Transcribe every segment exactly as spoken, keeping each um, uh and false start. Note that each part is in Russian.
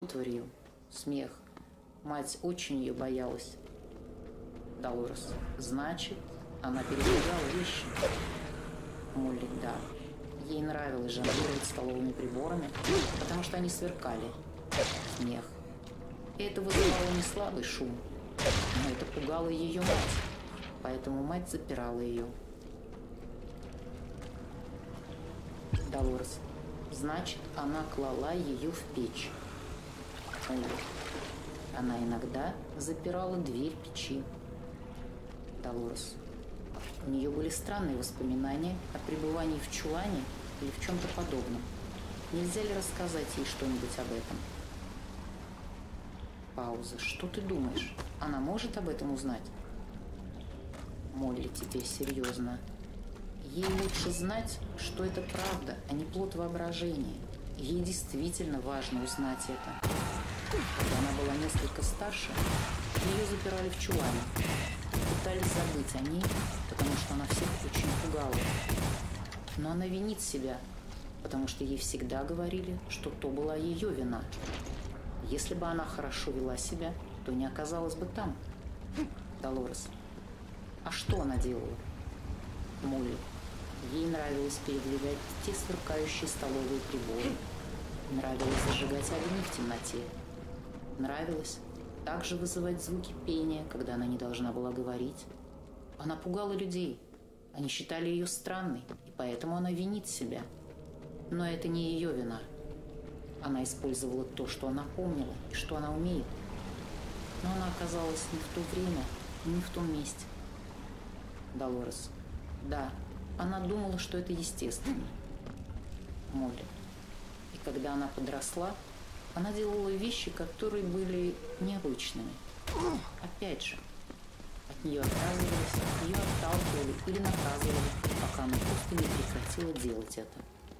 Творил. Смех. Мать очень ее боялась. Долорес. Значит, она передвигала вещи. Молли. Да. Ей нравилось жонглировать столовыми приборами, потому что они сверкали. Смех. И это вызывало не слабый шум, но это пугало ее мать, поэтому мать запирала ее. Долорес. Значит, она клала ее в печь. Молли. Она иногда запирала дверь печи. Долорес. У нее были странные воспоминания о пребывании в чулане или в чем-то подобном. Нельзя ли рассказать ей что-нибудь об этом? Пауза. Что ты думаешь? Она может об этом узнать? Молли теперь серьезно. Ей лучше знать, что это правда, а не плод воображения. Ей действительно важно узнать это. Когда она была несколько старше, ее запирали в чулане. Пытались забыть о ней, потому что она всех очень пугала. Но она винит себя, потому что ей всегда говорили, что то была ее вина. Если бы она хорошо вела себя, то не оказалась бы там. Долорес. А что она делала? Молли. Ей нравилось передвигать те сверкающие столовые приборы. Нравилось зажигать огни в темноте. Нравилось также вызывать звуки пения, когда она не должна была говорить. Она пугала людей. Они считали ее странной, и поэтому она винит себя. Но это не ее вина. Она использовала то, что она помнила и что она умеет. Но она оказалась не в то время, не в том месте. Долорес. Да, она думала, что это естественно. Молли. И когда она подросла, она делала вещи, которые были необычными. Опять же, от нее отказывались, ее отталкивали или наказывали, пока она просто не прекратила делать это.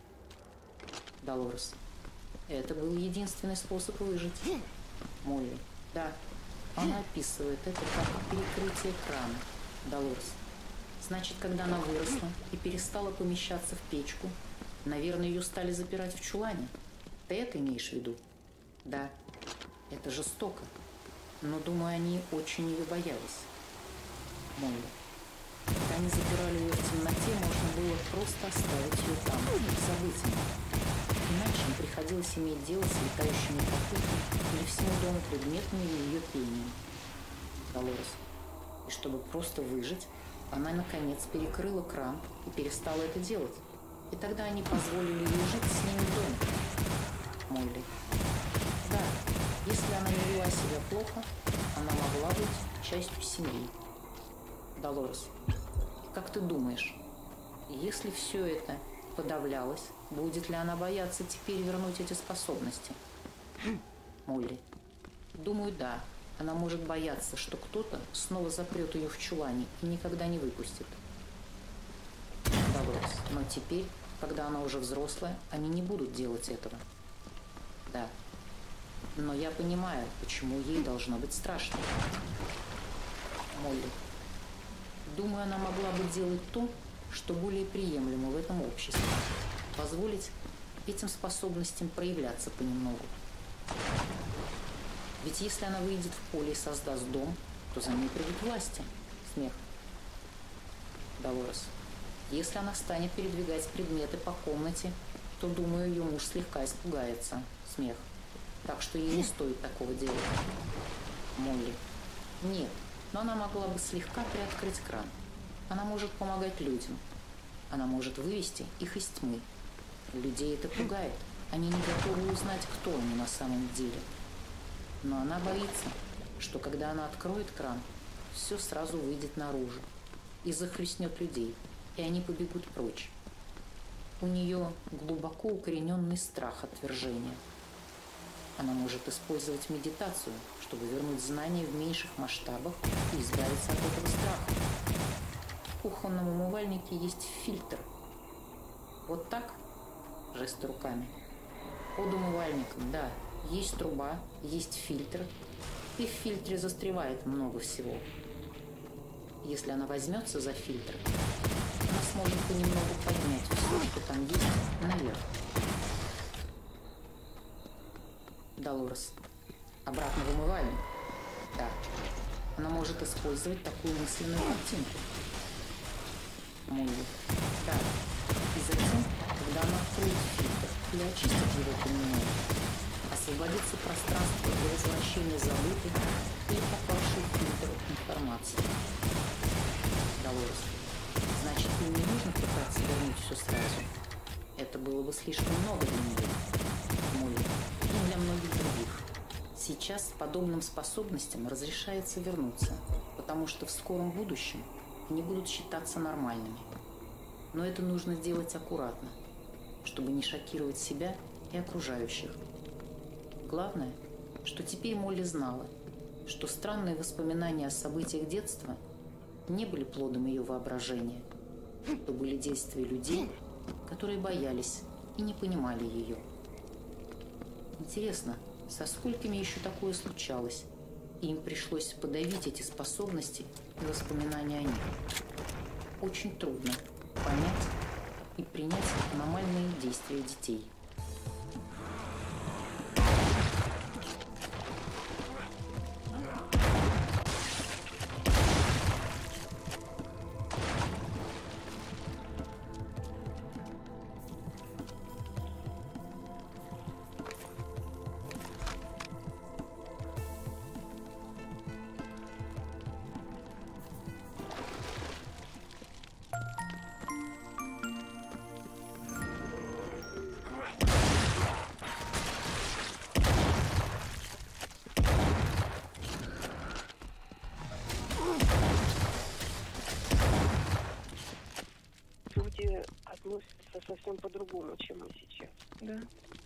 Долорес. Это был единственный способ выжить. Молли. Да, она описывает это как перекрытие крана. Долорес. Значит, когда она выросла и перестала помещаться в печку, наверное, ее стали запирать в чулане. Ты это имеешь в виду? Да, это жестоко, но, думаю, они очень ее боялись. Молли. Когда они запирали ее в темноте, можно было просто оставить ее там и забыть о ней. Иначе им приходилось иметь дело с летающими попутками или всему дому предметами или ее пением. Долорес. И чтобы просто выжить, она, наконец, перекрыла кран и перестала это делать. И тогда они позволили ей жить с ними в доме. Молли. Да, если она не вела себя плохо, она могла быть частью семьи. Долорес. Как ты думаешь, если все это подавлялось, будет ли она бояться теперь вернуть эти способности? Молли. Думаю, да. Она может бояться, что кто-то снова запрет ее в чулане и никогда не выпустит. Долорес. Но теперь, когда она уже взрослая, они не будут делать этого. Да. Но я понимаю, почему ей должно быть страшно. Молли. Думаю, она могла бы делать то, что более приемлемо в этом обществе. Позволить этим способностям проявляться понемногу. Ведь если она выйдет в поле и создаст дом, то за ней придут власти. Смех. Долорес. Если она станет передвигать предметы по комнате, то, думаю, ее муж слегка испугается. Смех. Так что ей не стоит такого делать. Молли. Нет, но она могла бы слегка приоткрыть кран. Она может помогать людям. Она может вывести их из тьмы. Людей это пугает. Они не готовы узнать, кто они на самом деле. Но она боится, что когда она откроет кран, все сразу выйдет наружу и захлестнет людей, и они побегут прочь. У нее глубоко укорененный страх отвержения. Она может использовать медитацию, чтобы вернуть знания в меньших масштабах и избавиться от этого страха. В кухонном умывальнике есть фильтр. Вот так? Жесты руками. Под умывальником, да. Есть труба, есть фильтр, и в фильтре застревает много всего. Если она возьмется за фильтр, она сможет понемногу поднять все, что там есть, наверх. Долорес. Обратно в умывальник? Да. Она может использовать такую мысленную картинку. Молли. Да. И затем, когда она откроет фильтр или очистит его применение, освободится пространство для возвращения забытой или попавшей в фильтр информации. Долорес. Значит, ей не нужно пытаться вернуть все сразу. Это было бы слишком много для нее. Молли. И для многих других. Сейчас подобным способностям разрешается вернуться, потому что в скором будущем они будут считаться нормальными. Но это нужно сделать аккуратно, чтобы не шокировать себя и окружающих. Главное, что теперь Молли знала, что странные воспоминания о событиях детства не были плодом ее воображения, то были действия людей, которые боялись и не понимали ее. Интересно, со сколькими еще такое случалось, и им пришлось подавить эти способности и воспоминания о них. Очень трудно понять и принять аномальные действия детей. Люди относятся совсем по-другому, чем мы сейчас. Да.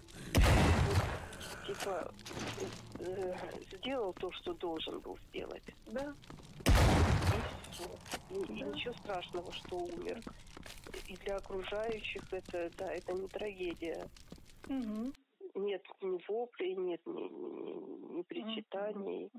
Вот, типа, э, сделал то, что должен был сделать. Да. И все. И, и Да. ничего страшного, что умер. И для окружающих это, да, это не трагедия. Угу. Нет ни воплей, нет ни, ни, ни причитаний.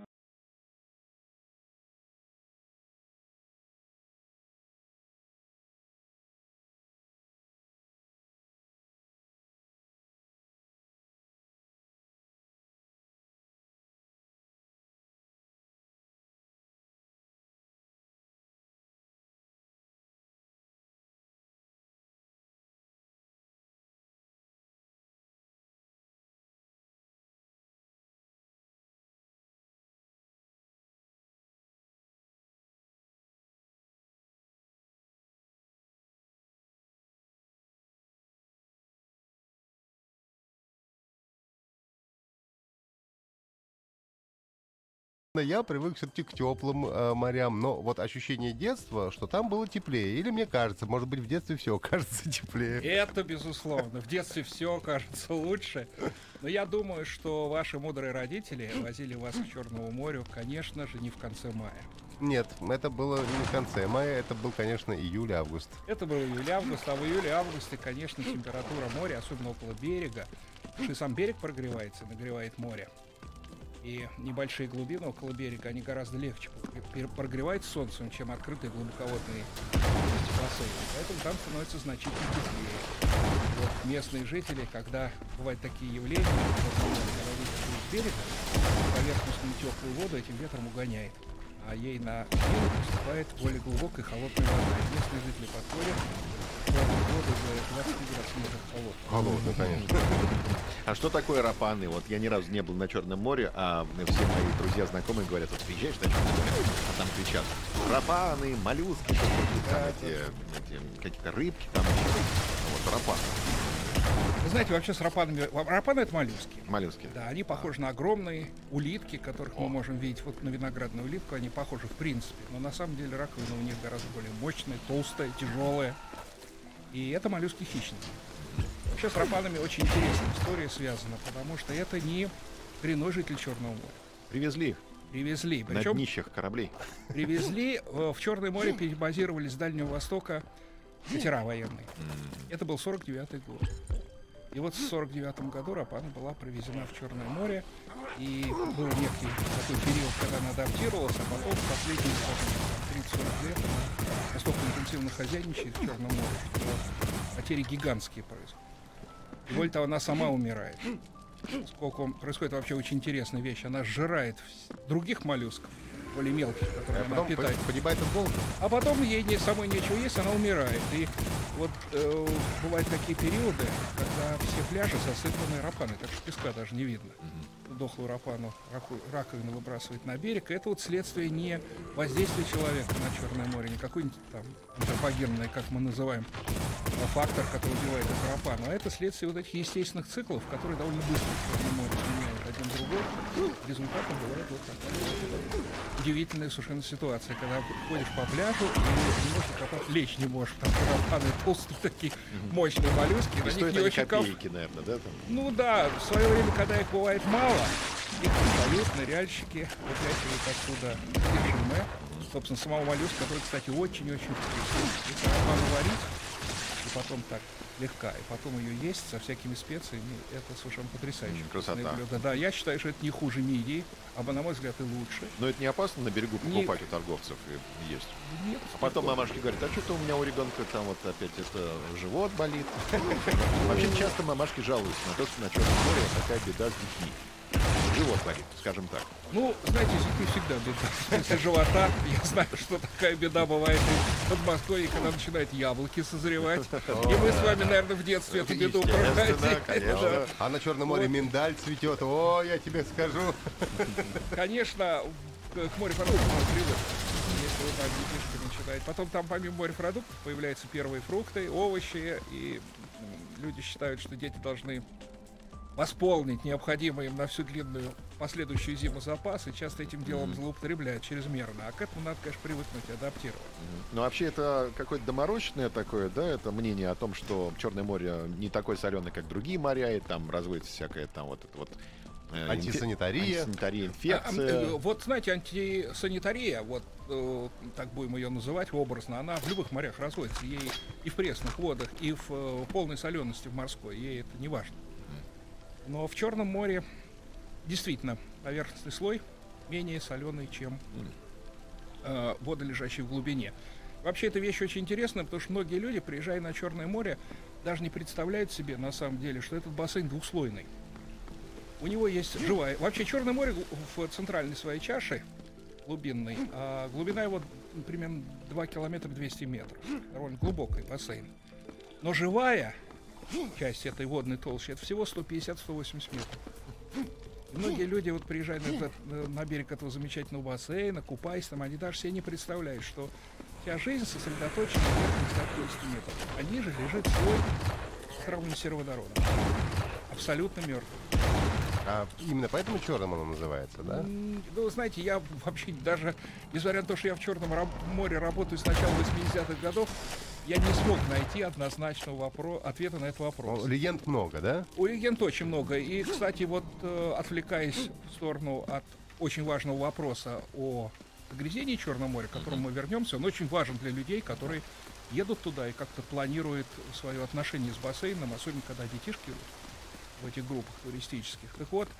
Я привык все-таки к теплым э, морям, но вот ощущение детства, что там было теплее. Или мне кажется, может быть, в детстве все кажется теплее. Это безусловно. В детстве все кажется лучше. Но я думаю, что ваши мудрые родители возили вас к Черному морю, конечно же, не в конце мая. Нет, это было не в конце мая, это был, конечно, июль-август. Это был июль-август, а в июле-августе, конечно, температура моря, особенно около берега, потому что и сам берег прогревается, нагревает море. И небольшие глубины около берега, они гораздо легче прогревают солнцем, чем открытые глубоководные бассейны. Поэтому там становится значительно теплее. Вот местные жители, когда бывают такие явления, когда ветер с берега, поверхностную теплую воду этим ветром угоняет, а ей на спину поступает более глубокая холодная вода. И местные жители подходят, воду за двадцать градусов холодной. Холодно, конечно. А что такое рапаны? Вот я ни разу не был на Черном море, а все мои друзья, знакомые говорят, вот приезжаешь на Черное море, а там кричат рапаны, моллюски, какие-то там эти, эти, какие-то рыбки, там еще. Вот рапаны. Вы знаете, вообще с рапанами... Рапаны — это моллюски. Моллюски. Да, они похожи на огромные улитки, которых мы можем видеть. Вот на виноградную улитку они похожи в принципе. Но на самом деле раковина у них гораздо более мощная, толстая, тяжелая. И это моллюски-хищники. Вообще с рапанами очень интересная история связана, потому что это не коренной житель Черного моря. Привезли их Привезли. на Причем днищах кораблей. привезли в Черное море, перебазировались с Дальнего Востока катера военные. Это был сорок девятый год. И вот в сорок девятом году рапана была привезена в Черное море, и был некий такой период, когда она адаптировалась, а потом в последние тридцать-сорок лет она настолько интенсивно хозяйничает в Черном море, что потери гигантские происходят. И более того, она сама умирает. поскольку происходит вообще очень интересная вещь. Она сжирает вс- других моллюсков, более мелких, А которые она потом питает. по- погибает в Волге. А потом ей не, самой нечего есть, она умирает. И вот э, бывают такие периоды, когда все пляжи засыпаны рапаной, так что песка даже не видно. Дохлую рапану раку- раковину выбрасывает на берег. И это вот следствие не воздействия человека на Черное море, не какой-нибудь там антропогенный, как мы называем, а фактор, который убивает эту рапану, а это следствие вот этих естественных циклов, которые довольно быстро в Черном море сменяют один другой. Результатом бывает вот такая удивительная совершенно ситуация, когда ходишь по пляжу и не можешь копать, лечь не можешь, потому что рапаны толстые такие, мощные моллюски, И на них стоят не они очень комфортно. копейки, наверное, да? Там? Ну да, в свое время, когда их бывает мало, их продают ныряльщики, вытряхивают оттуда содержимое. Собственно, самого моллюска, который, кстати, очень-очень вкусный. Если рапану варить, и потом так легка, и потом ее есть со всякими специями, это совершенно потрясающе. М, красота. вкусное блюдо. Да, я считаю, что это не хуже мидии, а на мой взгляд и лучше. Но это не опасно на берегу Не- покупать у торговцев и есть? Нет, А потом мамашки говорят, а что-то у меня у ребенка там вот опять это живот болит. Вообще часто мамашки жалуются на то, что на Черном море такая беда с детьми. Живот болит, скажем так. Ну, знаете, с детьми всегда беда. После живота, я знаю, что такая беда бывает и под Москвой, когда начинают яблоки созревать. И мы с вами, наверное, в детстве эту беду Естественно, проходили. конечно. Да. А на Черном море Вот. миндаль цветет. О, я тебе скажу. Конечно, к к морепродуктам надо привыкнуть. Если вот так детишки начинают. Потом там помимо морепродуктов появляются первые фрукты, овощи. И м, люди считают, что дети должны восполнить необходимый им на всю длинную последующую зиму запас, и часто этим делом злоупотребляют чрезмерно. А к этому надо, конечно, привыкнуть и адаптировать. Ну, вообще, это какое-то доморощенное такое, да, это мнение о том, что Черное море не такое соленое, как другие моря, и там разводится всякая там вот это вот... э, инфе- Антисанитария. Антисанитария, А, инфекция. а, э, вот, знаете, антисанитария, вот э, так будем ее называть образно, она в любых морях разводится. Ей и в пресных водах, и в э, полной солености в морской. Ей это не важно. Но в Черном море действительно поверхностный слой менее соленый, чем э, воды, лежащие в глубине. Вообще, эта вещь очень интересная, потому что многие люди, приезжая на Черное море, даже не представляют себе, на самом деле, что этот бассейн двухслойный. У него есть живая... Вообще, Черное море в центральной своей чаше глубинной, а глубина его примерно два километра двести метров. Довольно глубокий бассейн. Но живая часть этой водной толщи — это всего сто пятьдесят — сто восемьдесят метров. И многие люди, вот приезжая на, этот, на берег этого замечательного бассейна, купаясь там, они даже себе не представляют, что вся жизнь сосредоточена в верхних ста пятидесяти метрах. А ниже лежит слой отравленного сероводорода. Абсолютно мертвый. А именно поэтому черным оно называется, да? М, Ну, знаете, я вообще даже, несмотря на то, что я в Черном раб- море работаю с начала восьмидесятых годов, я не смог найти однозначного вопро- ответа на этот вопрос. О, легенд много, да? У легенд очень много. И, кстати, вот э, отвлекаясь в сторону от очень важного вопроса о загрязнении Черного моря, к которому мы вернемся, он очень важен для людей, которые едут туда и как-то планируют свое отношение с бассейном, особенно когда детишки в этих группах туристических. Так вот,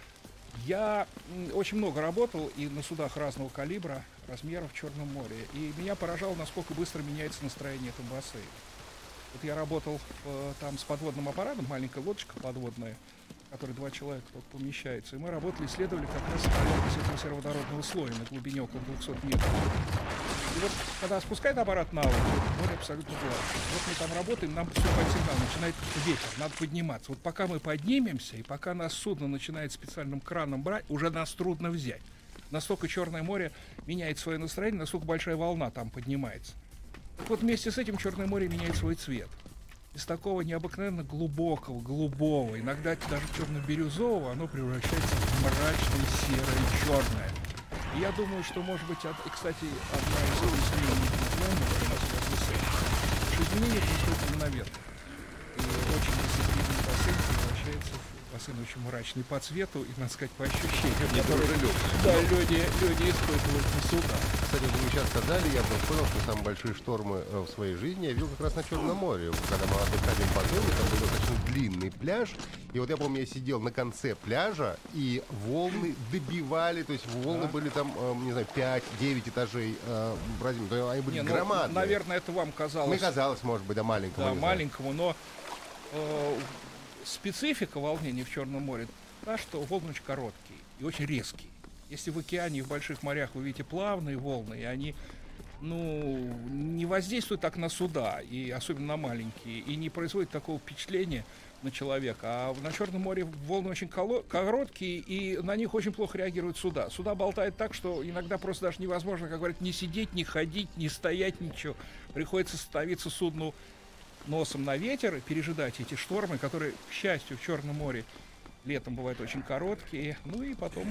я м, очень много работал и на судах разного калибра, размеров в Черном море. И меня поражало, насколько быстро меняется настроение этого бассейна. Вот я работал э, там с подводным аппаратом, маленькая лодочка подводная, в которой два человека только помещается. И мы работали, исследовали как раз поверхность этого сероводородного слоя на глубине около двухсот метров. И вот когда спускает аппарат на воду, море абсолютно гладкое. Вот мы там работаем, нам поступает сигнал, начинает ветер, надо подниматься. Вот пока мы поднимемся, и пока нас судно начинает специальным краном брать, уже нас трудно взять. Настолько Черное море меняет свое настроение, настолько большая волна там поднимается. Так вот вместе с этим Черное море меняет свой цвет. Из такого необыкновенно глубокого, голубого, иногда даже черно-бирюзового, оно превращается в мрачное, серое, черное. И я думаю, что, может быть, от- и, кстати, одна из объяснений названия у нас в бассейне, что изменения происходят мгновенно. И очень дисциплинированный бассейн превращается в бассейн очень мрачный по цвету и, надо сказать, по ощущениям, которые да, люди, люди испытывают на судах. Кстати, вот вы сейчас сказали, я вдруг понял, что самые большие штормы э, в своей жизни я видел как раз на Черном море. Когда мы отдыхали в Батуми, там был достаточно длинный пляж. И вот я помню, я сидел на конце пляжа, и волны добивали, то есть волны Да. были там, э, не знаю, пять-девять этажей э, в размере. То есть они были Не, ну, громадные. наверное, это вам казалось, Мне казалось, может быть, да, маленькому. да, не знаю. маленькому, но э, специфика волнений в Черном море та, что волны очень короткие и очень резкие. Если в океане и в больших морях вы видите плавные волны, и они, ну, не воздействуют так на суда, и особенно на маленькие, и не производят такого впечатления на человека. А на Черном море волны очень коло- короткие, и на них очень плохо реагируют суда. Суда болтают так, что иногда просто даже невозможно, как говорят, не сидеть, не ходить, не стоять, ничего. Приходится становиться судну носом на ветер и пережидать эти штормы, которые, к счастью, в Черном море летом бывают очень короткие. Ну и потом...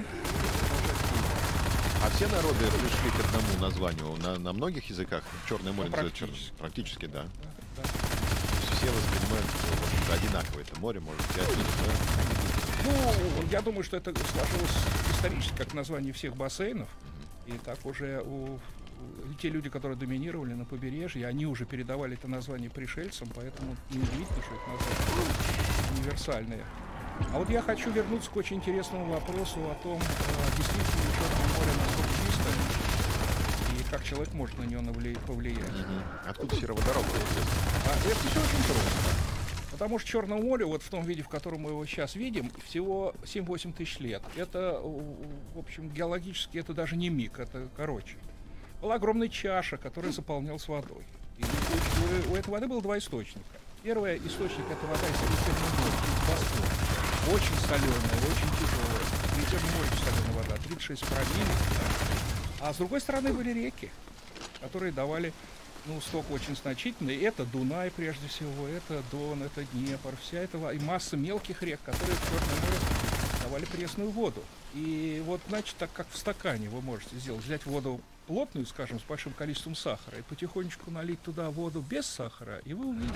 А все народы пришли к одному названию на, на многих языках? Черное море Ну, называется практически. черным? Практически, да. Да, да. Все воспринимают, что, в общем-то, одинаково это море, может быть, один, да? Ну, я думаю, что это сложилось исторически как название всех бассейнов. И так уже у, у- те люди, которые доминировали на побережье, они уже передавали это название пришельцам, поэтому неудивительно, что это название универсальное. А вот я хочу вернуться к очень интересному вопросу о том, э, действительно ли Черное море настолько чистое, и как человек может на него навли- повлиять. Мгм. Откуда сероводород? А это все очень просто. Потому что Черное море, вот в том виде, в котором мы его сейчас видим, всего семь-восемь тысяч лет. Это, в общем, геологически это даже не миг, это короче. Была огромная чаша, которая заполнялась водой. И у, у этой воды было два источника. Первый источник — это вода из Средиземного моря, Босфор. Очень соленая, очень тяжелая. В Средиземном море соленая вода, тридцать шесть промилле. А с другой стороны были реки, которые давали, ну, сток очень значительный. Это Дунай, прежде всего, это Дон, это Днепр, вся эта во- и масса мелких рек, которые в Черное море давали пресную воду. И вот, значит, так как в стакане вы можете сделать, взять воду плотную, скажем, с большим количеством сахара, и потихонечку налить туда воду без сахара, и вы увидите,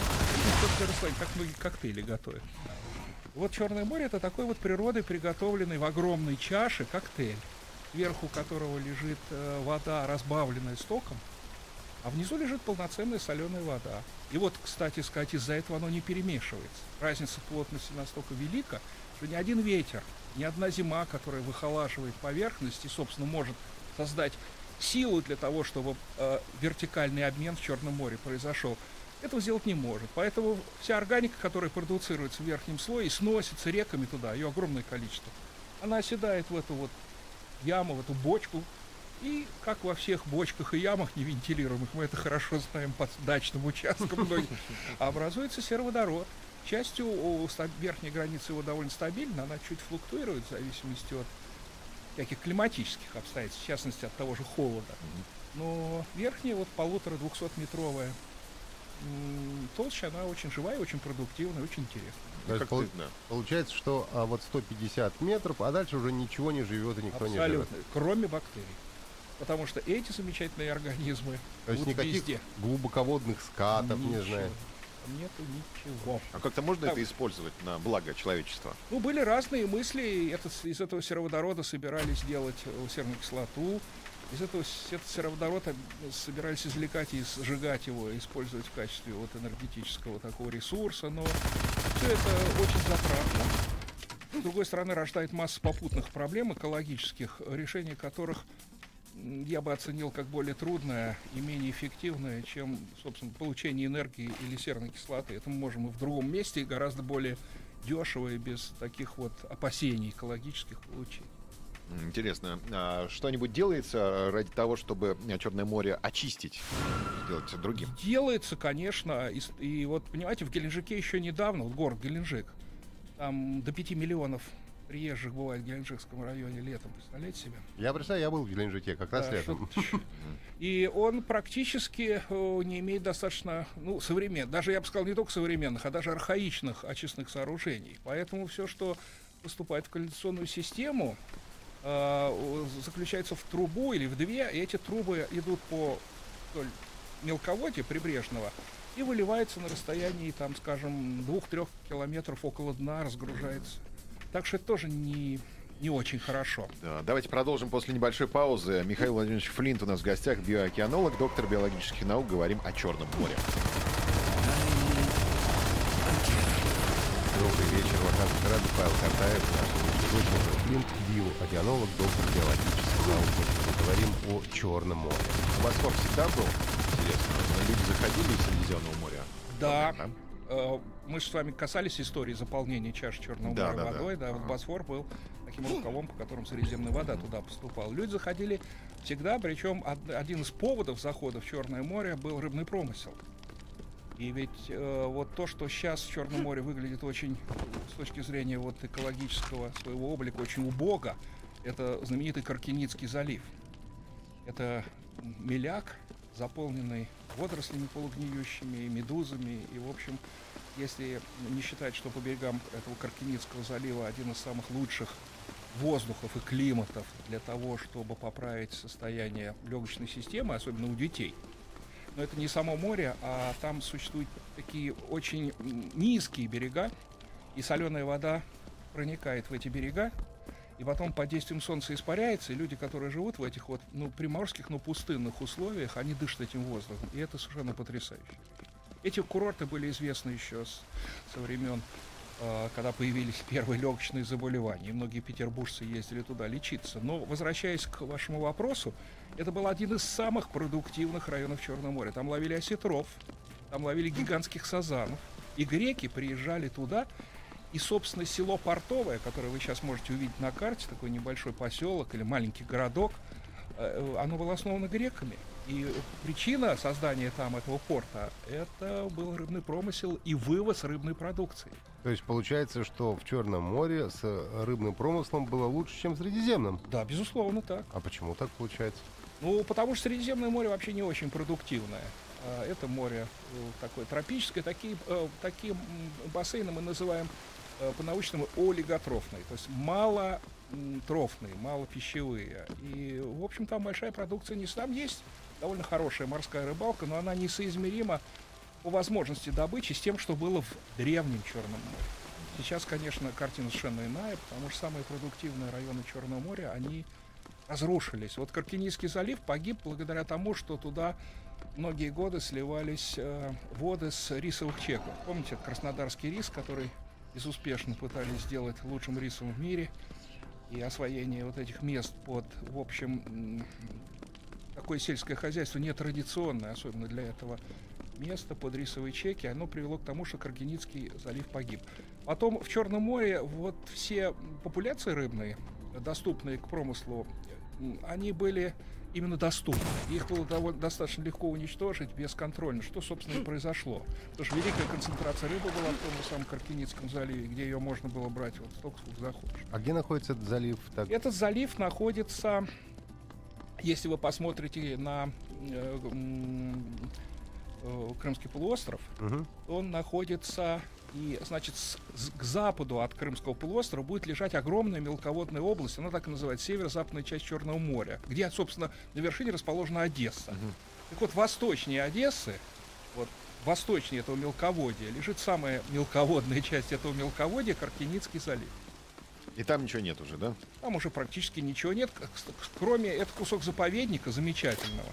как многие коктейли готовят. Вот Черное море — это такой вот природой приготовленный в огромной чаше коктейль, сверху которого лежит э, вода, разбавленная стоком, а внизу лежит полноценная соленая вода. И вот, кстати сказать, из-за этого оно не перемешивается. Разница плотности настолько велика, что ни один ветер, ни одна зима, которая выхолаживает поверхность и, собственно, может создать силу для того, чтобы э, вертикальный обмен в Черном море произошел, этого сделать не может. Поэтому вся органика, которая продуцируется в верхнем слое и сносится реками туда, ее огромное количество, она оседает в эту вот яму, в эту бочку. И, как во всех бочках и ямах невентилируемых, мы это хорошо знаем по дачным участкам, образуется сероводород. К счастью, у ста- верхней границы его довольно стабильна, она чуть флуктуирует в зависимости от всяких климатических обстоятельств, в частности, от того же холода. Но верхняя, вот полутора-двухсотметровая м, толща, она очень живая, очень продуктивная, очень интересная. То есть Как пол- ты, да. получается, что а, вот сто пятьдесят метров, а дальше уже ничего не живет и никто не живет. Абсолютно, кроме бактерий. Потому что эти замечательные организмы То есть живут никаких везде. глубоководных скатов, не Ничего. знаю. Нету ничего. А как-то можно А- это использовать на благо человечества? Ну, были разные мысли. и это с- из этого сероводорода собирались делать э, серную кислоту. Из этого с- этот сероводород об- собирались извлекать и сжигать его, использовать в качестве вот энергетического такого ресурса. Но все это очень затратно. С другой стороны, рождает массу попутных проблем экологических, решение которых м, я бы оценил как более трудное и менее эффективное, чем, собственно, получение энергии или серной кислоты. Это мы можем и в другом месте, и гораздо более дешево и без таких вот опасений экологических получить. М, Интересно, а что-нибудь делается ради того, чтобы э, Черное море очистить, сделать другим? Делается, конечно, и, с- и вот, понимаете, в Геленджике еще недавно, вот город Геленджик, там до пяти миллионов приезжих бывает в Геленджикском районе летом, представляете себе? Я представляю, я был в Геленджике как раз Да, летом. что-то- И он практически э, не имеет достаточно, ну, современных, даже, я бы сказал, не только современных, а даже архаичных очистных сооружений. Поэтому все, что поступает в канализационную систему, э, о- заключается в трубу или в две, и эти трубы идут по вдоль мелководья прибрежного и выливается на расстоянии, там, скажем, двух-трех километров около дна, разгружается. Так что это тоже не, не очень хорошо. Да, давайте продолжим после небольшой паузы. Михаил Владимирович Флинт у нас в гостях, биоокеанолог, доктор биологических наук. Говорим о Черном море. Добрый вечер, Вахтанг Рады, Павел Картаев, наш источник, Флинт, биоокеанолог, доктор биологических наук. Мы говорим о Черном море. Босфор всегда был интересно. Люди заходили из Средиземного моря? Да. Да? Э, мы же с вами касались истории заполнения чаш Черного Да, моря да, да. водой, да, вот Ага. Босфор был таким рукавом, по которому средиземная вода туда поступала. Люди заходили всегда, причем од- один из поводов захода в Черное море был рыбный промысел. И ведь э, вот то, что сейчас в Черном море выглядит очень, с точки зрения вот экологического своего облика, очень убого, это знаменитый Каркиницкий залив. Это меляк, заполненный водорослями полугниющими, медузами. И, в общем, если не считать, что по берегам этого Каркиницкого залива один из самых лучших воздухов и климатов для того, чтобы поправить состояние легочной системы, особенно у детей. Но это не само море, а там существуют такие очень м, низкие берега, и соленая вода проникает в эти берега, и потом под действием солнца испаряется, и люди, которые живут в этих вот, ну, приморских, но пустынных условиях, они дышат этим воздухом, и это совершенно потрясающе. Эти курорты были известны еще с, со времен, э, когда появились первые легочные заболевания, и многие петербуржцы ездили туда лечиться. Но, возвращаясь к вашему вопросу, это был один из самых продуктивных районов Черного моря. Там ловили осетров, там ловили гигантских сазанов, и греки приезжали туда. И, собственно, село Портовое, которое вы сейчас можете увидеть на карте, такой небольшой поселок или маленький городок, э, оно было основано греками. И причина создания там этого порта — это был рыбный промысел и вывоз рыбной продукции. То есть получается, что в Черном море с рыбным промыслом было лучше, чем в Средиземном? Да, безусловно, так. А почему так получается? Ну, потому что Средиземное море вообще не очень продуктивное. А, Это море э, такое тропическое. Такие, э, такие м, бассейны мы называем э, по-научному олиготрофные, то есть малотрофные, малопищевые. И, в общем, там большая продукция не там есть. Довольно хорошая морская рыбалка, но она несоизмерима по возможности добычи с тем, что было в древнем Черном море. Сейчас, конечно, картина совершенно иная, потому что самые продуктивные районы Черного моря, они разрушились. Вот Каркинийский залив погиб благодаря тому, что туда многие годы сливались э, воды с рисовых чеков. Помните краснодарский рис, который безуспешно пытались сделать лучшим рисом в мире, и освоение вот этих мест под, в общем, м, такое сельское хозяйство нетрадиционное, особенно для этого места, под рисовые чеки, оно привело к тому, что Каркиницкий залив погиб. Потом в Черном море вот все популяции рыбные, доступные к промыслу, м, они были именно доступны. Их было довольно, достаточно легко уничтожить бесконтрольно, что, собственно, и произошло. Потому что великая концентрация рыбы была в том же самом Каркиницком заливе, где ее можно было брать вот столько, сколько захочешь. А где находится этот залив? Так? Этот залив находится, если вы посмотрите на э, м, э, Крымский полуостров, Мгм. он находится, и, значит, с- с- к западу от Крымского полуострова будет лежать огромная мелководная область, она так и называется, северо-западная часть Черного моря, где, собственно, на вершине расположена Одесса. Так вот, восточнее Одессы, вот восточнее этого мелководья, лежит самая мелководная часть этого мелководья — Каркиницкий залив. И там ничего нет уже, да? Там уже практически ничего нет, к- к- кроме этого кусок заповедника замечательного.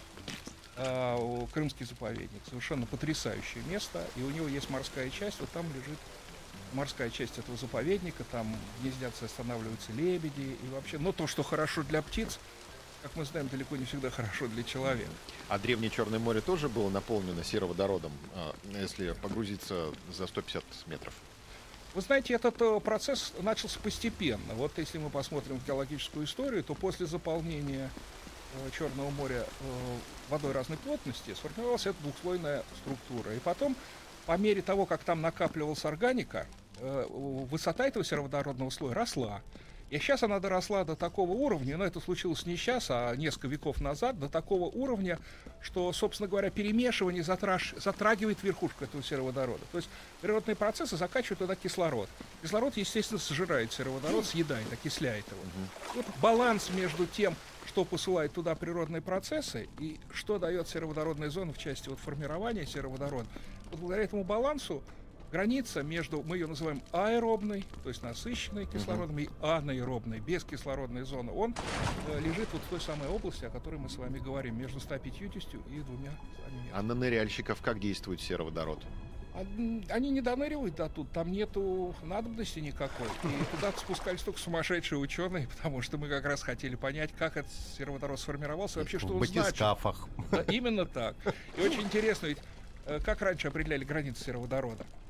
А, о, Крымский заповедник. Совершенно потрясающее место. И у него есть морская часть. Вот там лежит морская часть этого заповедника. Там гнездятся, останавливаются лебеди. И вообще, но то, что хорошо для птиц, как мы знаем, далеко не всегда хорошо для человека. А древнее Черное море тоже было наполнено сероводородом, а, если погрузиться за сто пятьдесят метров? Вы знаете, этот э, процесс начался постепенно. Вот если мы посмотрим в геологическую историю, то после заполнения э, Черного моря э, водой разной плотности сформировалась эта двухслойная структура. И потом, по мере того, как там накапливалась органика, э, высота этого сероводородного слоя росла. И сейчас она доросла до такого уровня, но это случилось не сейчас, а несколько веков назад, до такого уровня, что, собственно говоря, перемешивание затраж- затрагивает верхушку этого сероводорода. То есть природные процессы закачивают туда кислород. Кислород, естественно, сжирает сероводород, съедает, окисляет его. И вот баланс между тем, что посылает туда природные процессы, и что дает сероводородная зона в части вот формирования сероводорода. Вот благодаря этому балансу граница между, мы ее называем аэробной, то есть насыщенной кислородом, и анаэробной, бескислородной зоной, он э, лежит вот в той самой области, о которой мы с вами говорим, между ста пятьюдесятью и двумя метрами. А на ныряльщиков как действует сероводород? А, м, Они не доныривают до тут, там нету надобности никакой. И туда спускались только сумасшедшие ученые, потому что мы как раз хотели понять, как этот сероводород сформировался, вообще что В он значит. батискафах. Да, именно так. И очень интересно, ведь э, как раньше определяли границы сероводорода?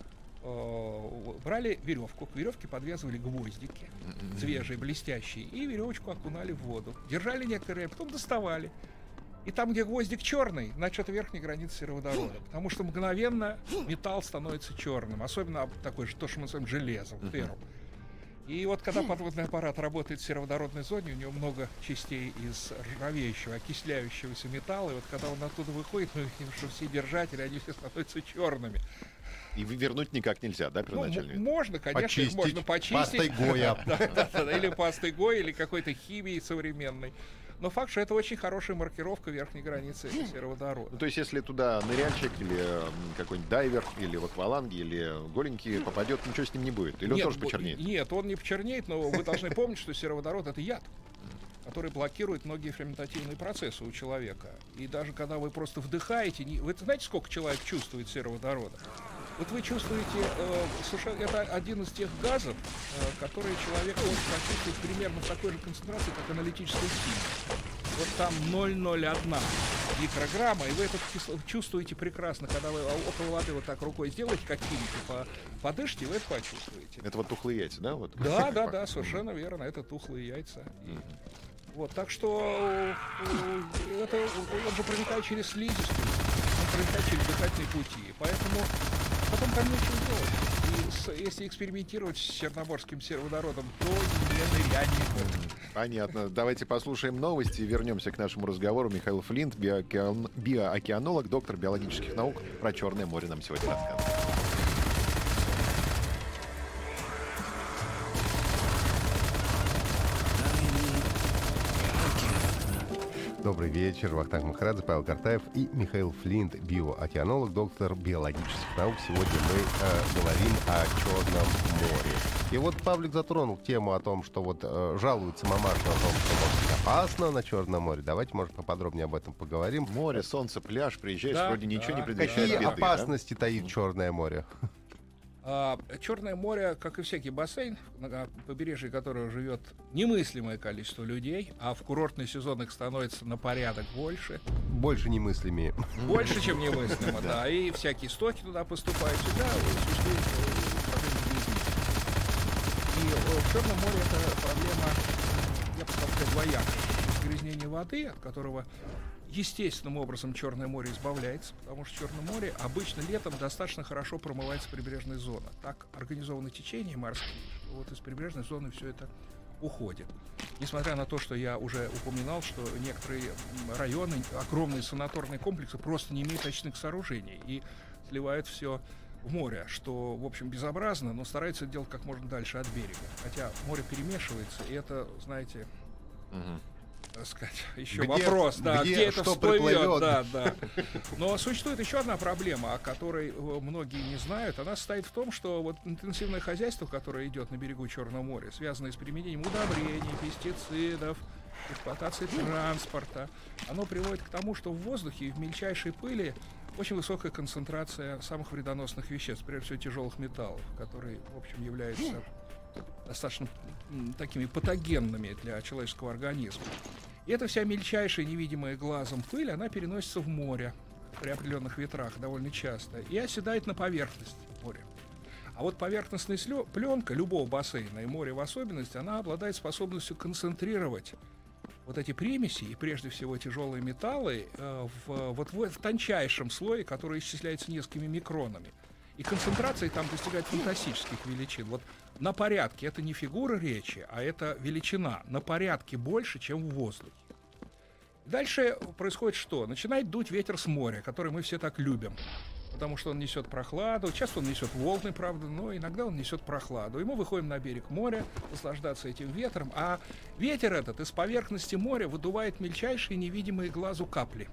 э, брали веревку, к веревке подвязывали гвоздики, свежие, блестящие, и веревочку окунали в воду. Держали некоторое время, потом доставали. И там, где гвоздик черный, значит, это верхняя граница сероводорода. Потому что мгновенно металл становится черным. Особенно такой же, то, что мы называем железом, феррум. И вот когда подводный аппарат работает в сероводородной зоне, у него много частей из ржавеющего, окисляющегося металла. И вот когда он оттуда выходит, мы видим, что все держатели, они все становятся черными. И вернуть никак нельзя, да, первоначально? Ну, можно, конечно, Почистить. их можно почистить. Пастой Гоя. Или пастой Гоя, или какой-то химией современной. Но факт, что это очень хорошая маркировка верхней границы сероводорода. Ну, то есть, если туда ныряльщик или м, какой-нибудь дайвер, или в акваланге, или голенький попадет, ничего с ним не будет? Или он Нет, тоже почернеет? Нет, он не почернеет, но вы должны помнить, что сероводород — это яд, который блокирует многие ферментативные процессы у человека. И даже когда вы просто вдыхаете, не... вы знаете, сколько человек чувствует сероводорода? Вот вы чувствуете, э, совершенно, это один из тех газов, э, которые человек может почувствовать примерно в такой же концентрации, как аналитическая химия. Вот там ноль целых ноль одна микрограмма, и вы это чувствуете прекрасно, когда вы около воды вот так рукой сделаете, как химики, по, подышите, вы это почувствуете. Это вот тухлые яйца, да? Вот? Да, да, да, совершенно верно, это тухлые яйца. И, вот, так что э, э, это, он же проникает через слизистую, он проникает через дыхательные пути, поэтому потом там нечего делать. И с, если экспериментировать с черноморским сероводородом, то не ныряние. Понятно. Давайте послушаем новости и вернемся к нашему разговору. Михаил Флинт, биоокеан... биоокеанолог, доктор биологических наук, про Черное море нам сегодня рассказывает. Добрый вечер. Вахтанг Махарадзе, Павел Картаев и Михаил Флинт, биоокеанолог, доктор биологических наук. Сегодня мы э, говорим о Черном море. И вот Павлик затронул тему о том, что вот э, жалуется мамаша о том, что может быть опасно на Черном море. Давайте, может, поподробнее об этом поговорим. Море, солнце, пляж, приезжаешь, Да, вроде ничего да. не предвещает Какие беды, да? опасности таит Черное море? А, Черное море, как и всякий бассейн, на побережье которого живет немыслимое количество людей, а в курортный сезон их становится на порядок больше. Больше немыслимее. Больше, чем немыслимо, да. И всякие стоки туда поступают, всегда существует проблема жизни. И э, в Черном море это проблема, я бы сказал, двоякая. Загрязнение воды, от которого естественным образом Черное море избавляется, потому что Черное море обычно летом достаточно хорошо промывается прибрежная зона. Так организованы течения морские, что вот из прибрежной зоны все это уходит. Несмотря на то, что я уже упоминал, что некоторые районы, огромные санаторные комплексы просто не имеют очных сооружений и сливают все в море, что, в общем, безобразно, но стараются это делать как можно дальше от берега. Хотя море перемешивается, и это, знаете... Мгм. Так сказать, еще Где- вопрос, да, где где, это что всплывет, приплывет. да, да. Но существует еще одна проблема, о которой э, многие не знают. Она состоит в том, что вот интенсивное хозяйство, которое идет на берегу Черного моря, связанное с применением удобрений, пестицидов, эксплуатацией транспорта, оно приводит к тому, что в воздухе и в мельчайшей пыли очень высокая концентрация самых вредоносных веществ, прежде всего тяжелых металлов, которые, в общем, являются достаточно м, такими патогенными для человеческого организма. И эта вся мельчайшая, невидимая глазом пыль, она переносится в море при определенных ветрах довольно часто и оседает на поверхность моря. А вот поверхностная слё- пленка любого бассейна, и моря в особенности, она обладает способностью концентрировать вот эти примеси, и прежде всего тяжелые металлы, э, в, вот в, в тончайшем слое, который исчисляется несколькими микронами. И концентрация там достигает фантастических величин. Вот на порядке, это не фигура речи, а это величина, на порядке больше, чем в воздухе. Дальше происходит что? Начинает дуть ветер с моря, который мы все так любим, потому что он несет прохладу, часто он несет волны, правда, но иногда он несет прохладу. И мы выходим на берег моря, наслаждаться этим ветром, а ветер этот из поверхности моря выдувает мельчайшие невидимые глазу капли.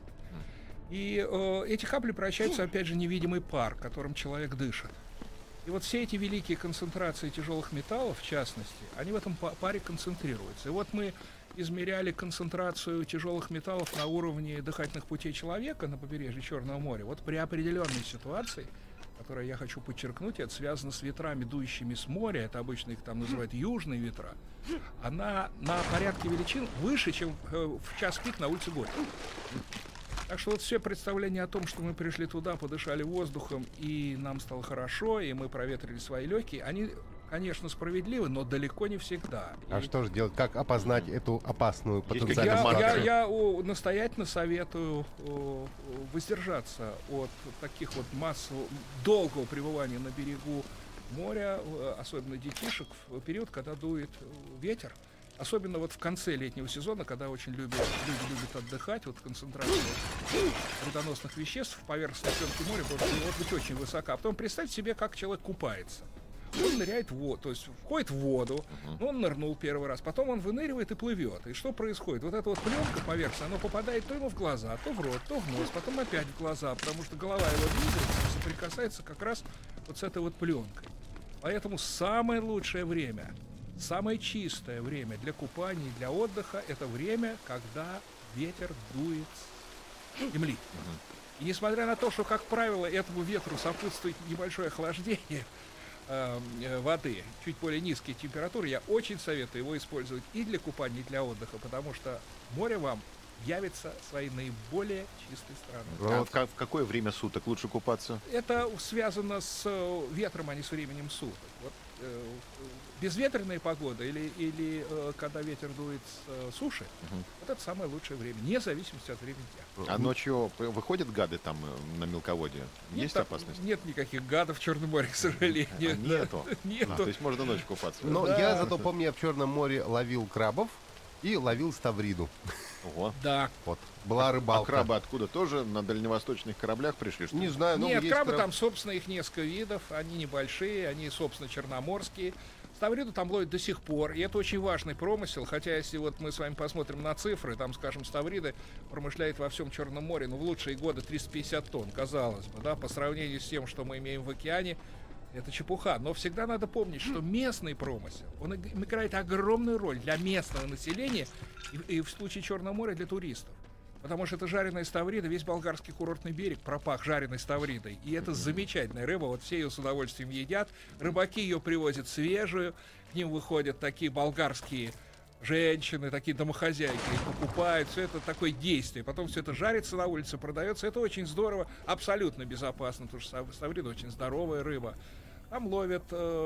И э, эти капли превращаются, опять же, в невидимый пар, которым человек дышит. И вот все эти великие концентрации тяжелых металлов, в частности, они в этом па- паре концентрируются. И вот мы измеряли концентрацию тяжелых металлов на уровне дыхательных путей человека на побережье Черного моря. Вот при определенной ситуации, которую я хочу подчеркнуть, это связано с ветрами, дующими с моря, это обычно их там называют южные ветра, она на порядке величин выше, чем э, в час пик на улице Горького. Так что вот все представления о том, что мы пришли туда, подышали воздухом, и нам стало хорошо, и мы проветрили свои легкие, они, конечно, справедливы, но далеко не всегда. А И что же делать? Как опознать эту опасную какие-то потенциальную маркеры? я, маркеры? я, я о, настоятельно советую о, воздержаться от таких вот массового, долгого пребывания на берегу моря, э, особенно детишек, в период, когда дует э, ветер. Особенно вот в конце летнего сезона, когда очень любят, люди любят отдыхать, вот концентрация вредоносных веществ в поверхностной пленке моря может вот быть очень высока. А потом представьте себе, как человек купается. Он ныряет в воду, то есть входит в воду, ну, он нырнул первый раз, потом он выныривает и плывет. И что происходит? Вот эта вот пленка поверхностная, она попадает то ему в глаза, то в рот, то в нос, потом опять в глаза, потому что голова его двигается, соприкасается как раз вот с этой вот пленкой. Поэтому самое лучшее время, самое чистое время для купания и для отдыха — это время, когда ветер дует с земли. И несмотря на то, что, как правило, этому ветру сопутствует небольшое охлаждение э, э, воды, чуть более низкие температуры, я очень советую его использовать и для купания, и для отдыха, потому что море вам явится своей наиболее чистой стороной. А в, ка- в какое время суток лучше купаться? Это связано с э, ветром, а не с временем суток. Вот, э, безветренная погода или, или э, когда ветер дует с э, суши, Мгм. вот это самое лучшее время, вне зависимости от времени дня. А ночью п- выходят гады там э, на мелководье? Нет Есть так- опасность? Нет никаких гадов в Черном море, к сожалению. А, нету? Нету. А, то есть можно ночью купаться? Но Да. я зато помню, я в Черном море ловил крабов и ловил ставриду. Ого. Да. Вот. Была А рыбалка. крабы откуда? Тоже на дальневосточных кораблях пришли? Что ли? Не знаю, но Нет, есть крабы краб- там, собственно, их несколько видов, они небольшие, они, собственно, черноморские. Ставриду там ловят до сих пор, и это очень важный промысел, хотя если вот мы с вами посмотрим на цифры, там, скажем, ставриды промышляет во всем Черном море, ну, в лучшие годы триста пятьдесят тонн, казалось бы, да, по сравнению с тем, что мы имеем в океане, это чепуха. Но всегда надо помнить, что местный промысел, он иг- играет огромную роль для местного населения и, и в случае Черного моря для туристов. Потому что это жареная ставрида, весь болгарский курортный берег пропах жареной ставридой. И это замечательная рыба, вот все ее с удовольствием едят. Рыбаки ее привозят свежую, к ним выходят такие болгарские женщины, такие домохозяйки, их покупают, все это такое действие. Потом все это жарится на улице, продается. Это очень здорово, абсолютно безопасно, потому что став- ставрида очень здоровая рыба. Там ловят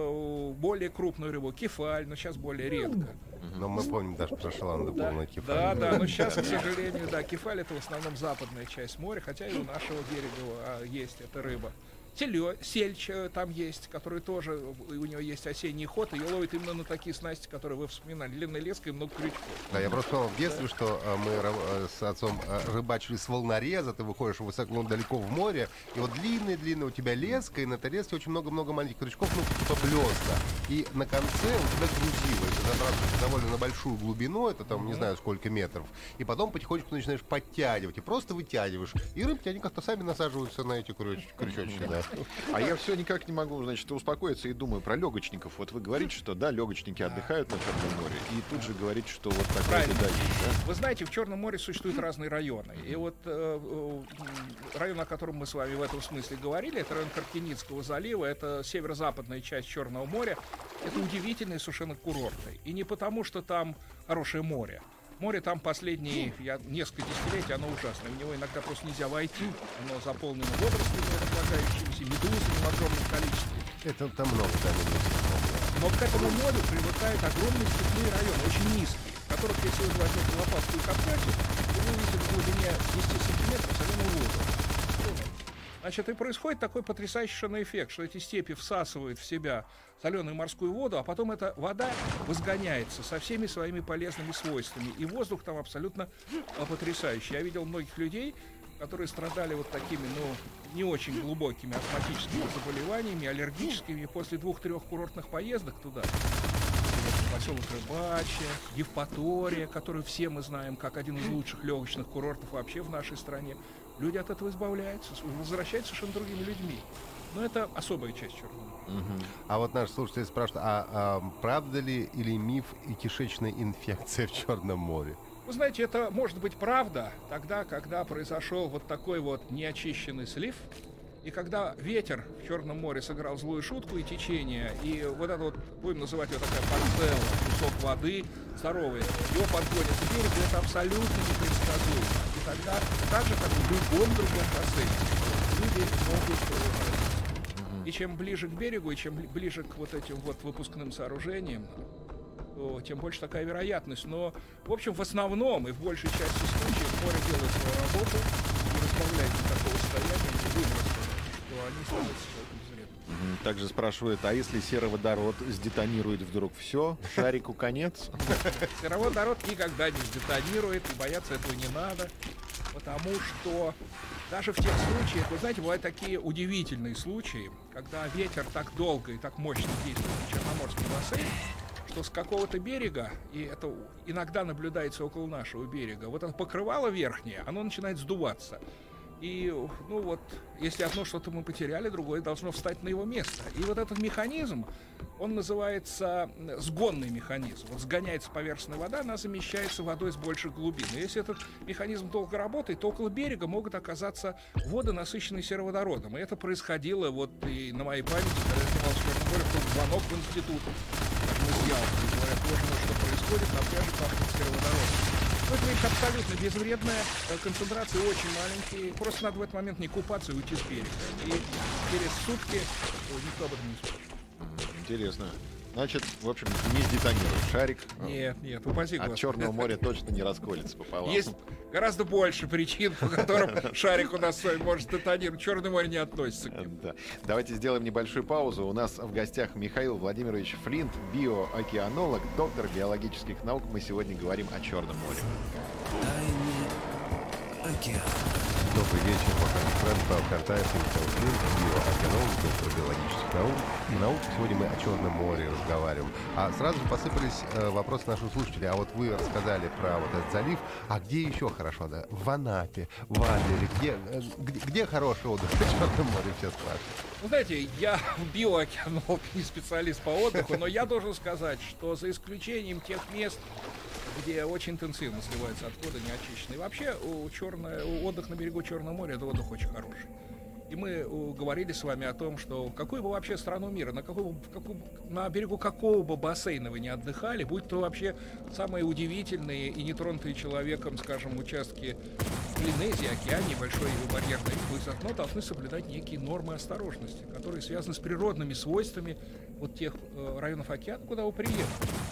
э, более крупную рыбу, кефаль, но сейчас более редко. Но мы помним даже про Шаланда Да, полная кефаль. да, да, но сейчас, к сожалению, да, кефаль — это в основном западная часть моря, хотя и у нашего берега а, есть эта рыба. Телё, сельдь э, там есть, который тоже, у него есть осенний ход, ее ловят именно на такие снасти, которые вы вспоминали, длинная леска и много крючков. Да, я просто помнил в детстве, что э, мы ра- э, с отцом э, рыбачили с волнореза, ты выходишь высоко, ну, далеко в море, и вот длинная-длинная у тебя леска, и на этой леске очень много-много маленьких крючков, ну, типа блеска. И на конце у тебя грузило, если забраться довольно на большую глубину, это там, не знаю, сколько метров, и потом потихонечку начинаешь подтягивать, и просто вытягиваешь, и рыбки, они как-то сами насаживаются на эти крюч- крючочки, да. А я все никак не могу, значит, успокоиться и думаю про легочников. Вот вы говорите, что да, легочники отдыхают на Черном море, и тут же говорите, что вот такая Правильно. беда есть, Вы знаете, в Черном море существуют разные районы. И вот э, э, район, о котором мы с вами в этом смысле говорили, это район Каркиницкого залива, это северо-западная часть Черного моря. Это удивительные совершенно курорты. И не потому, что там хорошее море. Море там последние я, несколько десятилетий, оно ужасное. В него иногда просто нельзя войти. Оно заполнено водорослями, разлагающимися, медузами в огромном количестве. Это там много, да, не Но к этому морю привыкают огромные степные районы, очень низкие, в которых, если вы возьмете лопатку и копнете, то вы увидите в глубине десять сантиметров соленую воду. Значит, и происходит такой потрясающий совершенно эффект, что эти степи всасывают в себя соленую морскую воду, а потом эта вода возгоняется со всеми своими полезными свойствами. И воздух там абсолютно а, потрясающий. Я видел многих людей, которые страдали вот такими, ну, не очень глубокими астматическими заболеваниями, аллергическими, после двух-трех курортных поездок туда. Поселок Рыбачье, Евпатория, которую все мы знаем как один из лучших легочных курортов вообще в нашей стране. Люди от этого избавляются, возвращаются совершенно другими людьми. Но это особая часть Черного моря. А вот наш слушатель спрашивает, а, а правда ли или миф и кишечная инфекция в Черном море? Вы знаете, это может быть правда тогда, когда произошел вот такой вот неочищенный слив И когда ветер в Черном море сыграл злую шутку и течение, и вот это вот, будем называть его такая парцелла, кусок воды здоровый, его подгонят к берегу, это абсолютно непредсказуемо. И тогда, так же, как в любом другом бассейне, люди могут родиться. И чем ближе к берегу, и чем ближе к вот этим вот выпускным сооружениям, то тем больше такая вероятность. Но, в общем, в основном и в большей части случаев море делает свою работу, не разбавляет никакого состояния, не выброса, что они становятся человеком зрелым. Также спрашивают, а если сероводород сдетонирует вдруг все, шарику конец? Сероводород никогда не сдетонирует, и бояться этого не надо, потому что даже в тех случаях, вы знаете, бывают такие удивительные случаи, когда ветер так долго и так мощно действует на Черноморский бассейн, что с какого-то берега, и это иногда наблюдается около нашего берега, вот это покрывало верхнее, оно начинает сдуваться. И, ну вот, если одно что-то мы потеряли, другое должно встать на его место. И вот этот механизм, он называется сгонный механизм. Вот сгоняется поверхностная вода, она замещается водой с больших глубин. И если этот механизм долго работает, то около берега могут оказаться воды, насыщенные сероводородом. И это происходило вот и на моей памяти, когда я снимался в Черном море, был звонок в институт. Мы с Ялтой говорят, боже мой, что происходит, на пляже пахнет сероводородом. Но это вещь абсолютно безвредная, концентрации очень маленькие. Просто надо в этот момент не купаться и уйти с берега. И через сутки никто об этом не слышит. Интересно. Значит, в общем, не сдетонирует шарик. Нет, нет, упаси От Господи. Черного моря точно не расколется пополам. Есть гораздо больше причин, по которым шарик у нас с вами может детонировать. Черное море не относится к ним. Да. Давайте сделаем небольшую паузу. У нас в гостях Михаил Владимирович Флинт, биоокеанолог, доктор биологических наук. Мы сегодня говорим о Черном море. Тайны океана. Добрый вечер, уважаемый Фрэнк, Павел Картаев, Михаил Флинт, биоокеанолог, доктор биологических наук. И наук. Сегодня мы о Черном море разговариваем. А сразу же посыпались э, вопросы наших слушателей. А вот вы рассказали про вот этот залив. А где еще хорошо? Да? В Анапе, в Адлере. Где, э, где, где хороший отдых в Черном море, все спрашивают. Вы знаете, я биоокеанолог, не специалист по отдыху, но я должен сказать, что за исключением тех мест, где очень интенсивно сливаются отходы неочищенные. Вообще, у черное, у отдых на берегу Черного моря — это отдых очень хороший. И мы у, говорили с вами о том, что в какую бы вообще страну мира, на, какую, в какую, на берегу какого бы бассейна вы не отдыхали, будь то вообще самые удивительные и нетронутые человеком, скажем, участки Полинезии, Океании, Большой барьерной рифы, вы все равно должны соблюдать некие нормы осторожности, которые связаны с природными свойствами вот тех э, районов океана, куда вы приехали.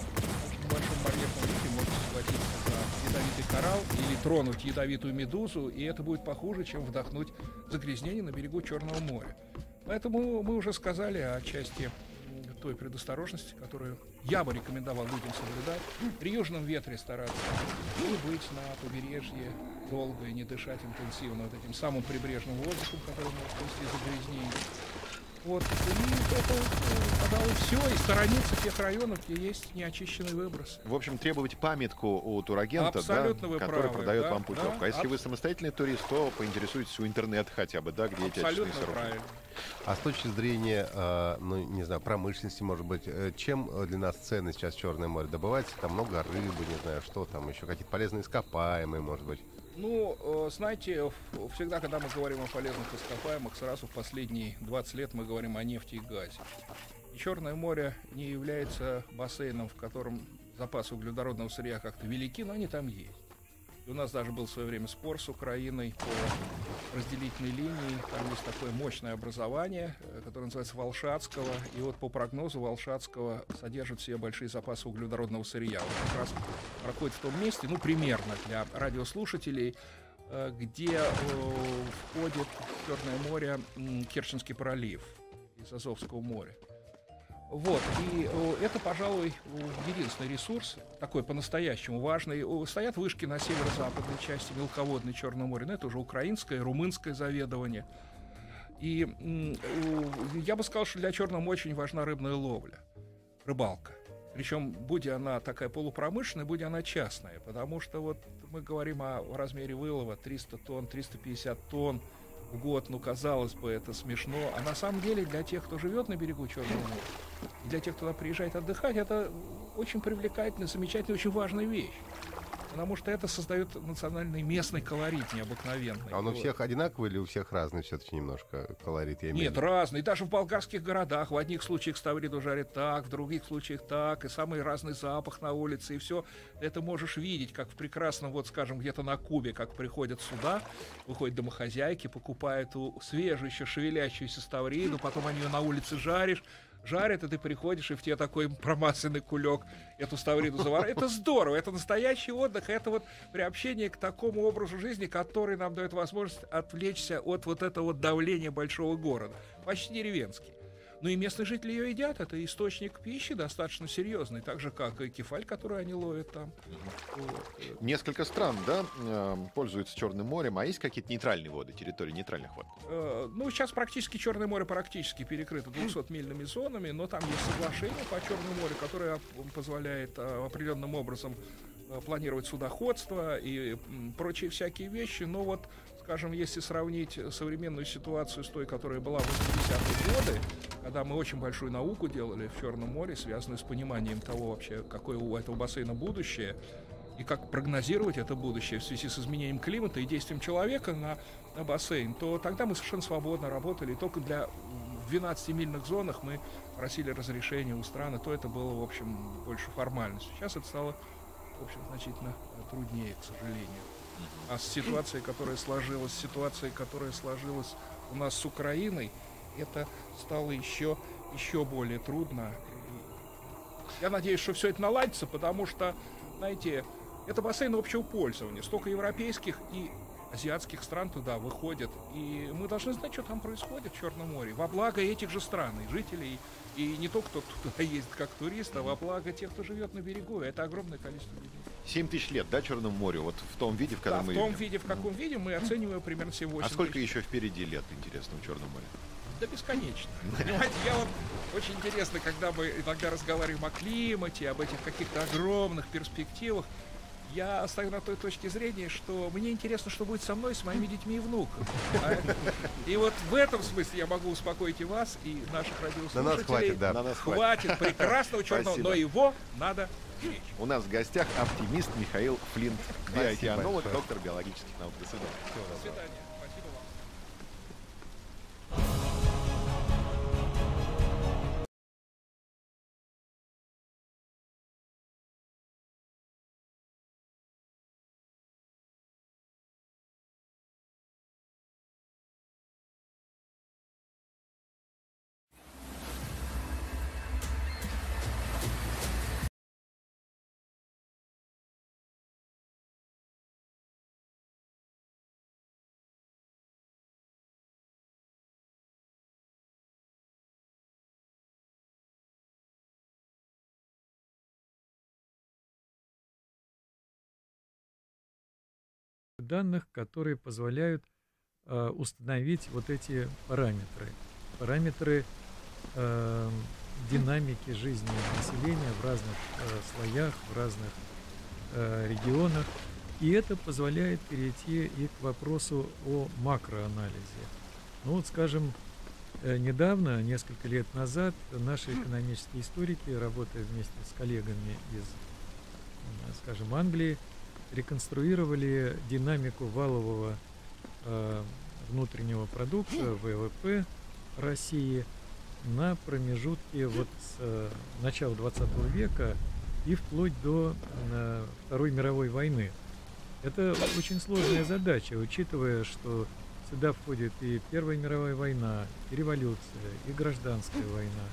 В Большом барьерном рифе можете схватиться за ядовитый коралл или тронуть ядовитую медузу, и это будет похуже, чем вдохнуть загрязнение на берегу Черного моря. Поэтому мы уже сказали о части той предосторожности, которую я бы рекомендовал людям соблюдать. При южном ветре стараться не быть на побережье долго и не дышать интенсивно вот этим самым прибрежным воздухом, который может нести загрязнение. Вот, и это, пожалуй, все, и сторониться тех районов, где есть неочищенный выброс. В общем, требовать памятку у турагента, Абсолютно да, вы который правы, продает да, вам путевку. да, а если аб- вы самостоятельный турист, то поинтересуйтесь у интернета хотя бы, да, где эти Абсолютно очистные сооружения. правильно. А с точки зрения, э, ну, не знаю, промышленности, может быть, э, чем для нас ценно сейчас Черное море? Добывается там много рыбы, не знаю, что там еще, какие-то полезные ископаемые, может быть? Ну, э, знаете, в- всегда, когда мы говорим о полезных ископаемых, сразу в последние двадцать лет мы говорим о нефти и газе. И Черное море не является бассейном, в котором запасы углеводородного сырья как-то велики, но они там есть. И у нас даже был в свое время спор с Украиной по разделительной линии. Там есть такое мощное образование, э, которое называется Волшатского. И вот по прогнозу Волшатского содержит в себе большие запасы углеводородного сырья. Он как раз проходит в том месте, ну, примерно для радиослушателей, э, где э, входит в Черное море м, Керченский пролив из Азовского моря. Вот, и о, это, пожалуй, о, единственный ресурс, такой по-настоящему важный. О, стоят вышки на северо-западной части мелководной Черного моря, но это уже украинское, румынское заведование. И м, о, я бы сказал, что для Черного моря очень важна рыбная ловля, рыбалка. Причем, будь она такая полупромышленная, будь она частная, потому что вот мы говорим о размере вылова триста тонн, триста пятьдесят тонн в год, ну, казалось бы, это смешно, а на самом деле для тех, кто живет на берегу Черного моря, для тех, кто туда приезжает отдыхать, это очень привлекательная, замечательная, очень важная вещь. Потому что это создает национальный местный колорит необыкновенный. А он у Вот. всех одинаковый или у всех разный все-таки немножко колорит? Я имею Нет, в виду? разный. Даже в болгарских городах в одних случаях ставриду жарят так, в других случаях так, и самый разный запах на улице, и все. Это можешь видеть, как в прекрасном, вот скажем, где-то на Кубе, как приходят сюда, выходят домохозяйки, покупают у свежую еще шевелящуюся ставриду, потом они ее на улице жаришь, жарят, и ты приходишь, и в тебе такой промасленный кулек эту ставриду заворачивает. Это здорово, это настоящий отдых, это вот приобщение к такому образу жизни, который нам дает возможность отвлечься от вот этого вот давления большого города. Почти деревенский. Ну и местные жители ее едят, это источник пищи достаточно серьезный, так же, как и кефаль, который они ловят там. Вот. Несколько стран, да, э, пользуются Черным морем, а есть какие-то нейтральные воды, территории нейтральных вод? Э, Ну, сейчас практически Черное море практически перекрыто двухсотмильными зонами, но там есть соглашение по Черному морю, которое позволяет э, определенным образом э, планировать судоходство и м, прочие всякие вещи. Но вот, скажем, если сравнить современную ситуацию с той, которая была в восьмидесятые годы, когда мы очень большую науку делали в Черном море, связанную с пониманием того вообще, какое у этого бассейна будущее, и как прогнозировать это будущее в связи с изменением климата и действием человека на, на бассейн, то тогда мы совершенно свободно работали. И только для двенадцатимильных зонах мы просили разрешения у стран, и то это было, в общем, больше формальностью. Сейчас это стало, в общем, значительно труднее, к сожалению. А с ситуацией, которая сложилась, ситуацией, которая сложилась у нас с Украиной, это стало еще, еще более трудно. Я надеюсь, что все это наладится, потому что, знаете, это бассейн общего пользования. Столько европейских и азиатских стран туда выходят. И мы должны знать, что там происходит в Черном море. Во благо этих же стран и жителей. И не только кто туда ездит как турист, а во благо тех, кто живет на берегу. Это огромное количество людей. Семь тысяч лет, да, Черному морю, вот в том виде, в котором Да, мы в том видим? виде, в каком виде, мы оцениваем примерно семь восемь А сколько тысяч. еще впереди лет, интересно, в Черном море? Да бесконечно. Понимаете, я вот очень интересно, когда мы иногда разговариваем о климате, об этих каких-то огромных перспективах, я стою на той точке зрения, что мне интересно, что будет со мной, с моими детьми и внуками. А? И вот в этом смысле я могу успокоить и вас, и наших радиослушателей. На нас хватит, да. На нас Хватит прекрасного черного, Спасибо. но его надо беречь. У нас в гостях оптимист Михаил Флинт, биотехнолог, большое. доктор биологических наук. До свидания. До свидания. Спасибо вам. данных, которые позволяют э, установить вот эти параметры. Параметры э, динамики жизни населения в разных э, слоях, в разных э, регионах. И это позволяет перейти и к вопросу о макроанализе. Ну вот, скажем, э, недавно, несколько лет назад, наши экономические историки, работая вместе с коллегами из, э, скажем, Англии, реконструировали динамику валового э, внутреннего продукта, вэ вэ пэ России на промежутке вот с э, начала двадцатого века и вплоть до э, Второй мировой войны. Это очень сложная задача, учитывая, что сюда входит и Первая мировая война, и революция, и гражданская война,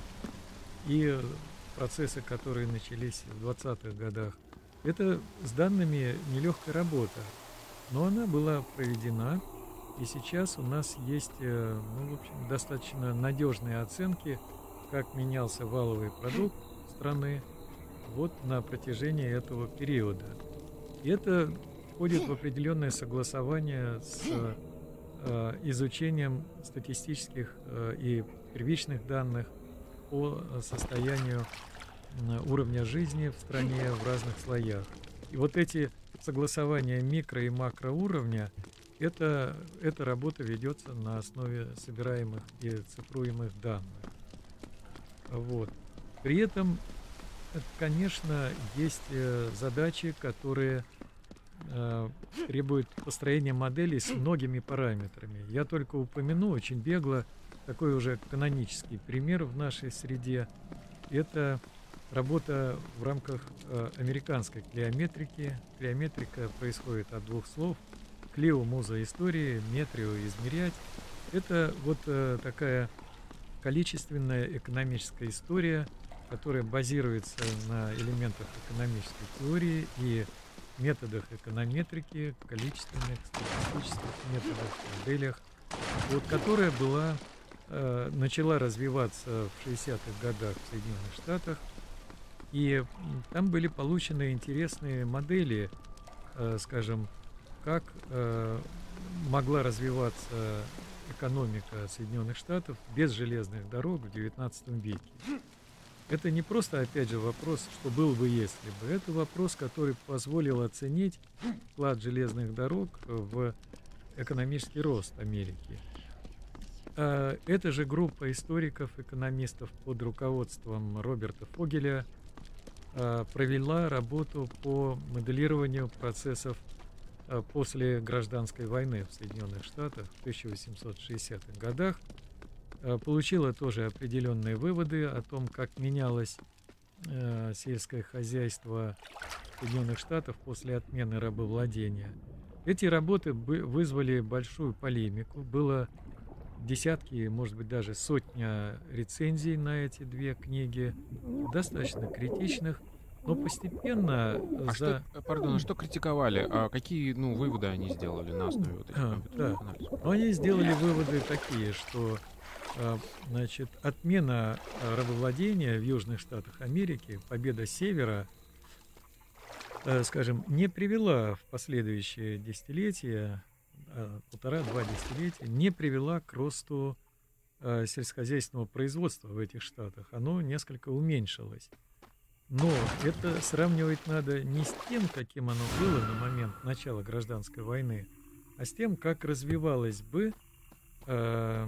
и процессы, которые начались в двадцатых годах. Это с данными нелегкая работа, но она была проведена, и сейчас у нас есть, ну, в общем, достаточно надежные оценки, как менялся валовый продукт страны вот на протяжении этого периода. И это входит в определенное согласование с э, изучением статистических э, и первичных данных по состоянию уровня жизни в стране в разных слоях. И вот эти согласования микро- и макроуровня, это, эта работа ведется на основе собираемых и цифруемых данных. Вот. При этом, конечно, есть задачи, которые э, требует построения моделей с многими параметрами. Я только упомяну очень бегло такой уже канонический пример в нашей среде. Это работа в рамках э, американской клеометрики. Клеометрика происходит от двух слов. Клео — муза истории, метрио — измерять. Это вот э, такая количественная экономическая история, которая базируется на элементах экономической теории и методах эконометрики, количественных, статистических методах, моделях, вот, которая была, э, начала развиваться в шестидесятых годах в Соединенных Штатах. И там были получены интересные модели, э, скажем, как э, могла развиваться экономика Соединенных Штатов без железных дорог в девятнадцатом веке. Это не просто, опять же, вопрос, что был бы, если бы. Это вопрос, который позволил оценить вклад железных дорог в экономический рост Америки. А эта же группа историков, экономистов под руководством Роберта Фогеля а, провела работу по моделированию процессов а, после гражданской войны в Соединенных Штатах в тысяча восемьсот шестидесятых годах. Получила тоже определенные выводы о том, как менялось э, сельское хозяйство Соединенных Штатов после отмены рабовладения. Эти работы вызвали большую полемику. Было десятки, может быть, даже сотня рецензий на эти две книги, достаточно критичных. Но постепенно... А за... что, пардон, а что критиковали? А какие, ну, выводы они сделали на основе вот этих а, компьютерных да. анализов? Но они сделали выводы такие, что значит, отмена рабовладения в Южных Штатах Америки, победа Севера, скажем, не привела в последующие десятилетия, полтора-два десятилетия, не привела к росту сельскохозяйственного производства в этих штатах. Оно несколько уменьшилось. Но это сравнивать надо не с тем, каким оно было на момент начала гражданской войны, а с тем, как развивалось бы э,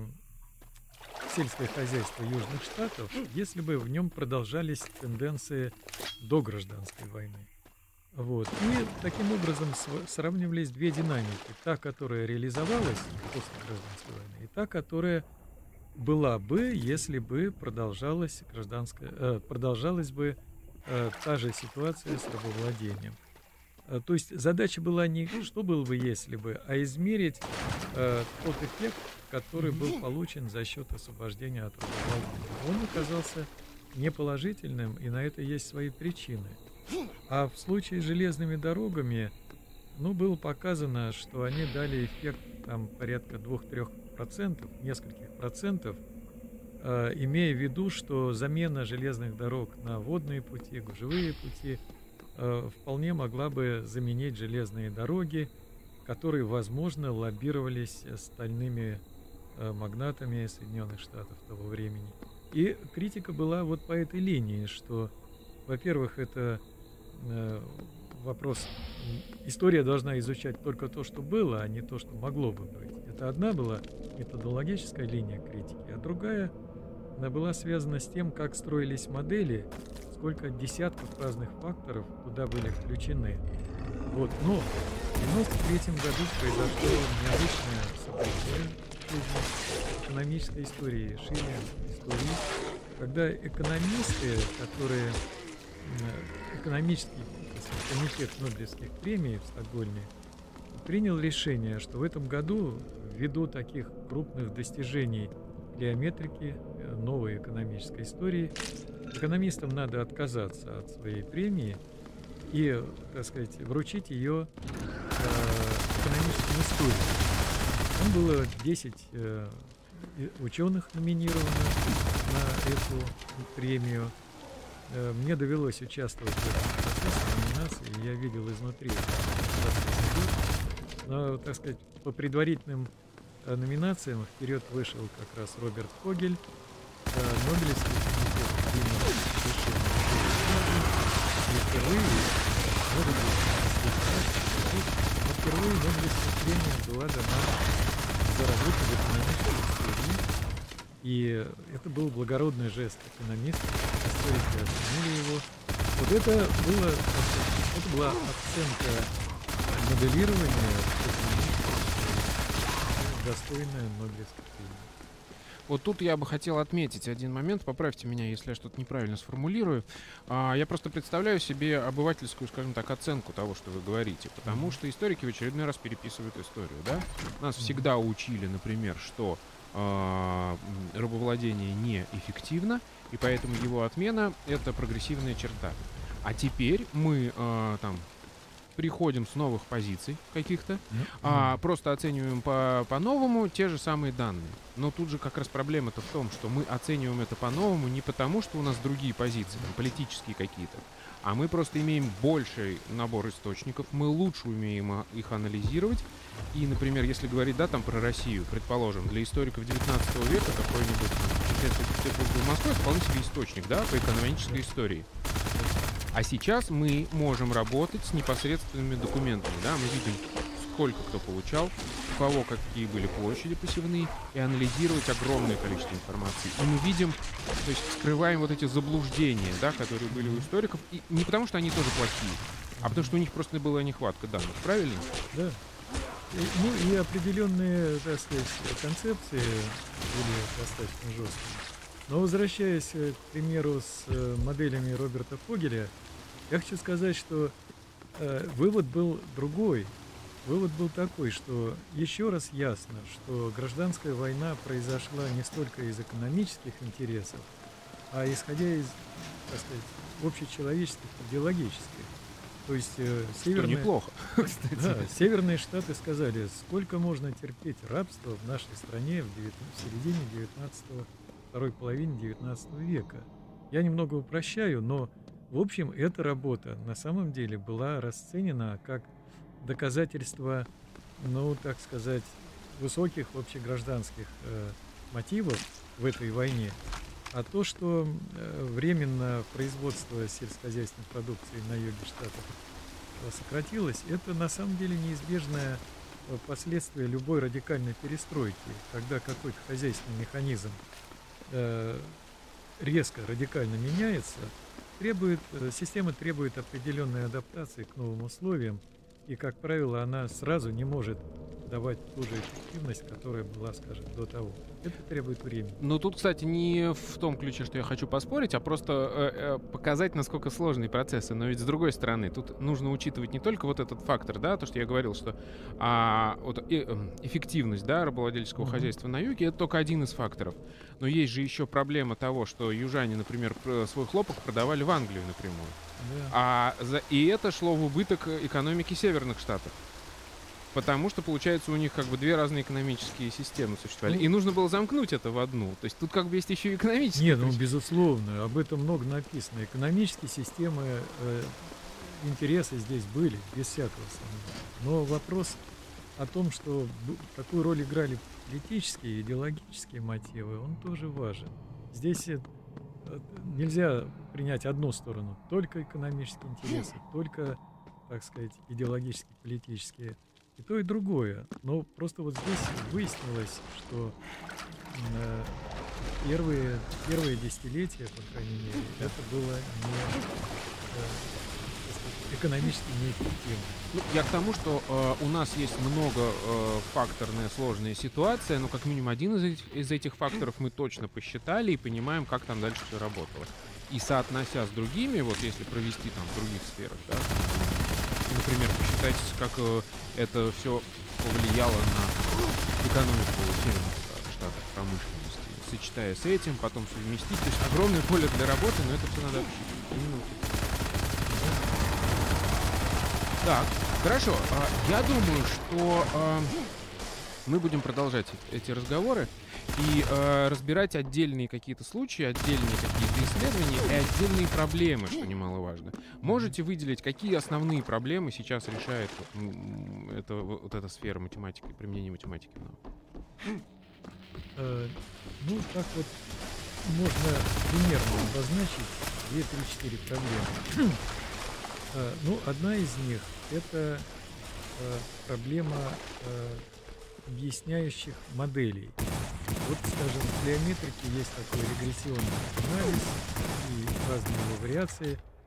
сельское хозяйство Южных Штатов, если бы в нем продолжались тенденции до гражданской войны. Вот. И таким образом сравнивались две динамики. Та, которая реализовалась после гражданской войны, и та, которая была бы, если бы продолжалась гражданская, э, продолжалась бы э, та же ситуация с рабовладением. Э, то есть задача была не что было бы, если бы, а измерить э, тот эффект, который был получен за счет освобождения от рабовладения. Он оказался неположительным, и на это есть свои причины. А в случае с железными дорогами, ну, было показано, что они дали эффект там порядка двух-трёх процентов, нескольких процентов, э, имея в виду, что замена железных дорог на водные пути, гужевые пути э, вполне могла бы заменить железные дороги, которые, возможно, лоббировались стальными э, магнатами Соединенных Штатов того времени. И критика была вот по этой линии, что, во-первых, это э, вопрос, история должна изучать только то, что было, а не то, что могло бы быть. Это одна была методологическая линия критики, а другая, она была связана с тем, как строились модели, сколько десятков разных факторов туда были включены. Вот. Но в девяносто третьем году произошло необычное событие в экономической истории, шире истории, когда экономисты, которые экономический комитет Нобелевских премий в Стокгольме принял решение, что в этом году, ввиду таких крупных достижений клеометрики, новой экономической истории, экономистам надо отказаться от своей премии и, так сказать, вручить ее э, экономическим историям. Там было десять э, ученых номинировано на эту премию. Мне довелось участвовать в этом процессе номинации, я видел изнутри этот процесс. Но, так сказать, по предварительным номинациям вперед вышел как раз Роберт Фогель, Нобелевский комитет принял решение. И впервые, может быть, но впервые Нобелевская премия была дана за работу в экономической истории. И это был благородный жест экономистов, историки оценили его. Вот это, было, это была оценка моделирование достойное Нобелевской премии. Вот тут я бы хотел отметить один момент, поправьте меня, если я что-то неправильно сформулирую. А, я просто представляю себе обывательскую, скажем так, оценку того, что вы говорите, потому mm-hmm. что историки в очередной раз переписывают историю, да? Нас mm-hmm. всегда учили, например, что а, рабовладение неэффективно, и поэтому его отмена — это прогрессивная черта. А теперь мы а, там приходим с новых позиций каких-то, mm-hmm. а, просто оцениваем по- по-новому те же самые данные. Но тут же как раз проблема-то в том, что мы оцениваем это по-новому не потому, что у нас другие позиции, там, политические какие-то, а мы просто имеем больший набор источников, мы лучше умеем их анализировать. И, например, если говорить, да, там про Россию, предположим, для историков девятнадцатого века какой-нибудь Петербург, Москва — вполне себе источник, да, по экономической истории. А сейчас мы можем работать с непосредственными документами, да, мы видим, сколько кто получал, у кого какие были площади посевные, и анализировать огромное количество информации. И мы видим, то есть скрываем вот эти заблуждения, да, которые были у историков, и не потому, что они тоже плохие, а потому, что у них просто была нехватка данных, правильно? Да. И, ну и определенные, так сказать, концепции были достаточно жесткие. Но возвращаясь, к примеру, с э, моделями Роберта Фогеля, я хочу сказать, что э, вывод был другой. Вывод был такой, что еще раз ясно, что гражданская война произошла не столько из экономических интересов, а исходя из, так сказать, общечеловеческих, идеологических. То есть э, северные... неплохо, кстати. Да, северные штаты сказали, сколько можно терпеть рабство в нашей стране в, девят... в середине девятнадцатого, второй половине девятнадцатого века. Я немного упрощаю, но, в общем, эта работа на самом деле была расценена как доказательство, ну, так сказать, высоких общегражданских э, мотивов в этой войне. А то, что э, временно производство сельскохозяйственной продукции на юге штатов э, сократилось, это на самом деле неизбежное э, последствие любой радикальной перестройки, когда какой-то хозяйственный механизм э, резко, радикально меняется, требует, э, система требует определенной адаптации к новым условиям, и, как правило, она сразу не может давать ту же эффективность, которая была, скажем, до того. Это требует времени. Но тут, кстати, не в том ключе, что я хочу поспорить, а просто э, э, показать, насколько сложные процессы. Но ведь с другой стороны, тут нужно учитывать не только вот этот фактор, да, то, что я говорил, что а, вот, э, эффективность, да, рабовладельческого mm-hmm. хозяйства на юге — это только один из факторов. Но есть же еще проблема того, что южане, например, свой хлопок продавали в Англию напрямую. Yeah. А за, и это шло в убыток экономики северных штатов. Потому что, получается, у них как бы две разные экономические системы существовали. Ну, и нужно было замкнуть это в одну. То есть тут как бы есть еще и экономические. Нет, ну, безусловно, об этом много написано. Экономические системы, э, интересы здесь были, без всякого сомнения. Но вопрос о том, что какую роль играли политические и идеологические мотивы, он тоже важен. Здесь э, нельзя принять одну сторону. Только экономические интересы, только, так сказать, идеологические, политические. И то, и другое. Но просто вот здесь выяснилось, что э, первые, первые десятилетия, по крайней мере, это было не, э, экономически неэффективно. Ну, я к тому, что э, у нас есть многофакторная э, сложная ситуация, но как минимум один из этих, из этих факторов мы точно посчитали и понимаем, как там дальше все работало. И соотнося с другими, вот если провести там в других сферах, да, например, посчитайте, как э, это все повлияло на экономику северных штатов, промышленности. Сочетая с этим, потом совместить. То есть огромное поле для работы, но это все надо обсчитывать. Так, хорошо. Я думаю, что э, мы будем продолжать эти разговоры и э, разбирать отдельные какие-то случаи, отдельные какие-то исследования и отдельные проблемы, что немаловажно. Можете выделить, какие основные проблемы сейчас решает вот, это, вот эта сфера математики, применения математики в науке? Э, ну, так вот можно примерно обозначить две-три-четыре проблемы. э, ну, одна из них — это э, проблема э, объясняющих моделей. Вот, скажем, в геометрике есть такой регрессионный анализ и разные его вариации.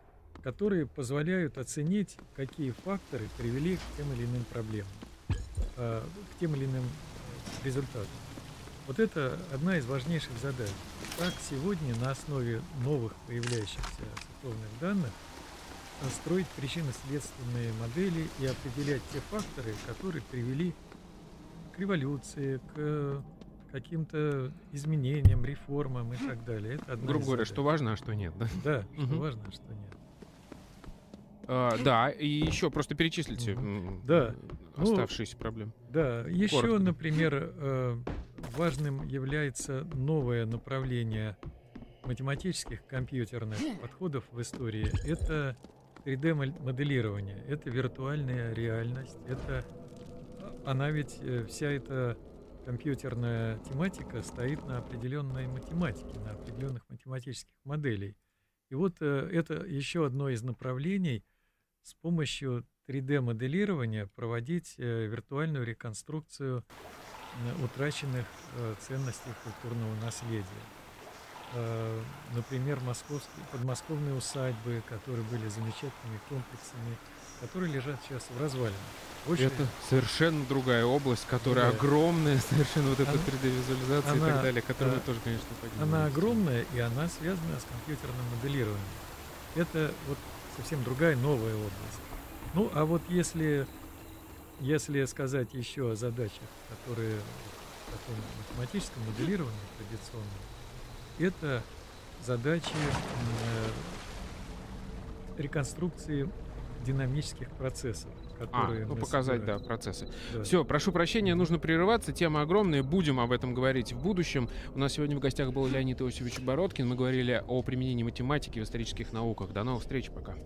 которые позволяют оценить, какие факторы привели к тем или иным проблемам, э, к тем или иным результатам. Вот это одна из важнейших задач. Как сегодня на основе новых появляющихся цифровых данных строить причинно-следственные модели и определять те факторы, которые привели к революции, к каким-то изменениям, реформам и так далее. Это одна Грубо из говоря, задач. что важно, а что нет, да? Да, что Мгм. важно, а что нет. А, да, и еще просто перечислите м, Да. Ну, оставшиеся проблемы. Да, еще, Коротко, да. например, э, важным является новое направление математических компьютерных подходов в истории. Это три дэ-моделирование, это виртуальная реальность, это она ведь, э, вся эта компьютерная тематика стоит на определенной математике, на определенных математических моделей. И вот э, это еще одно из направлений с помощью три дэ-моделирования проводить э, виртуальную реконструкцию э, утраченных э, ценностей культурного наследия. Э, например, московские, подмосковные усадьбы, которые были замечательными комплексами, которые лежат сейчас в развалинах. Очень- Это совершенно другая область, которая Да. огромная, совершенно вот эта Она- три дэ-визуализация и она, так далее, которую да, мы тоже, конечно, поднимем. Она огромная, и она связана с компьютерным моделированием. Это вот совсем другая новая область. Ну, а вот если, если сказать еще о задачах, которые в таком математическом моделировании традиционном, это задачи м, э, реконструкции динамических процессов, А, которые ну мы показать, да, собираем. процессы. Да. Все, прошу прощения, нужно прерываться. Тема огромная, будем об этом говорить в будущем. У нас сегодня в гостях был Леонид Иосифович Бородкин. Мы говорили о применении математики в исторических науках. До новых встреч, пока.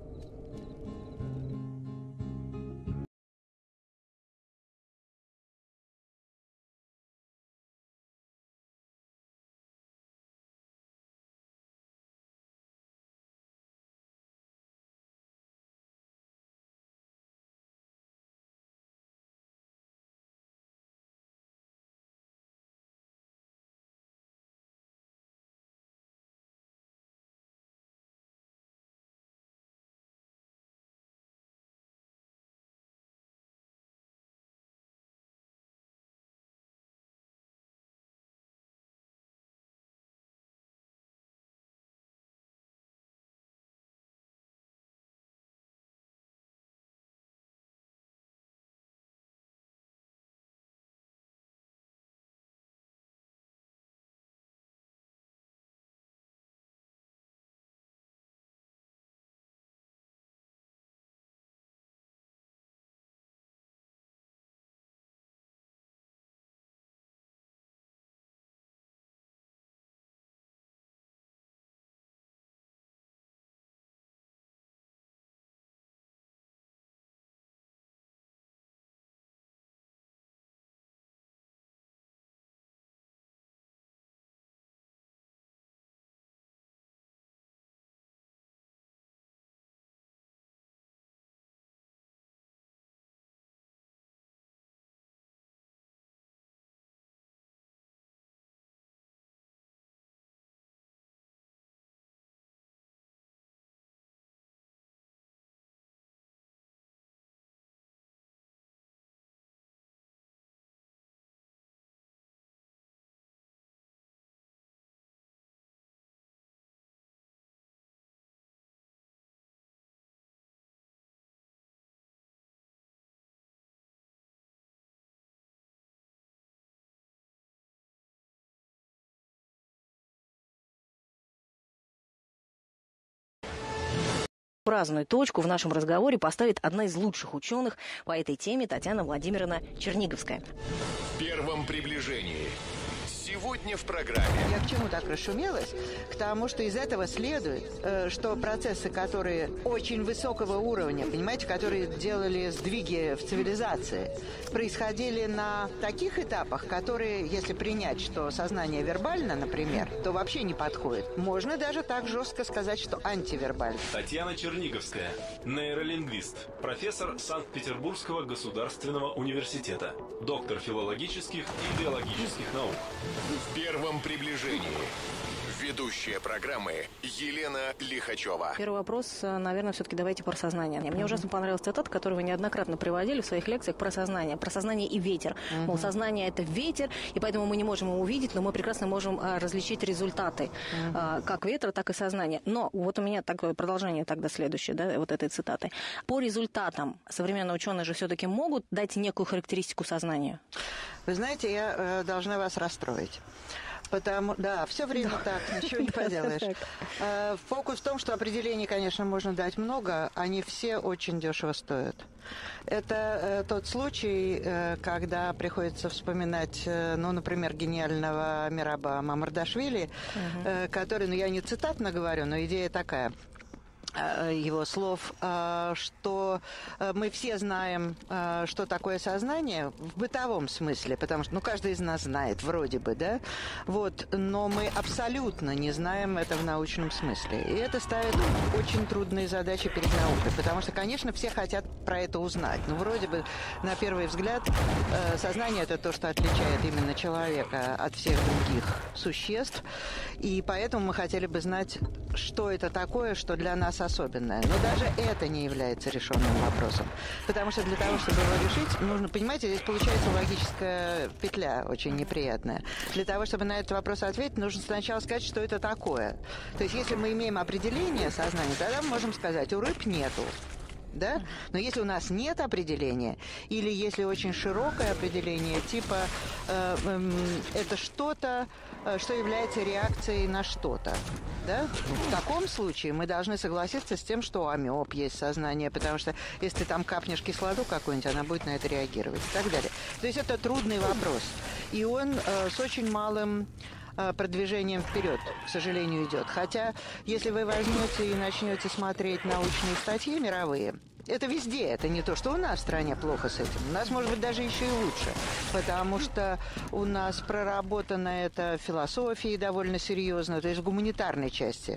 Праздную точку в нашем разговоре поставит одна из лучших ученых по этой теме Татьяна Владимировна Черниговская. В первом приближении. Сегодня в программе. Я к чему так расшумелась? К тому, что из этого следует, э, что процессы, которые очень высокого уровня, понимаете, которые делали сдвиги в цивилизации, происходили на таких этапах, которые, если принять, что сознание вербально, например, то вообще не подходит. Можно даже так жестко сказать, что антивербально. Татьяна Черниговская, нейролингвист, профессор Санкт-Петербургского государственного университета, доктор филологических и биологических наук. В первом приближении. Ведущая программы Елена Лихачева. Первый вопрос, наверное, все-таки давайте про сознание. Мне uh-huh. ужасно понравилась цитата, которую вы неоднократно приводили в своих лекциях про сознание. Про сознание и ветер. Uh-huh. Мол, сознание — это ветер, и поэтому мы не можем его увидеть, но мы прекрасно можем а, различить результаты. Uh-huh. А, как ветра, так и сознания. Но вот у меня такое продолжение тогда следующее, да, вот этой цитаты. По результатам современные ученые же все-таки могут дать некую характеристику сознанию? Вы знаете, я э, должна вас расстроить. Потому, да, все время так, ничего не поделаешь. Э, фокус в том, что определений, конечно, можно дать много, они все очень дешево стоят. Это э, тот случай, э, когда приходится вспоминать, э, ну, например, гениального Мираба Мамардашвили, угу. э, который, ну, я не цитатно говорю, но идея такая его слов, что мы все знаем, что такое сознание в бытовом смысле, потому что, ну, каждый из нас знает, вроде бы, да, вот, но мы абсолютно не знаем это в научном смысле. И это ставит очень трудные задачи перед наукой, потому что, конечно, все хотят про это узнать. Ну, вроде бы, на первый взгляд, сознание — это то, что отличает именно человека от всех других существ, и поэтому мы хотели бы знать, что это такое, что для нас особенное. Но даже это не является решенным вопросом. Потому что для того, чтобы его решить, нужно, понимаете, здесь получается логическая петля очень неприятная. Для того, чтобы на этот вопрос ответить, нужно сначала сказать, что это такое. То есть, если мы имеем определение сознания, тогда мы можем сказать, у рыб нету. Да? Но если у нас нет определения, или если очень широкое определение, типа э, э, это что-то, э, что является реакцией на что-то, да? В таком случае мы должны согласиться с тем, что у амеб есть сознание, потому что если ты там капнешь кислоту какую-нибудь, она будет на это реагировать и так далее. То есть это трудный вопрос. И он э, с очень малым продвижением вперед, к сожалению, идет. Хотя, если вы возьмете и начнете смотреть научные статьи мировые, это везде, это не то, что у нас в стране плохо с этим. У нас, может быть, даже еще и лучше, потому что у нас проработана это в философии довольно серьезно, то есть в гуманитарной части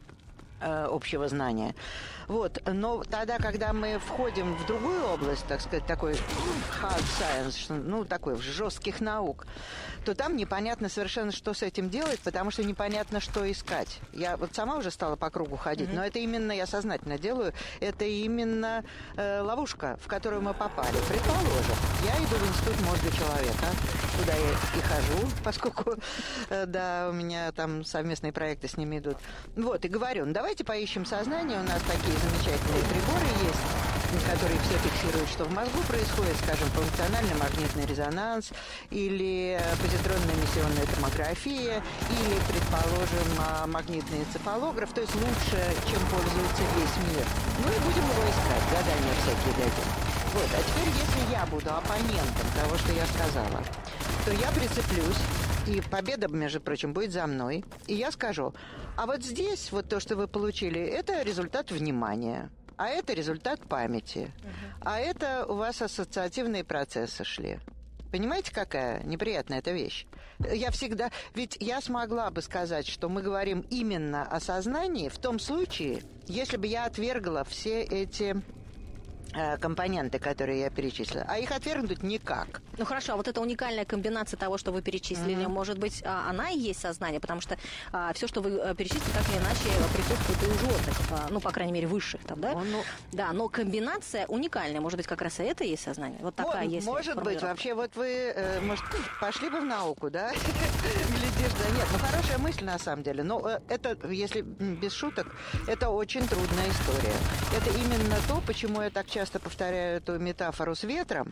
э, общего знания. Вот. Но тогда, когда мы входим в другую область, так сказать, такой hard science, ну, такой жестких наук, то там непонятно совершенно, что с этим делать, потому что непонятно, что искать. Я вот сама уже стала по кругу ходить, mm-hmm. но это именно, я сознательно делаю, это именно э, ловушка, в которую мы попали. Предположим, я иду в институт мозга человека, куда я и хожу, поскольку, э, да, у меня там совместные проекты с ними идут. Вот, и говорю, ну, давайте поищем сознание, у нас такие замечательные приборы есть, которые все фиксируют, что в мозгу происходит, скажем, функциональный магнитный резонанс или позитронная эмиссионная томография, или, предположим, магнитный энцефалограф, то есть лучше, чем пользуется весь мир. Ну и будем его искать, задания всякие дадим. Вот, а теперь, если я буду оппонентом того, что я сказала, то я прицеплюсь, и победа, между прочим, будет за мной, и я скажу, а вот здесь вот то, что вы получили, это результат внимания. А это результат памяти. Uh-huh. А это у вас ассоциативные процессы шли. Понимаете, какая неприятная эта вещь? Я всегда... Ведь я смогла бы сказать, что мы говорим именно о сознании в том случае, если бы я отвергла все эти э, компоненты, которые я перечислила. А их отвергнуть никак. Ну хорошо, а вот эта уникальная комбинация того, что вы перечислили, mm-hmm. может быть, она и есть сознание, потому что а, все, что вы перечислили, так или иначе присутствует и у животных, а, ну, по крайней мере, высших там, да? Oh, no. Да, но комбинация уникальная, может быть, как раз и это и есть сознание? Вот такая Мо- есть. Может быть, вообще, вот вы, э, может, пошли бы в науку, да? Глядишь, да нет, ну, хорошая мысль на самом деле, но э, это, если без шуток, это очень трудная история. Это именно то, почему я так часто повторяю эту метафору с ветром.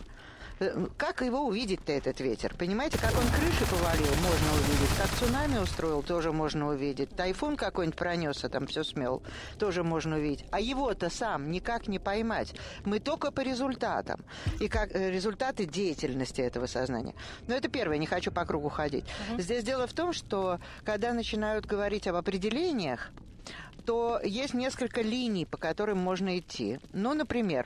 Как его увидеть-то, этот ветер? Понимаете, как он крыши повалил, можно увидеть. Как цунами устроил, тоже можно увидеть. Тайфун какой-нибудь пронесся, там все смел, тоже можно увидеть. А его-то сам никак не поймать. Мы только по результатам. И как результаты деятельности этого сознания. Но это первое, не хочу по кругу ходить. Uh-huh. Здесь дело в том, что когда начинают говорить об определениях, то есть несколько линий, по которым можно идти. Ну, например,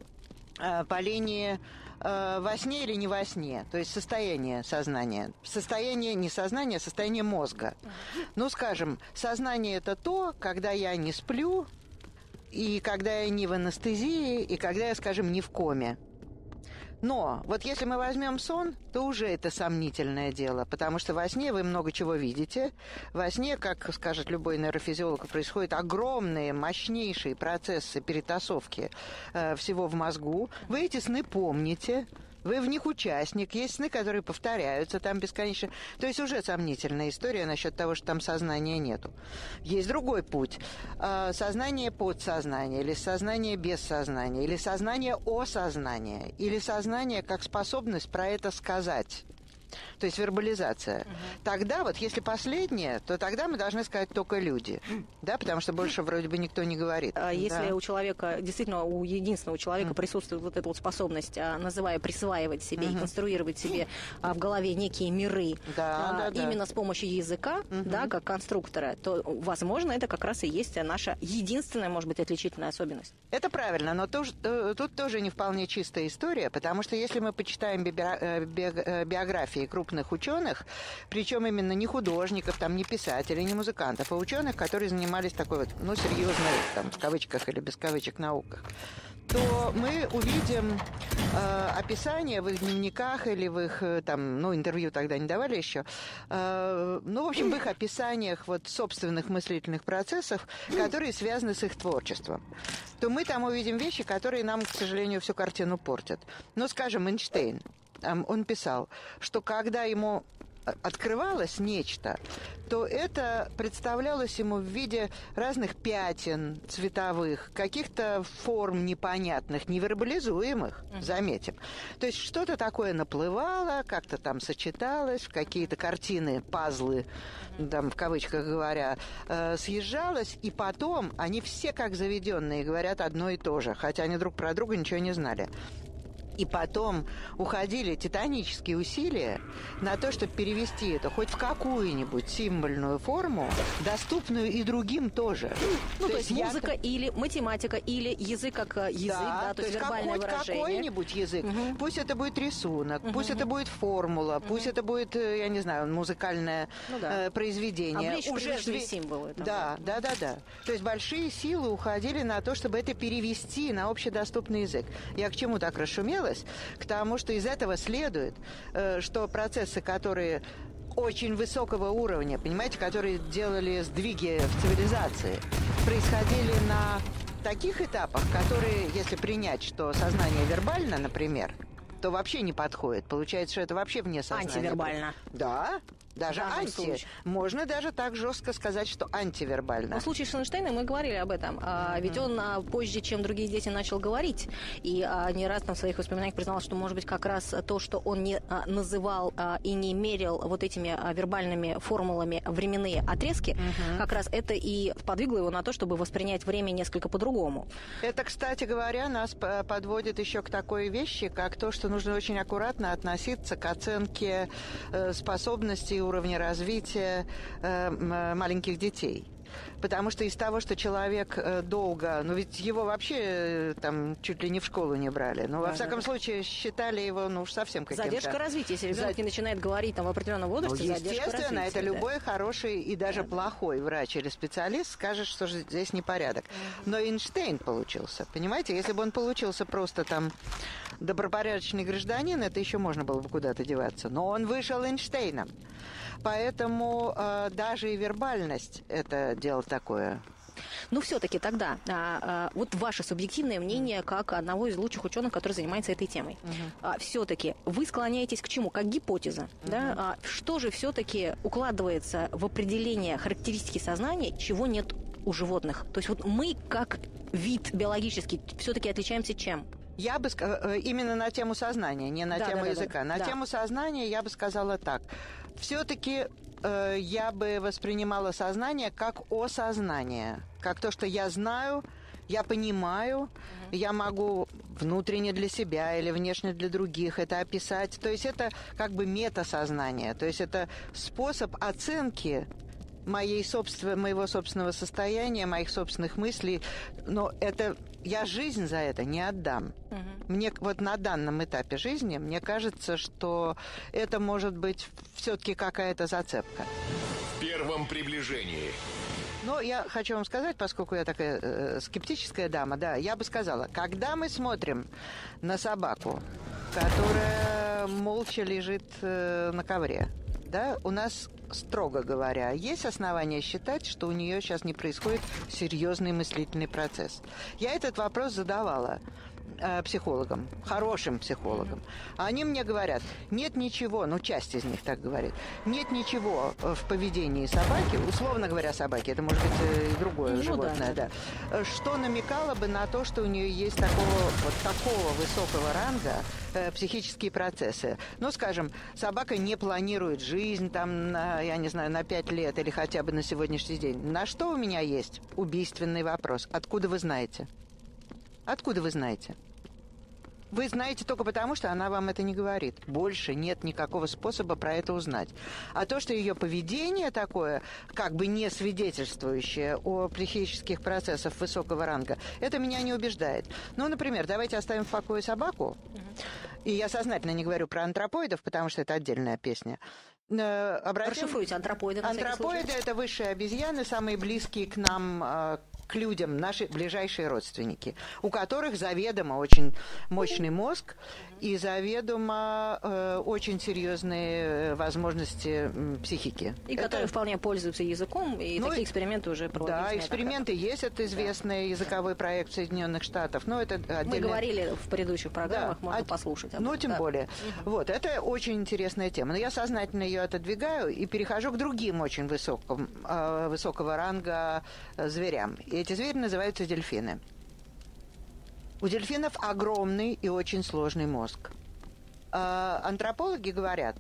по линии во сне или не во сне, то есть состояние сознания. Состояние не сознания, а состояние мозга. Ну, скажем, сознание – это то, когда я не сплю, и когда я не в анестезии, и когда я, скажем, не в коме. Но вот если мы возьмем сон, то уже это сомнительное дело, потому что во сне вы много чего видите. Во сне, как скажет любой нейрофизиолог, происходят огромные, мощнейшие процессы перетасовки э, всего в мозгу. Вы эти сны помните. Вы в них участник. Есть сны, которые повторяются там бесконечно. То есть уже сомнительная история насчет того, что там сознания нету. Есть другой путь. Сознание подсознания, или сознание без сознания, или сознание о сознании, или сознание как способность про это сказать. То есть вербализация. Угу. Тогда вот, если последнее, то тогда мы должны сказать только люди. Да, потому что больше вроде бы никто не говорит. А если да. у человека, действительно, у единственного человека mm. присутствует вот эта вот способность, называя, присваивать себе mm-hmm. и конструировать себе в голове некие миры, да, а, да, именно да. с помощью языка, mm-hmm. да, как конструктора, то, возможно, это как раз и есть наша единственная, может быть, отличительная особенность. Это правильно, но тоже, тут тоже не вполне чистая история, потому что если мы почитаем биографии крупных ученых, причем именно не художников, там, не писателей, не музыкантов, а ученых, которые занимались такой вот, ну, серьезной, там, в кавычках или без кавычек, науках, то мы увидим э, описание в их дневниках или в их, там, ну, интервью тогда не давали еще, э, ну, в общем, в их описаниях вот собственных мыслительных процессов, которые связаны с их творчеством, то мы там увидим вещи, которые нам, к сожалению, всю картину портят. Ну, скажем, Эйнштейн. Он писал, что когда ему открывалось нечто, то это представлялось ему в виде разных пятен цветовых, каких-то форм непонятных, невербализуемых, заметим. То есть что-то такое наплывало, как-то там сочеталось, в какие-то картины, пазлы, там, в кавычках говоря, э, съезжалось, и потом они все как заведенные говорят одно и то же, хотя они друг про друга ничего не знали. И потом уходили титанические усилия на то, чтобы перевести это хоть в какую-нибудь символьную форму, доступную и другим тоже. Ну, то, то есть музыка я... или математика, или язык как язык, да, да, то, то есть вербальное выражение. Какой-нибудь язык. Угу. Пусть это будет рисунок, угу. пусть это будет формула, угу. пусть это будет, я не знаю, музыкальное ну, да. э, произведение. Облечь уже зве... символы. Там, да, да, да, да. То есть большие силы уходили на то, чтобы это перевести на общедоступный язык. Я к чему так расшумела? К тому, что из этого следует, что процессы, которые очень высокого уровня, понимаете, которые делали сдвиги в цивилизации, происходили на таких этапах, которые, если принять, что сознание вербально, например, то вообще не подходит. Получается, что это вообще вне сознания. Антивербально. Да. Даже анти. Случае. Можно даже так жестко сказать, что антивербально. В случае с Эйнштейном мы говорили об этом. А, ведь он а, позже, чем другие дети, начал говорить. И а, не раз там в своих воспоминаниях признал, что, может быть, как раз то, что он не а, называл а, и не мерил вот этими а, вербальными формулами временные отрезки, угу. как раз это и сподвигло его на то, чтобы воспринять время несколько по-другому. Это, кстати говоря, нас подводит еще к такой вещи, как то, что нужно очень аккуратно относиться к оценке э, способностей уровня развития э, маленьких детей. Потому что из того, что человек э, долго... Ну, ведь его вообще э, там чуть ли не в школу не брали. Но, во да, всяком да. случае, считали его, ну, уж совсем каким-то... Задержка развития. Если ребенок За... не начинает говорить там в определенном возрасте, ну, задержка развития. Естественно, это да. любой хороший и даже да. плохой врач или специалист скажет, что же здесь непорядок. Но Эйнштейн получился. Понимаете, если бы он получился просто там добропорядочный гражданин, это еще можно было бы куда-то деваться. Но он вышел Эйнштейном. Поэтому э, даже и вербальность – это дело такое. Ну, все-таки тогда, а, а, вот ваше субъективное мнение как одного из лучших ученых, который занимается этой темой. Uh-huh. А, все-таки вы склоняетесь к чему? Как гипотеза. Uh-huh. Да? А, что же все-таки укладывается в определение характеристики сознания, чего нет у животных? То есть вот мы, как вид биологический, все-таки отличаемся чем? Я бы сказала, именно на тему сознания, не на да, тему да, языка. Да, на да. тему сознания я бы сказала так. Все-таки э, я бы воспринимала сознание как осознание. Как то, что я знаю, я понимаю, uh-huh. я могу внутренне для себя или внешне для других это описать. То есть это как бы метасознание. То есть это способ оценки моей собствен... моего собственного состояния, моих собственных мыслей. Но это... Я жизнь за это не отдам. Угу. Мне вот на данном этапе жизни, мне кажется, что это может быть все-таки какая-то зацепка. В первом приближении. Но я хочу вам сказать, поскольку я такая э, скептическая дама, да, я бы сказала, когда мы смотрим на собаку, которая молча лежит э, на ковре, да, у нас, строго говоря, есть основания считать, что у нее сейчас не происходит серьезный мыслительный процесс. Я этот вопрос задавала э, психологам, хорошим психологам. Они мне говорят, нет ничего, ну, часть из них так говорит, нет ничего в поведении собаки, условно говоря, собаки, это может быть и другое ну, животное, да, да, что намекало бы на то, что у нее есть такого, вот такого высокого ранга э, психические процессы. Ну, скажем, собака не планирует жизнь там, на, я не знаю, на пять лет или хотя бы на сегодняшний день. На что у меня есть убийственный вопрос? Откуда вы знаете? Откуда вы знаете? Вы знаете только потому, что она вам это не говорит. Больше нет никакого способа про это узнать. А то, что ее поведение такое, как бы не свидетельствующее о психических процессах высокого ранга, это меня не убеждает. Ну, например, давайте оставим в покое собаку. И я сознательно не говорю про антропоидов, потому что это отдельная песня. Обратим... Расшифруйте антропоиды. Антропоиды – это высшие обезьяны, самые близкие к нам, к людям, наши ближайшие родственники, у которых заведомо очень мощный мозг и заведомо э, очень серьезные возможности э, психики. И это... которые вполне пользуются языком, и ну, такие эксперименты уже проводятся. Да, эксперименты есть, это известный да. языковой проект Соединенных Штатов. Но это отдельно... Мы говорили в предыдущих программах, да. можно а... послушать. Ну, тем да. более. Угу. Вот, это очень интересная тема. Но я сознательно ее отодвигаю и перехожу к другим очень высоким, э, высокого ранга э, зверям. И эти звери называются дельфины. У дельфинов огромный и очень сложный мозг. Э, антропологи говорят,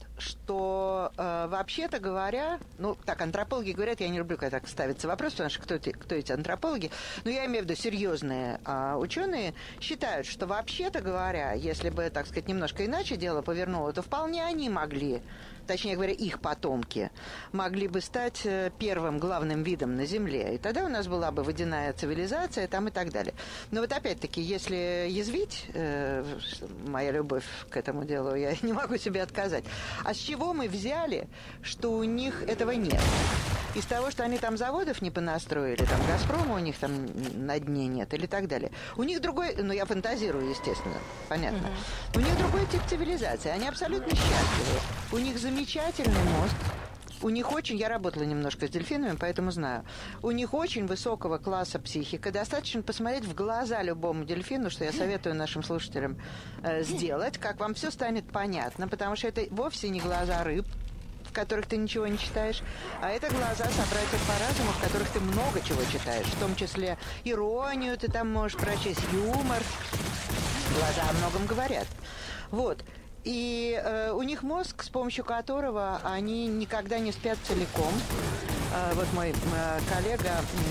что э, вообще-то говоря, ну так, антропологи говорят, я не люблю, когда так ставится вопрос, потому что кто, кто эти антропологи, но я имею в виду серьезные э, ученые, считают, что вообще-то говоря, если бы, так сказать, немножко иначе дело повернуло, то вполне они могли, точнее говоря, их потомки, могли бы стать первым главным видом на Земле. И тогда у нас была бы водяная цивилизация там и так далее. Но вот опять-таки, если язвить, э, моя любовь к этому делу, я не могу себе отказать. А с чего мы взяли, что у них этого нет? Из того, что они там заводов не понастроили, там «Газпрома» у них там на дне нет или так далее. У них другой, ну я фантазирую, естественно, понятно. Mm-hmm. У них другой тип цивилизации, они абсолютно счастливы. У них замечательный мозг. У них очень, я работала немножко с дельфинами, поэтому знаю, у них очень высокого класса психика. Достаточно посмотреть в глаза любому дельфину, что я советую нашим слушателям э, сделать, как вам все станет понятно, потому что это вовсе не глаза рыб, в которых ты ничего не читаешь, а это глаза собратьев по разуму, в которых ты много чего читаешь, в том числе иронию ты там можешь прочесть, юмор. Глаза о многом говорят. Вот. И э, у них мозг, с помощью которого они никогда не спят целиком. Э, вот мой э, коллега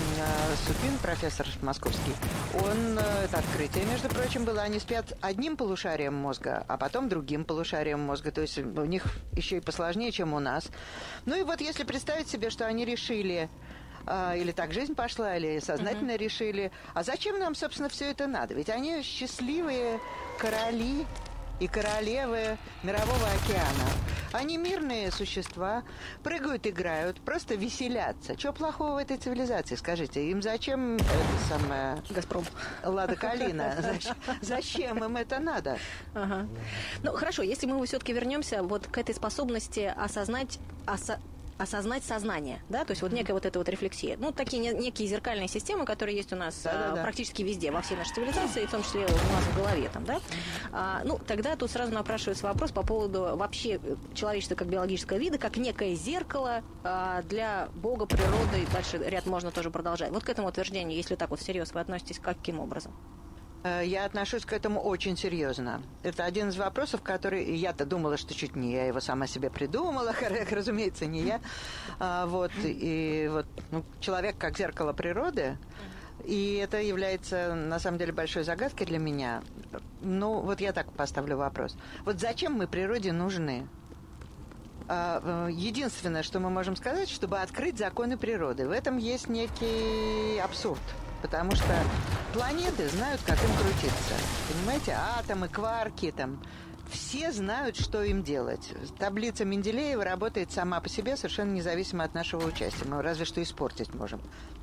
э, Супин, профессор московский, он, э, это открытие, между прочим, было, они спят одним полушарием мозга, а потом другим полушарием мозга. То есть у них еще и посложнее, чем у нас. Ну и вот если представить себе, что они решили... или так жизнь пошла, или сознательно uh-huh. решили. А зачем нам, собственно, все это надо? Ведь они счастливые короли и королевы мирового океана. Они мирные существа, прыгают, играют, просто веселятся. Чего плохого в этой цивилизации, скажите? Им зачем это самое... «Газпром». «Лада Калина». Зачем, зачем им это надо? Ага. Ну, хорошо, если мы все-таки вернемся вот к этой способности осознать... Осо... осознать сознание, да, то есть вот некая вот эта вот рефлексия. Ну, такие не, некие зеркальные системы, которые есть у нас да, а, да, практически везде, во всей нашей цивилизации, в том числе у нас в голове там, да. А, ну, тогда тут сразу напрашивается вопрос по поводу вообще человечества как биологического вида, как некое зеркало а, для Бога, природы, и дальше ряд можно тоже продолжать. Вот к этому утверждению, если так вот всерьез вы относитесь, каким образом? Я отношусь к этому очень серьезно. Это один из вопросов, который... Я-то думала, что чуть не я его сама себе придумала, разумеется, не я. А, вот, и вот ну, человек как зеркало природы, и это является, на самом деле, большой загадкой для меня. Ну, вот я так поставлю вопрос. Вот зачем мы природе нужны? А, единственное, что мы можем сказать, чтобы открыть законы природы. В этом есть некий абсурд. Потому что планеты знают, как им крутиться. Понимаете, атомы, кварки, там, все знают, что им делать. Таблица Менделеева работает сама по себе, совершенно независимо от нашего участия. Мы разве что испортить можем.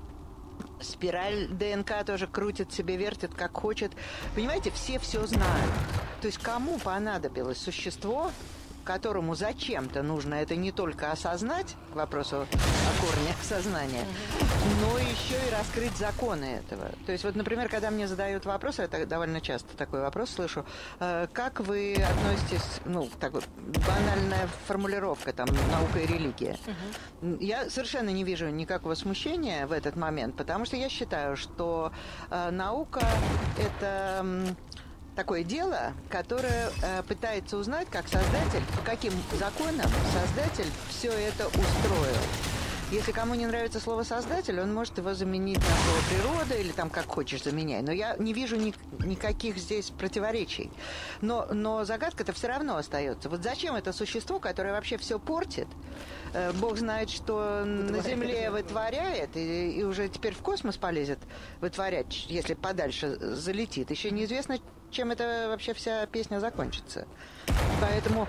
Спираль ДНК тоже крутит себе, вертит, как хочет. Понимаете, все все знают. То есть кому понадобилось существо, которому зачем-то нужно это не только осознать, к вопросу о корне сознания, но еще и раскрыть законы этого. То есть вот, например, когда мне задают вопрос, я довольно часто такой вопрос слышу, э, как вы относитесь, ну, так вот, банальная формулировка, там, наука и религия. Uh-huh. Я совершенно не вижу никакого смущения в этот момент, потому что я считаю, что э, наука – это... такое дело, которое э, пытается узнать, как создатель, по каким законам создатель все это устроил. Если кому не нравится слово «создатель», он может его заменить на слово «природа» или там как хочешь заменяй. Но я не вижу ни, никаких здесь противоречий. Но, но загадка-то все равно остается. Вот зачем это существо, которое вообще все портит? Э, Бог знает, что на Земле вытворяет, и, и уже теперь в космос полезет вытворять, если подальше залетит. Еще неизвестно, чем это вообще вся песня закончится. Поэтому,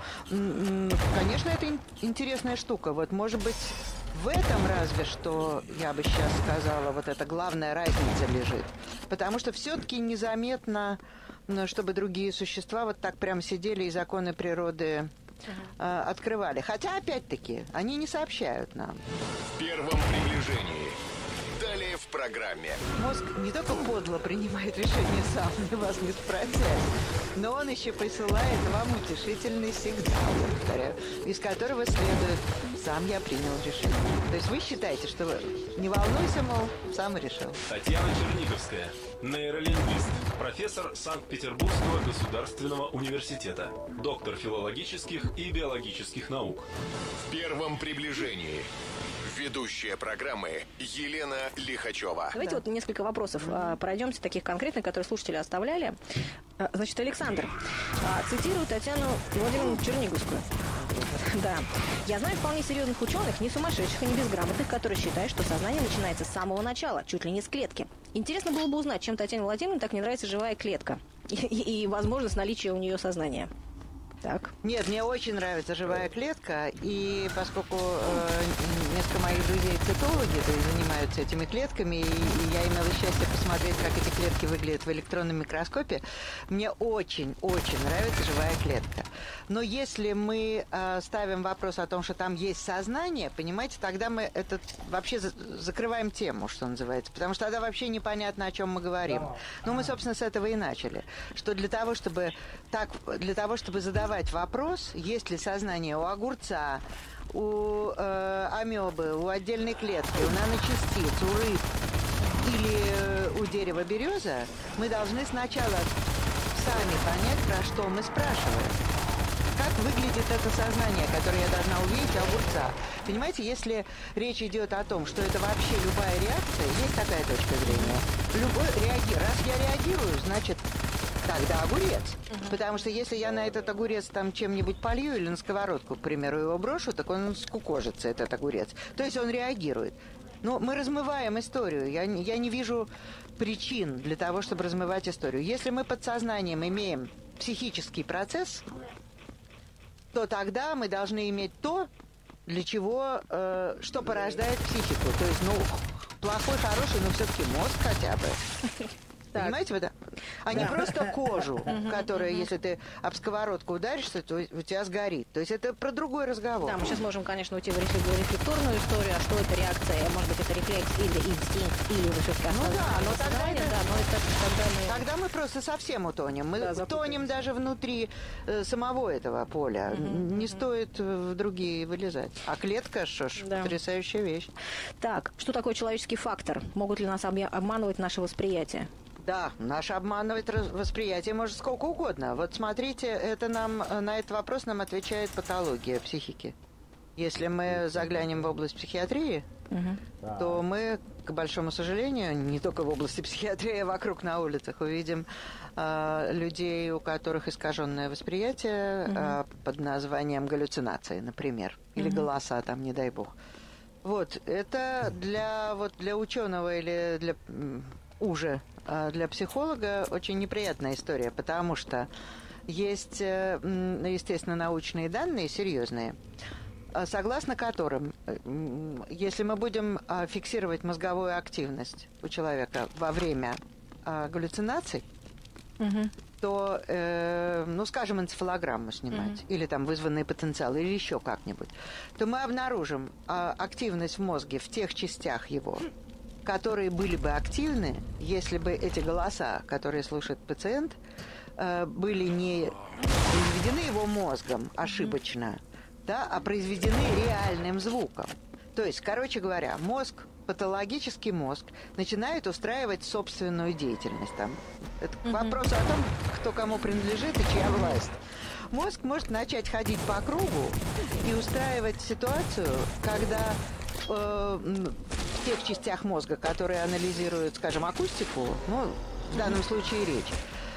конечно, это интересная штука. Вот, может быть, в этом разве что, я бы сейчас сказала, вот эта главная разница лежит. Потому что все-таки незаметно, чтобы другие существа вот так прям сидели и законы природы э, открывали. Хотя, опять-таки, они не сообщают нам. В первом приближении. Далее в программе. Мозг не только подло принимает решение сам, вас не спросят, но он еще присылает вам утешительный сигнал, я повторяю, из которого следует «сам я принял решение». То есть вы считаете, что вы не волнуйся, мол, сам решил. Татьяна Черниговская, нейролингвист, профессор Санкт-Петербургского государственного университета, доктор филологических и биологических наук. В первом приближении. Ведущая программы Елена Лихачева. Давайте да. вот несколько вопросов а, пройдемся, таких конкретных, которые слушатели оставляли. А, значит, Александр а, цитирует Татьяну Владимировну Черниговскую. Да. Я знаю вполне серьезных ученых, не сумасшедших и не безграмотных, которые считают, что сознание начинается с самого начала, чуть ли не с клетки. Интересно было бы узнать, чем Татьяне Владимировне так не нравится живая клетка и, и, и возможность наличия у нее сознания. Так. Нет, мне очень нравится живая клетка, и поскольку э, несколько моих друзей-цитологи занимаются этими клетками, и, и я имела счастье посмотреть, как эти клетки выглядят в электронном микроскопе, мне очень-очень нравится живая клетка. Но если мы э, ставим вопрос о том, что там есть сознание, понимаете, тогда мы этот, вообще за, закрываем тему, что называется, потому что тогда вообще непонятно, о чем мы говорим. Ну, мы, собственно, с этого и начали, что для того, чтобы, так, для того, чтобы задавать вопрос, есть ли сознание у огурца, у э, амебы, у отдельной клетки, у наночастиц, у рыб или э, у дерева береза, мы должны сначала сами понять, про что мы спрашиваем. Как выглядит это сознание, которое я должна увидеть у огурца? Понимаете, если речь идет о том, что это вообще любая реакция, есть такая точка зрения. Любой реаги... Раз я реагирую, значит... Тогда огурец. Uh-huh. Потому что если я на этот огурец там чем-нибудь полью или на сковородку, к примеру, его брошу, так он скукожится, этот огурец. То есть он реагирует. Но мы размываем историю. Я, я не вижу причин для того, чтобы размывать историю. Если мы под сознанием имеем психический процесс, то тогда мы должны иметь то, для чего, э, что порождает психику. То есть, ну, плохой, хороший, но все-таки мозг хотя бы. Так. Понимаете, вот, а да. не просто кожу, которая, если ты об сковородку ударишься, то у тебя сгорит. То есть это про другой разговор. Да, мы сейчас можем, конечно, уйти в рефлекторную историю, а что это реакция, может быть, это рефлекс или инстинкт, или уже все-таки ну да, но тогда, это, да, но это тогда, мы... тогда мы просто совсем утонем. Мы да, тонем даже внутри э, самого этого поля. Uh-huh, не uh-huh. стоит в другие вылезать. А клетка, что ж, да. потрясающая вещь. Так, что такое человеческий фактор? Могут ли нас обманывать наше восприятие? Да, наше обманывать восприятие может сколько угодно. Вот смотрите, это нам, на этот вопрос нам отвечает патология психики. Если мы заглянем в область психиатрии, угу. то мы, к большому сожалению, не только в области психиатрии, а вокруг на улицах увидим э, людей, у которых искаженное восприятие угу. э, под названием галлюцинации, например, или угу. голоса там, не дай бог. Вот, это для, вот, для ученого или для... уже для психолога очень неприятная история, потому что есть, естественно, научные данные, серьезные, согласно которым, если мы будем фиксировать мозговую активность у человека во время галлюцинаций, угу. то, э, ну, скажем, энцефалограмму снимать, угу. или там вызванные потенциалы, или еще как-нибудь, то мы обнаружим активность в мозге в тех частях его, которые были бы активны, если бы эти голоса, которые слушает пациент, были не произведены его мозгом ошибочно, да, а произведены реальным звуком. То есть, короче говоря, мозг, патологический мозг, начинает устраивать собственную деятельность. Там, это к вопросу о том, кто кому принадлежит и чья власть. Мозг может начать ходить по кругу и устраивать ситуацию, когда э, в тех частях мозга, которые анализируют, скажем, акустику, ну, в данном случае речь,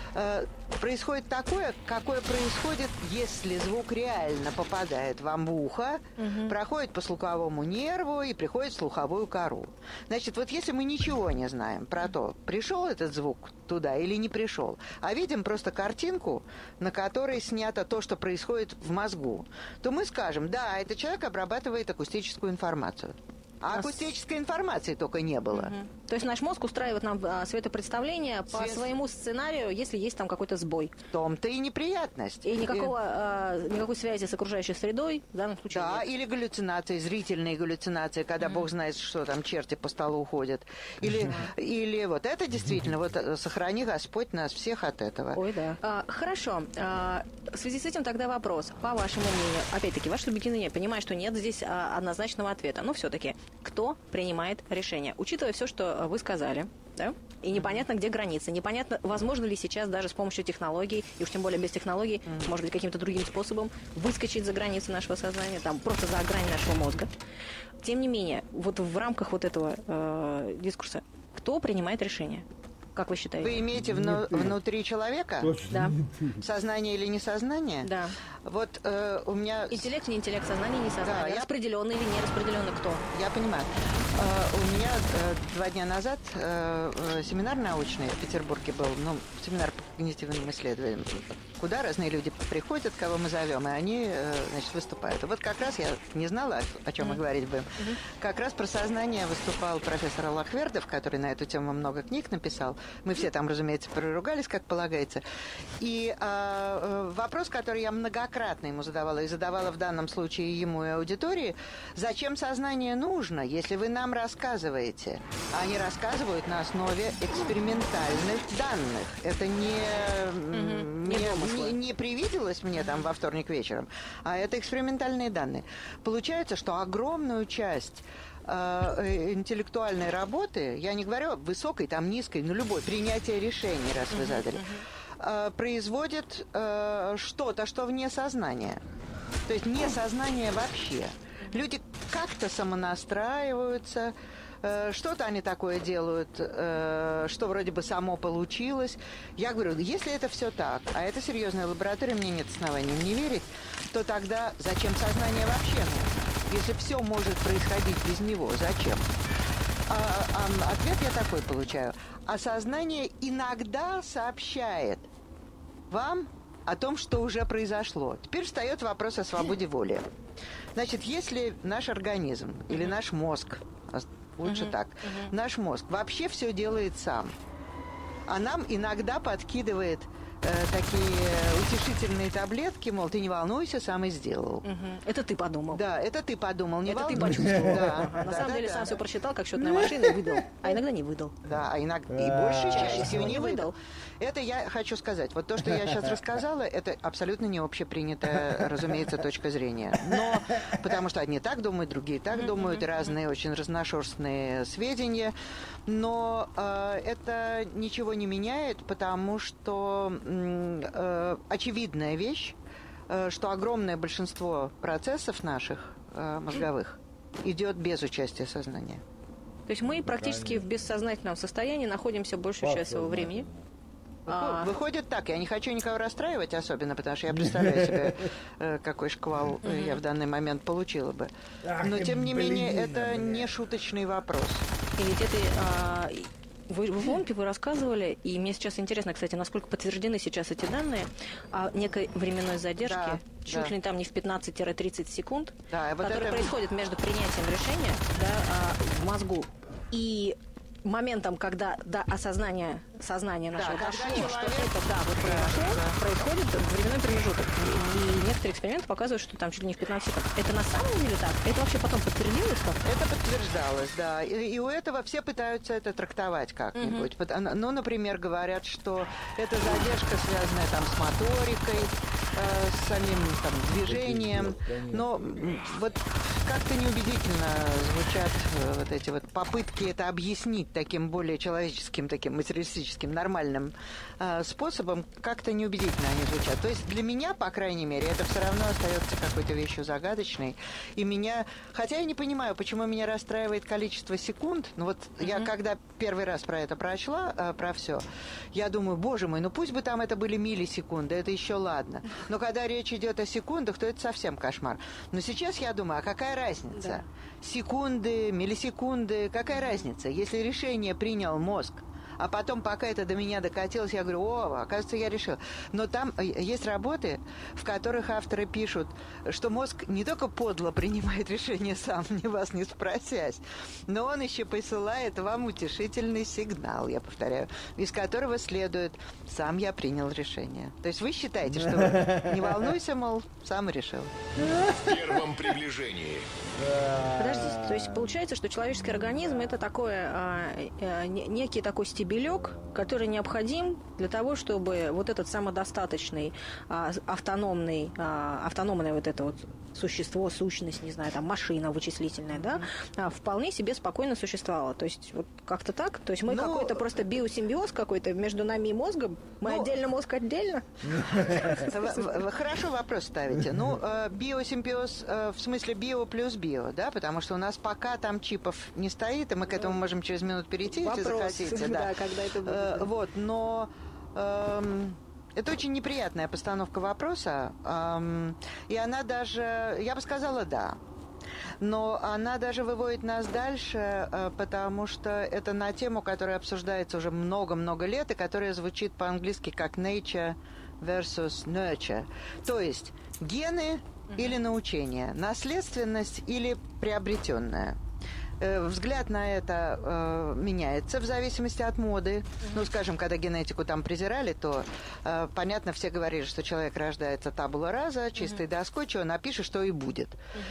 происходит такое, какое происходит, если звук реально попадает вам в ухо, угу. проходит по слуховому нерву и приходит в слуховую кору. Значит, вот если мы ничего не знаем про то, пришел этот звук туда или не пришел, а видим просто картинку, на которой снято то, что происходит в мозгу, то мы скажем, да, этот человек обрабатывает акустическую информацию. А акустической информации только не было. Угу. То есть наш мозг устраивает нам а, светопредставление по Свет... своему сценарию, если есть там какой-то сбой. В том-то и неприятность. И никакого, и... А, никакой связи с окружающей средой в данном случае Да, нет. или галлюцинации, зрительные галлюцинации, когда mm-hmm. бог знает, что там черти по столу ходят. Или, mm-hmm. или вот это действительно, вот сохрани Господь нас всех от этого. Ой, да. А, хорошо. А, в связи с этим тогда вопрос. По вашему мнению, опять-таки, ваше субъективное мнение, понимаю, что нет здесь а, однозначного ответа, но все-таки кто принимает решение? Учитывая все, что вы сказали, да? И непонятно, где границы, непонятно, возможно ли сейчас даже с помощью технологий, и уж тем более без технологий, mm. может быть, каким-то другим способом выскочить за границы нашего сознания, там, просто за грань нашего мозга. Тем не менее, вот в рамках вот этого э, дискурса, кто принимает решение? Как вы считаете? Вы имеете вну- внутри человека? Да. Сознание или несознание? Да. Вот э, у меня... Интеллект, не интеллект, сознание, не сознание. Да, я... Распределенно или не распределенно кто? Я понимаю. Э, у меня э, два дня назад э, семинар научный в Петербурге был, ну, семинар по когнитивным исследованиям, куда разные люди приходят, кого мы зовем, и они, э, значит, выступают. И вот как раз я не знала, о чем mm-hmm. мы говорить будем. Mm-hmm. Как раз про сознание выступал профессор Аллахвердов, который на эту тему много книг написал. Мы все там, разумеется, проругались, как полагается. И э, вопрос, который я многократно ему задавала, и задавала в данном случае ему и аудитории, зачем сознание нужно, если вы нам рассказываете? Они рассказывают на основе экспериментальных данных. Это не, угу. не, не, не привиделось мне там во вторник вечером, а это экспериментальные данные. Получается, что огромную часть интеллектуальной работы, я не говорю высокой, там низкой, но любой, принятие решений, раз вы задали, uh-huh. производит что-то, что вне сознания. То есть не сознание вообще. Люди как-то самонастраиваются, что-то они такое делают, что вроде бы само получилось. Я говорю, если это все так, а это серьезная лаборатория, мне нет оснований не верить, то тогда зачем сознание вообще нужно? Если все может происходить без него, зачем? А, а, ответ я такой получаю. А сознание иногда сообщает вам о том, что уже произошло. Теперь встает вопрос о свободе воли. Значит, если наш организм uh-huh. или наш мозг, лучше uh-huh. так, uh-huh. наш мозг вообще все делает сам, а нам иногда подкидывает такие утешительные таблетки, мол, ты не волнуйся, сам и сделал. Угу. Это ты подумал. Да, это ты подумал, не это волнуйся. ты почувствовал. Да. На да, самом да, деле да. сам все просчитал, как счетная машина, и выдал. А иногда не выдал. Да, а иногда и большей частью не выдал. Это я хочу сказать. Вот то, что я сейчас рассказала, это абсолютно не общепринятая, разумеется, точка зрения. Но потому что одни так думают, другие так думают, разные очень разношерстные сведения. Но э, это ничего не меняет, потому что э, очевидная вещь, э, что огромное большинство процессов наших э, мозговых идет без участия сознания. То есть мы практически в бессознательном состоянии находимся большую часть своего времени. А... Выходит так. Я не хочу никого расстраивать особенно, потому что я представляю себе, какой шквал я в данный момент получила бы. Но, тем не менее, это не шуточный вопрос. И ведь это, а, Вы, в ОМПе вы рассказывали, и мне сейчас интересно, кстати, насколько подтверждены сейчас эти данные о некой временной задержке, Да, чуть да. ли не там не в пятнадцать-тридцать секунд, Да, вот которая это- происходит между принятием решения, да, а, в мозгу и моментом, когда до осознания сознания нашего когда дошло, человек- что это, да, вот произошло, да. происходит временной промежуток. И некоторые эксперименты показывают, что там чуть ли не в пятнадцать секунд. Это на самом деле так? Это вообще потом подтвердилось как-то? Это подтверждалось, да. И, и у этого все пытаются это трактовать как-нибудь. Пот- Ну, например, говорят, что эта задержка связанная там с моторикой, э, с самим там, движением. Но м, вот как-то неубедительно звучат э, вот эти вот попытки это объяснить таким более человеческим, таким материалистическим, нормальным э, способом. Как-то неубедительно они звучат. То есть для меня, по крайней мере, это все равно остается какой-то вещью загадочной. И меня... Хотя я не понимаю, почему меня расстраивает количество секунд. Ну вот я когда первый раз про это прочла, э, про все, я думаю, боже мой, ну пусть бы там это были миллисекунды, это еще ладно. Но когда речь идет о секундах, то это совсем кошмар. Но сейчас я думаю, а какая разница? Да. Секунды, миллисекунды, какая разница? Если решение принял мозг, а потом, пока это до меня докатилось, я говорю, о, оказывается, я решил. Но там э, есть работы, в которых авторы пишут, что мозг не только подло принимает решение сам, не вас не спросясь, но он еще посылает вам утешительный сигнал, я повторяю, из которого следует, сам я принял решение. То есть вы считаете, что не волнуйся, мол, сам решил. В первом приближении. Подождите, то есть получается, что человеческий организм это такое, а, а, не- некий такой стебелек, который необходим для того, чтобы вот этот самодостаточный, а, автономный, а, автономное вот это вот существо, сущность, не знаю, там машина вычислительная, да, а, вполне себе спокойно существовало. То есть вот как-то так. То есть мы Ну, какой-то просто биосимбиоз какой-то между нами и мозгом. Мы ну, отдельно, мозг отдельно. В- в- Хорошо вопрос ставите. Ну, э, биосимбиоз, э, в смысле био плюс био, да, потому что у нас пока там чипов не стоит, и мы к этому можем через минуту перейти, если Вопрос, захотите. да, когда это будет. Э, Вот, но... эм, Это очень неприятная постановка вопроса, эм, и она даже, я бы сказала, да. Но она даже выводит нас дальше, э, потому что это на тему, которая обсуждается уже много-много лет, и которая звучит по-английски как nature versus nurture. То есть гены или научение, наследственность или приобретенная. Э, Взгляд на это э, меняется в зависимости от моды. Ну, скажем, когда генетику там презирали, то, э, понятно, все говорили, что человек рождается табула раса, чистой доской, чего напишешь, что и будет.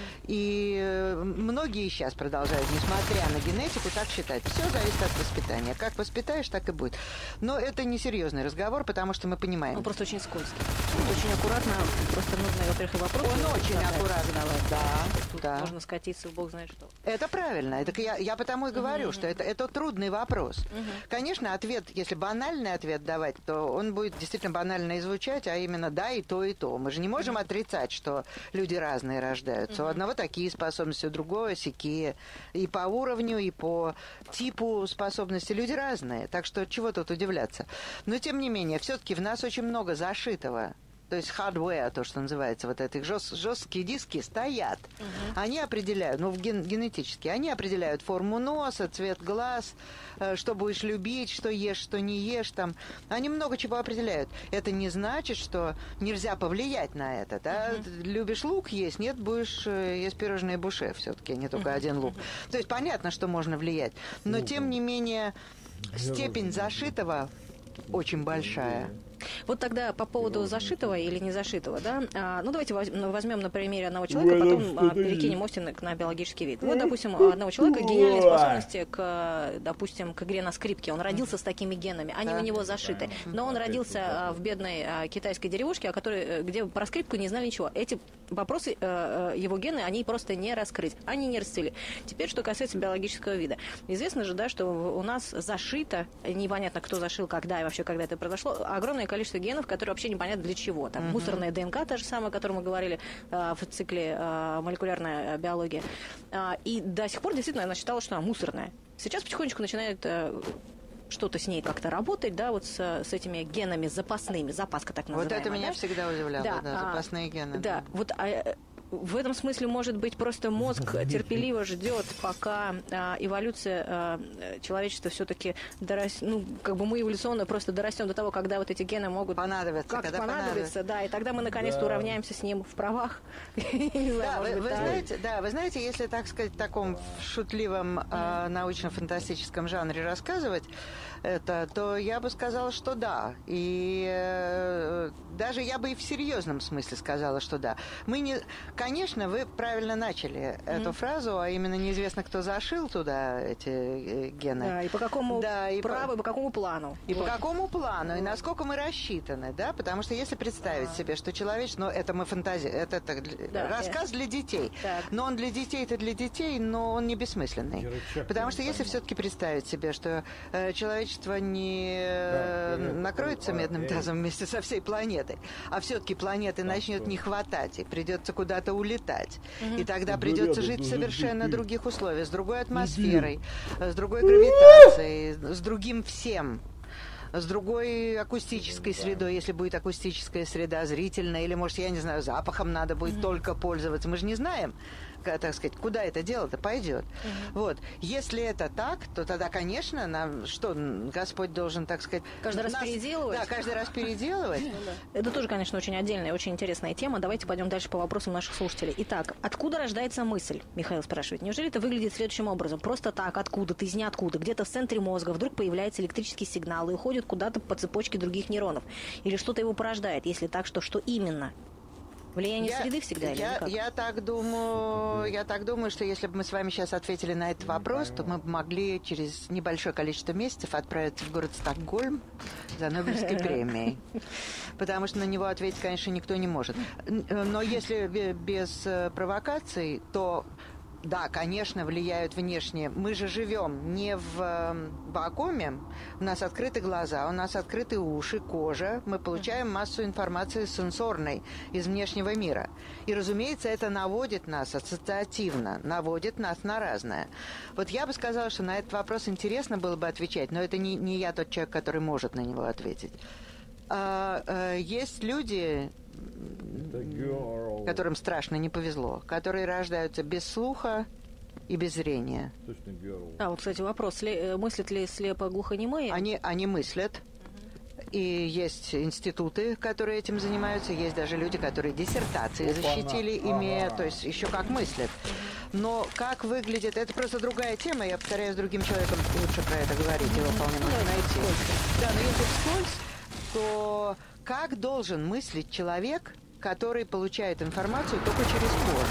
И э, многие сейчас продолжают, несмотря на генетику, так считать. Все зависит от воспитания. Как воспитаешь, так и будет. Но это не серьезный разговор, потому что мы понимаем. Он просто очень скользкий. Очень аккуратно, просто нужно, во-первых, и вопрос. Он очень задать. аккуратно, да, Тут да. можно скатиться в бог знает что. Это правильно. Это я, я потому и говорю, что это, это трудный вопрос. Конечно, ответ, если банальный ответ давать, то он будет действительно банально и звучать, а именно да, и то, и то. Мы же не можем отрицать, что люди разные рождаются. У одного такие способности, у другого сякие. И по уровню, и по типу способностей люди разные. Так что чего тут удивляться. Но, тем не менее, все-таки в нас очень много зашитого. То есть hardware, то, что называется, вот эти жест, жесткие диски стоят. Они определяют, ну, в ген, генетически, они определяют форму носа, цвет глаз, э, что будешь любить, что ешь, что не ешь, там. Они много чего определяют. Это не значит, что нельзя повлиять на это, да? Любишь лук есть, нет, будешь э, есть пирожные буше все-таки, а не только один лук. То есть понятно, что можно влиять. Но, тем не менее, степень зашитого очень большая. Вот тогда по поводу зашитого или не зашитого, да, а, ну давайте воз- ну, возьмем на примере одного человека, потом а, перекинем мостик на биологический вид. Вот, допустим, у одного человека гениальные способности к, допустим, к игре на скрипке. Он родился с такими генами, они у него зашиты. Но он родился а, в бедной а, китайской деревушке, о которой, где про скрипку не знали ничего. Эти вопросы, а, его гены, они просто не раскрыть, они не расцвели. Теперь, что касается биологического вида. Известно же, да, что у нас зашито, непонятно, кто зашил, когда и вообще, когда это произошло, огромное количество генов, которые вообще непонятно для чего. Там мусорная ДНК, та же самая, о которой мы говорили э, в цикле э, молекулярная биология. А, и до сих пор действительно она считала, что она мусорная. Сейчас потихонечку начинает э, что-то с ней как-то работать, да, вот с, с этими генами запасными, запаска так называемая. Вот это меня да? всегда удивляло, да, Да, а, запасные гены. Да, вот а, В этом смысле, может быть, просто мозг терпеливо ждет, пока а, эволюция а, человечества все-таки дорастет, ну, как бы мы эволюционно просто дорастем до того, когда вот эти гены могут понадобиться, как когда понадобиться, понадобится. да, и тогда мы наконец-то Да. уравняемся с ним в правах. Не знаю, Да, может вы, быть, вы так. знаете, да, вы знаете, если, так сказать, в таком шутливом э, научно-фантастическом жанре рассказывать это, то я бы сказала, что да. И э, даже я бы и в серьезном смысле сказала, что да. Мы не... Конечно, вы правильно начали mm-hmm. эту фразу, а именно неизвестно, кто зашил туда эти э, гены. Да, и по какому да, и праву, по... и по какому плану. И вот. по какому плану, и насколько мы рассчитаны, да? Потому что если представить А. себе, что человечество, ну, это мы фантазия, это, это для- Да, рассказ э. для детей. Так. Но он для детей, это для детей, но он не бессмысленный. Дурачок, Потому я что не если пойму. все-таки представить себе, что э, человечество не э, Да, привет. накроется А, медным эй. тазом вместе со всей планетой, а все-таки планеты Так начнет что? не хватать, и придется куда-то улетать. И тогда Ну, придется рядом жить в должен совершенно быть ты. других условиях, с другой атмосферой, э, с другой гравитацией, с другим всем. С другой акустической средой, если будет акустическая среда, зрительная, или, может, я не знаю, запахом надо будет только пользоваться. Мы же не знаем, ка- так сказать, куда это дело-то пойдет. Вот. Если это так, то тогда, конечно, нам что, м, Господь должен, так сказать... Каждый раз нас- переделывать? Да, каждый раз переделывать. Это тоже, конечно, очень отдельная, очень интересная тема. Давайте пойдем дальше по вопросам наших слушателей. Итак, откуда рождается мысль? Михаил спрашивает. Неужели это выглядит следующим образом? Просто так, откуда-то, из ниоткуда, где-то в центре мозга вдруг появляется электрический сигнал и уходит куда-то по цепочке других нейронов? Или что-то его порождает? Если так, что что именно? Влияние Я- среды всегда или я, как? я так думаю, я так думаю, что если бы мы с вами сейчас ответили на этот вопрос, то мы бы могли через небольшое количество месяцев отправиться в город Стокгольм за Нобелевской премией. Потому что на него ответить, конечно, никто не может. Н- Но если бе- без э, провокаций, то да, конечно, влияют внешние. Мы же живем не в э, вакууме, у нас открыты глаза, у нас открыты уши, кожа, мы получаем массу информации сенсорной из внешнего мира. И, разумеется, это наводит нас ассоциативно, наводит нас на разное. Вот я бы сказала, что на этот вопрос интересно было бы отвечать, но это не, не я тот человек, который может на него ответить. А, э, есть люди, которым страшно не повезло, которые рождаются без слуха и без зрения. А, вот, кстати, вопрос. Сле- э, мыслят ли слепо-глухонемые? Они, они мыслят. И есть институты, которые этим занимаются, есть даже люди, которые диссертации защитили, имея, то есть еще как мыслят. Но как выглядит, это просто другая тема, я повторяю, с другим человеком лучше про это говорить, его вполне можно найти. Да, но если вскользь, то как должен мыслить человек, который получает информацию только через кожу?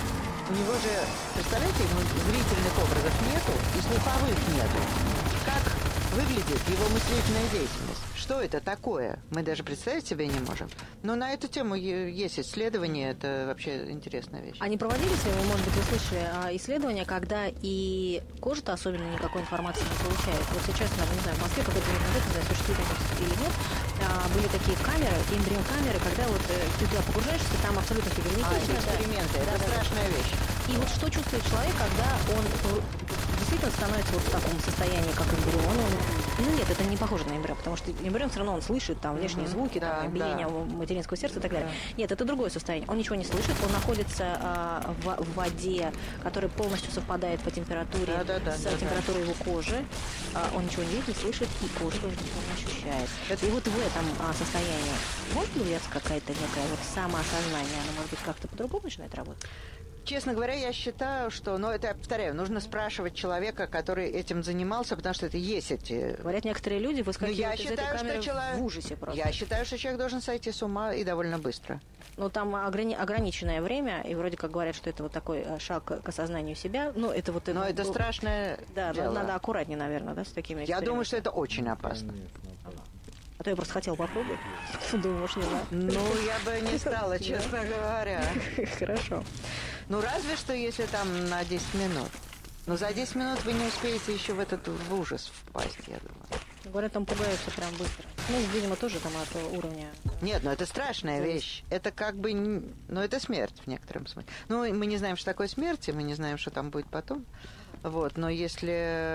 У него же, представляете, ему зрительных образов нету и слуховых нету. Как выглядит его мыслительная деятельность? Что это такое? Мы даже представить себе не можем. Но на эту тему е- есть исследования, это вообще интересная вещь. Они проводились, ли, вы, может быть, вы слышали а, исследования, когда и кожа-то особенно никакой информации не получает. Вот сейчас, наверное, не знаю, в Москве какой-то время назад, не знаю, существует они или нет, а, были такие камеры, эмбриокамеры, когда вот э, ты туда погружаешься, там абсолютно А, это кибернетично. эксперименты, это страшная вещь. И вот что чувствует человек, когда он э, действительно становится вот в таком состоянии, как эмбрион? Он, ну нет, это не похоже на эмбрион, потому что эмбрион все равно он слышит там внешние Мгм, звуки, да, там, биение да. материнского сердца и так далее. Нет, это другое состояние. Он ничего не слышит, он находится а, в, в воде, которая полностью совпадает по температуре Да, да, да, с да, да. температурой его кожи. А, он ничего не видит, не слышит, и кожу тоже ничего не ощущает. И вот в этом а, состоянии может появляться какая-то некая вот самоосознание, оно может быть как-то по-другому начинает работать? Честно говоря, я считаю, что, ну, это я повторяю, нужно спрашивать человека, который этим занимался, потому что это есть эти... Говорят, некоторые люди Ну, выскакивают я из считаю, этой камеры что человек... в ужасе просто. Я считаю, что человек должен сойти с ума и довольно быстро. Ну, там ограни- ограниченное время, и вроде как говорят, что это вот такой э, шаг к осознанию себя. Ну, это вот... Но это ну, страшное Да, дело. надо аккуратнее, наверное, да, с такими Я думаю, что экспериментами. это очень опасно. А то я просто хотела попробовать. Думаю, может, не знаю. Ну, я бы не стала, честно говоря. Хорошо. Ну, разве что, если там на десять минут. Но за десять минут вы не успеете еще в этот в ужас впасть, я думаю. Говорят, там пугаются прям быстро. Ну, видимо, тоже там от уровня. Нет, ну это страшная вещь. Это как бы... н- Ну, это смерть в некотором смысле. Ну, мы не знаем, что такое смерть, и мы не знаем, что там будет потом. Вот, но если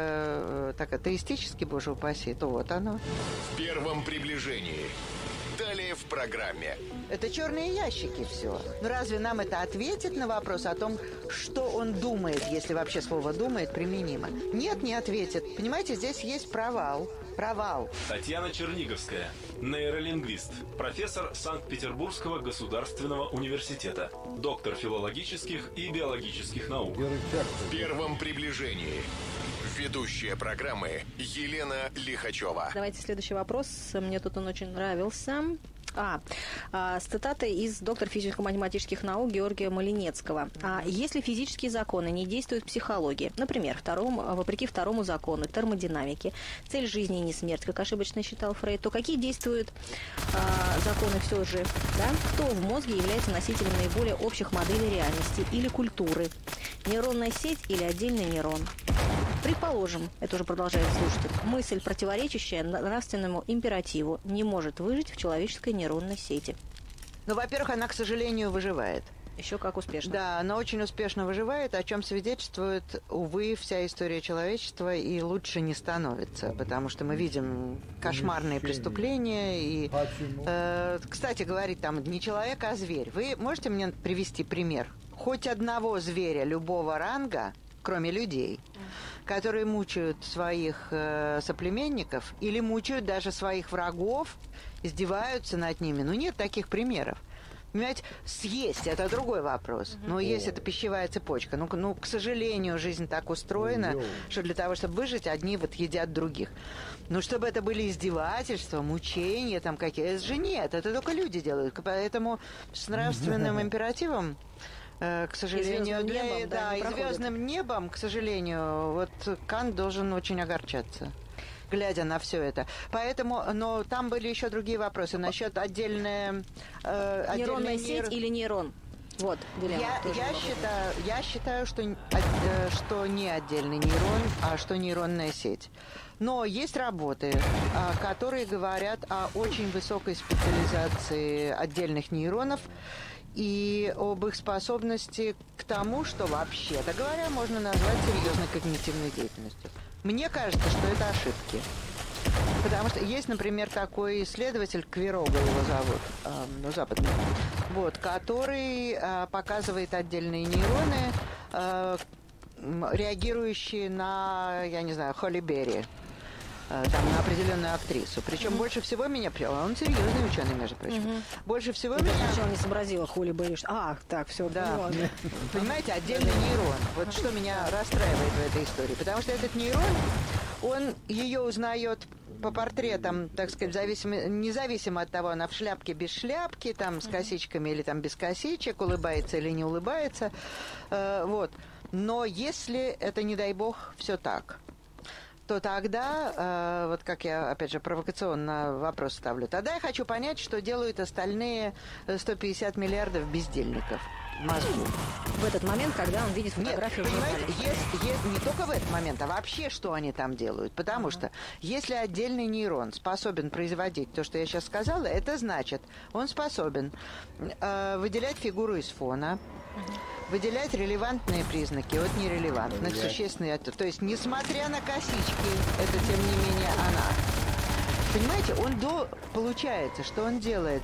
э, так атеистически, боже упаси, то вот оно. В первом приближении. Далее в в программе. Это черные ящики все. Но разве нам это ответит на вопрос о том, что он думает, если вообще слово «думает» применимо? Нет, не ответит. Понимаете, здесь есть провал. Провал. Татьяна Черниговская, нейролингвист, профессор Санкт-Петербургского государственного университета, доктор филологических и биологических наук. В первом приближении. Ведущая программы Елена Лихачева. Давайте следующий вопрос. Мне тут он очень нравился. А, а, с цитатой из доктора физико-математических наук Георгия Малинецкого. А, если физические законы не действуют в психологии, например, второму, вопреки второму закону термодинамики, цель жизни не смерть, как ошибочно считал Фрейд, то какие действуют а, законы все же? Да? Кто в мозге является носителем наиболее общих моделей реальности или культуры? Нейронная сеть или отдельный нейрон? Предположим, это уже продолжает слушатель, мысль, противоречащая нравственному императиву, не может выжить в человеческой нейронной сети. Ну, во-первых, она, к сожалению, выживает. Еще как успешно. Да, она очень успешно выживает, о чем свидетельствует, увы, вся история человечества, и лучше не становится, потому что мы видим кошмарные преступления. И, э, кстати, говорить там не человек, а зверь. Вы можете мне привести пример? Хоть одного зверя любого ранга, кроме людей, которые мучают своих э, соплеменников или мучают даже своих врагов, издеваются над ними. Ну, нет таких примеров. Понимаете, съесть – это другой вопрос. Но есть эта пищевая цепочка. Ну, ну, к сожалению, жизнь так устроена, что для того, чтобы выжить, одни вот едят других. Но чтобы это были издевательства, мучения там какие-то, это же нет. Это только люди делают. Поэтому с нравственным императивом, к сожалению, и звездным для, небом, да, да, и звездным небом, к сожалению, вот Кант должен очень огорчаться, глядя на все это. Поэтому, но там были еще другие вопросы насчет отдельной... Э, Нейронная сеть нейр... или нейрон? Вот, я, я, считаю, я считаю, что, что не отдельный нейрон, а что нейронная сеть. Но есть работы, которые говорят о очень высокой специализации отдельных нейронов и об их способности к тому, что вообще-то говоря, можно назвать серьезной когнитивной деятельностью. Мне кажется, что это ошибки. Потому что есть, например, такой исследователь, Квирога его зовут, э, ну, западный, вот, который э, показывает отдельные нейроны, э, реагирующие на, я не знаю, Холли Берри, э, там, на определенную актрису. Причем mm-hmm. больше всего меня... Он серьезный ученый, между прочим. Mm-hmm. Больше всего Я меня... сначала не сообразила Холли Берри. А, так, все, да. Понимаете, отдельный нейрон. Вот что меня расстраивает в этой истории. Потому что этот нейрон, он ее узнает по портретам, так сказать, зависимо, независимо от того, она в шляпке, без шляпки, там, с косичками или там без косичек, улыбается или не улыбается. Э, вот. Но если это, не дай бог, все так, то тогда, э, вот как я, опять же, провокационно вопрос ставлю, тогда я хочу понять, что делают остальные сто пятьдесят миллиардов бездельников в мозгу. В этот момент, когда он видит фотографию Нет, в журнале. понимаете, есть, есть, не только в этот момент, а вообще, что они там делают. Потому uh-huh. что если отдельный нейрон способен производить то, что я сейчас сказала, это значит, он способен э, выделять фигуру из фона, uh-huh. выделять релевантные признаки от нерелевантных, uh-huh. существенные. То есть, несмотря на косички, это, тем не менее, она. Понимаете, он до... получается, что он делает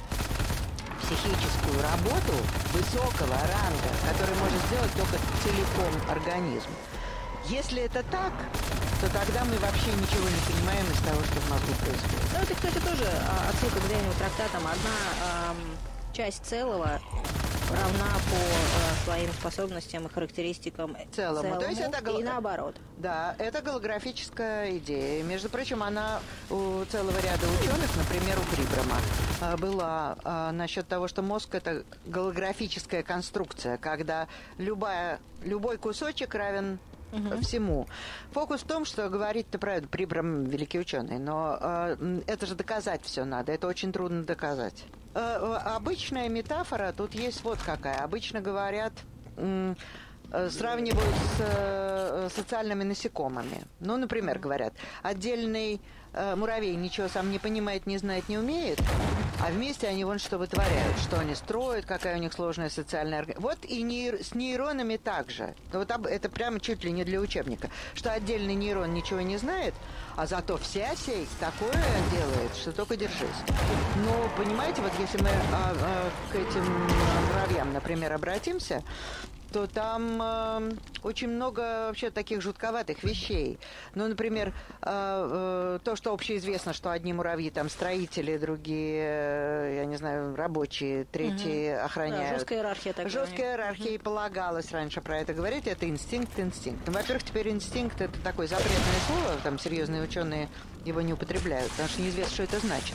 психическую работу высокого ранга, который может сделать только целиком организм. Если это так, то тогда мы вообще ничего не понимаем из того, что в мозгу происходит. Ну, это, кстати, тоже отсылка к древним трактатам. Одна эм, часть целого равна по э, своим способностям и характеристикам целому. целому То есть это гол... и наоборот. Да, это голографическая идея. Между прочим, она у целого ряда ученых, например, у Прибрама, была э, насчет того, что мозг – это голографическая конструкция, когда любая, любой кусочек равен Uh-huh. всему. Фокус в том, что говорить-то правильно, Прибрам великий ученый, но э, это же доказать все надо, это очень трудно доказать. Э, обычная метафора тут есть вот какая. Обычно говорят, э, сравнивают с э, социальными насекомыми. Ну, например, говорят, отдельный э, муравей ничего сам не понимает, не знает, не умеет, А вместе они вон что вытворяют, что они строят, какая у них сложная социальная организация. Вот и нейр... с нейронами также. Вот это прямо чуть ли не для учебника. Что отдельный нейрон ничего не знает, а зато вся сеть такое делает, что только держись. Но, понимаете, вот если мы а, а, к этим муравьям, например, обратимся, то там э, очень много вообще таких жутковатых вещей. Ну, например, э, э, то, что общеизвестно, что одни муравьи там строители, другие, э, я не знаю, рабочие, третьи угу. охраняют. Да, жесткая иерархия такая. Жесткая иерархия, угу. и полагалось раньше про это говорить. Это инстинкт, инстинкт. Ну, во-первых, теперь инстинкт — это такое запретное слово, там серьезные ученые его не употребляют, потому что неизвестно, что это значит.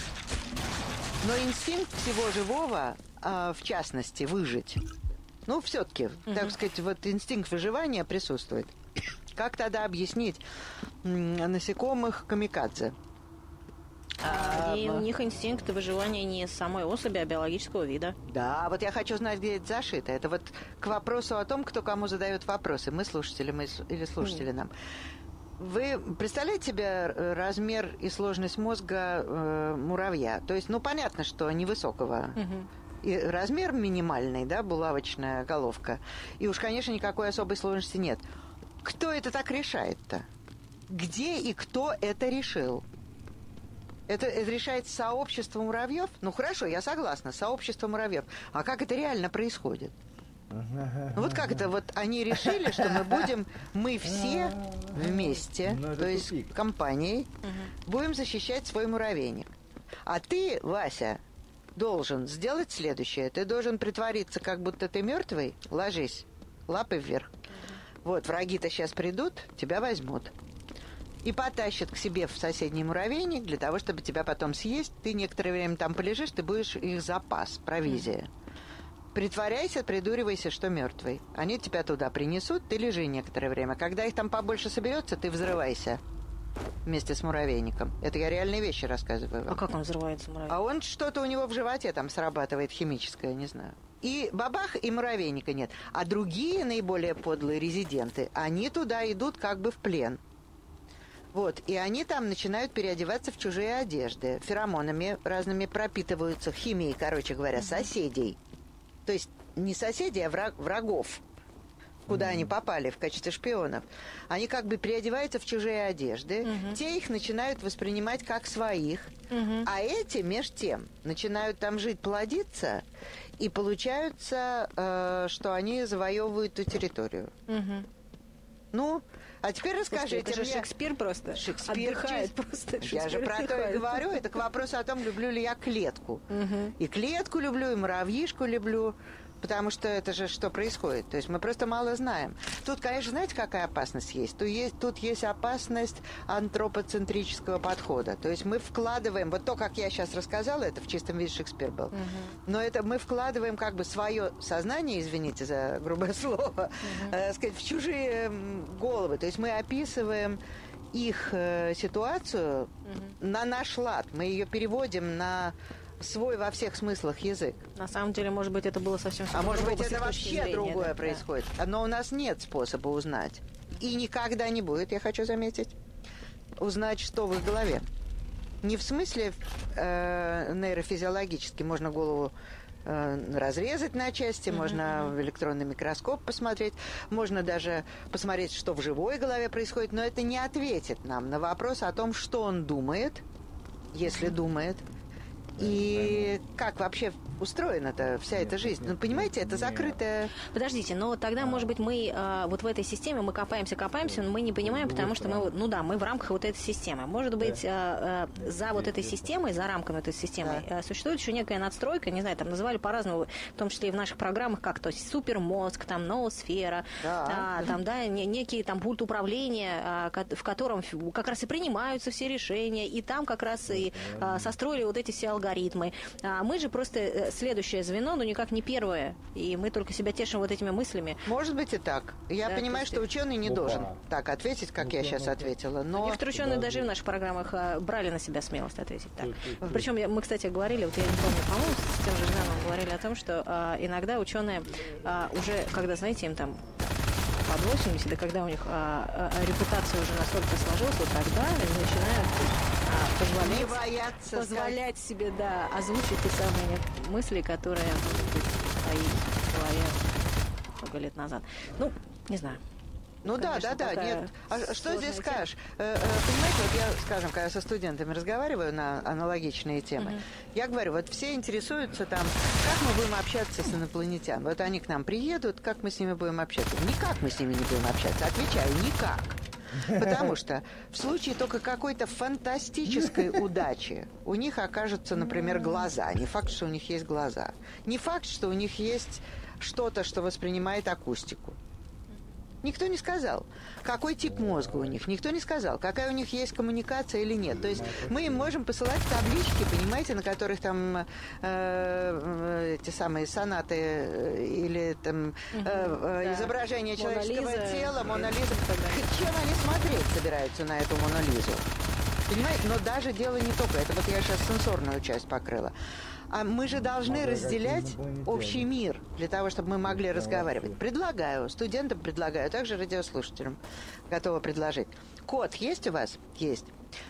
Но инстинкт всего живого, э, в частности, выжить, ну, все-таки, uh-huh. так сказать, вот инстинкт выживания присутствует. Как тогда объяснить насекомых камикадзе? А, и у них инстинкт выживания не самой особи, а биологического вида. Да, вот я хочу знать, где это зашито. Это вот к вопросу о том, кто кому задает вопросы. Мы слушатели, мы или слушатели mm. нам. Вы представляете себе размер и сложность мозга э, муравья? То есть, ну, понятно, что невысокого. Uh-huh. И размер минимальный, да, булавочная головка. И уж, конечно, никакой особой сложности нет. Кто это так решает-то? Где и кто это решил? Это, это решает сообщество муравьев? Ну, хорошо, я согласна, сообщество муравьев. А как это реально происходит? Ну, вот как это? Вот они решили, что мы будем, мы все вместе, то есть компанией, будем защищать свой муравейник. А ты, Вася, должен сделать следующее. Ты должен притвориться, как будто ты мертвый. Ложись, лапы вверх. Вот, враги-то сейчас придут, тебя возьмут. И потащат к себе в соседний муравейник для того, чтобы тебя потом съесть. Ты некоторое время там полежишь, ты будешь их запас, провизия. Притворяйся, придуривайся, что мертвый. Они тебя туда принесут, ты лежи некоторое время. Когда их там побольше соберется, ты взрывайся. Вместе с муравейником. Это я реальные вещи рассказываю вам. А как он взрывается, муравейник? А он что-то у него в животе там срабатывает химическое, не знаю. И бабах, и муравейника нет. А другие наиболее подлые резиденты, они туда идут как бы в плен. Вот, и они там начинают переодеваться в чужие одежды. Феромонами разными пропитываются, химией, короче говоря, соседей. То есть не соседей, а враг, врагов. Куда mm-hmm. они попали в качестве шпионов. Они как бы переодеваются в чужие одежды, mm-hmm. те их начинают воспринимать как своих, mm-hmm. а эти, меж тем, начинают там жить, плодиться, и получается, э, что они завоевывают ту территорию. Mm-hmm. Ну, а теперь расскажите это же мне... Шекспир просто Шекспир отдыхает просто. Я Шекспир же про отдыхает. то и говорю. Это к вопросу о том, люблю ли я клетку. Mm-hmm. И клетку люблю, и муравьишку люблю. Потому что это же что происходит? То есть мы просто мало знаем. Тут, конечно, знаете, какая опасность есть? Тут есть, тут есть опасность антропоцентрического подхода. То есть мы вкладываем... Вот то, как я сейчас рассказала, это в чистом виде Шекспир был. Uh-huh. Но это мы вкладываем как бы свое сознание, извините за грубое слово, uh-huh. э, сказать, в чужие головы. То есть мы описываем их э, ситуацию uh-huh. на наш лад. Мы ее переводим на... свой во всех смыслах язык. На самом деле, может быть, это было совсем... А может быть, это вообще зрения, другое да, происходит. Да. Но у нас нет способа узнать. И никогда не будет, я хочу заметить, узнать, что в их голове. Не в смысле э, нейрофизиологически. Можно голову э, разрезать на части, mm-hmm. можно в электронный микроскоп посмотреть, можно даже посмотреть, что в живой голове происходит, но это не ответит нам на вопрос о том, что он думает, если mm-hmm. думает, и как вообще устроена-то вся эта жизнь. Ну, понимаете, это закрытая... Подождите, но тогда, может быть, мы э, вот в этой системе, мы копаемся, копаемся, но мы не понимаем, потому что мы, ну да, мы в рамках вот этой системы. Может быть, э, э, за вот этой системой, за рамками этой системы э, существует еще некая надстройка, не знаю, там называли по-разному, в том числе и в наших программах, как то есть супермозг, там ноосфера, да. э, там, да, не, некий там пульт управления, э, в котором как раз и принимаются все решения, и там как раз и э, состроили вот эти все алгоритмы. А мы же просто следующее звено, но никак не первое. И мы только себя тешим вот этими мыслями. Может быть и так. Я да, понимаю, есть... что ученый не должен так ответить, как я сейчас ответила. Но некоторые ученые да, даже да. в наших программах брали на себя смелость ответить так. Причем мы, кстати, говорили, вот я не помню, по-моему, с тем же Ждановым говорили о том, что а, иногда ученые а, уже, когда, знаете, им там под восемьдесят, и когда у них а, а, репутация уже настолько сложилась, вот тогда они начинают а, позволять, Не бояться позволять себе, да, озвучить те самые мысли, которые, может быть, стоит в голове много лет назад. Ну, не знаю. Ну Конечно, да, да, да, нет. А что здесь тема. скажешь? Э, э, понимаете, вот я, скажем, когда со студентами разговариваю на аналогичные темы, Мгм. я говорю, вот все интересуются там, как мы будем общаться с инопланетянами. Вот они к нам приедут, как мы с ними будем общаться? Никак мы с ними не будем общаться. Отвечаю, никак. Потому что в случае только какой-то фантастической удачи у них окажутся, например, глаза. Не факт, что у них есть глаза. Не факт, что у них есть что-то, что воспринимает акустику. Никто не сказал, какой тип мозга у них. Никто не сказал, какая у них есть коммуникация или нет. То есть мы им можем посылать таблички, понимаете, на которых там э, эти самые сонаты э, или там э, э, Да. изображение Мона человеческого Лиза. тела, Мона Да. Лиза. Чем они смотреть собираются на эту Мону Лизу? Понимаете? Но даже дело не только это. Вот я сейчас сенсорную часть покрыла. А мы же должны разделять общий мир для того, чтобы мы могли разговаривать. Предлагаю, студентам предлагаю, также радиослушателям готова предложить. Кот есть у вас? Есть.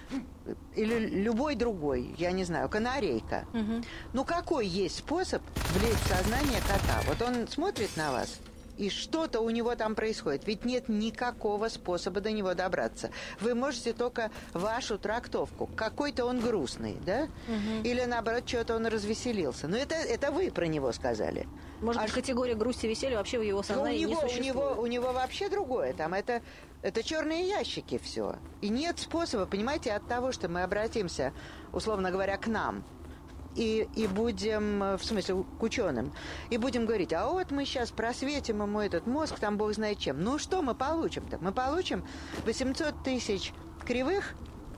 Или любой другой, я не знаю, канарейка. Мгм. Ну какой есть способ влезть в сознание кота? Вот он смотрит на вас, и что-то у него там происходит. Ведь нет никакого способа до него добраться. Вы можете только вашу трактовку. Какой-то он грустный, да? Мгм. Или наоборот, что-то он развеселился. Но это, это вы про него сказали. Может А быть, ш- категория грусти и веселья вообще в его Ну, у сознании не него, у существует. него, у него вообще другое. Там это, это черные ящики все. И нет способа, понимаете, от того, что мы обратимся, условно говоря, к нам, и, и будем, э, в смысле, к ученым, и будем говорить, а вот мы сейчас просветим ему этот мозг, там бог знает чем. Ну, что мы получим-то? Мы получим восемьсот тысяч кривых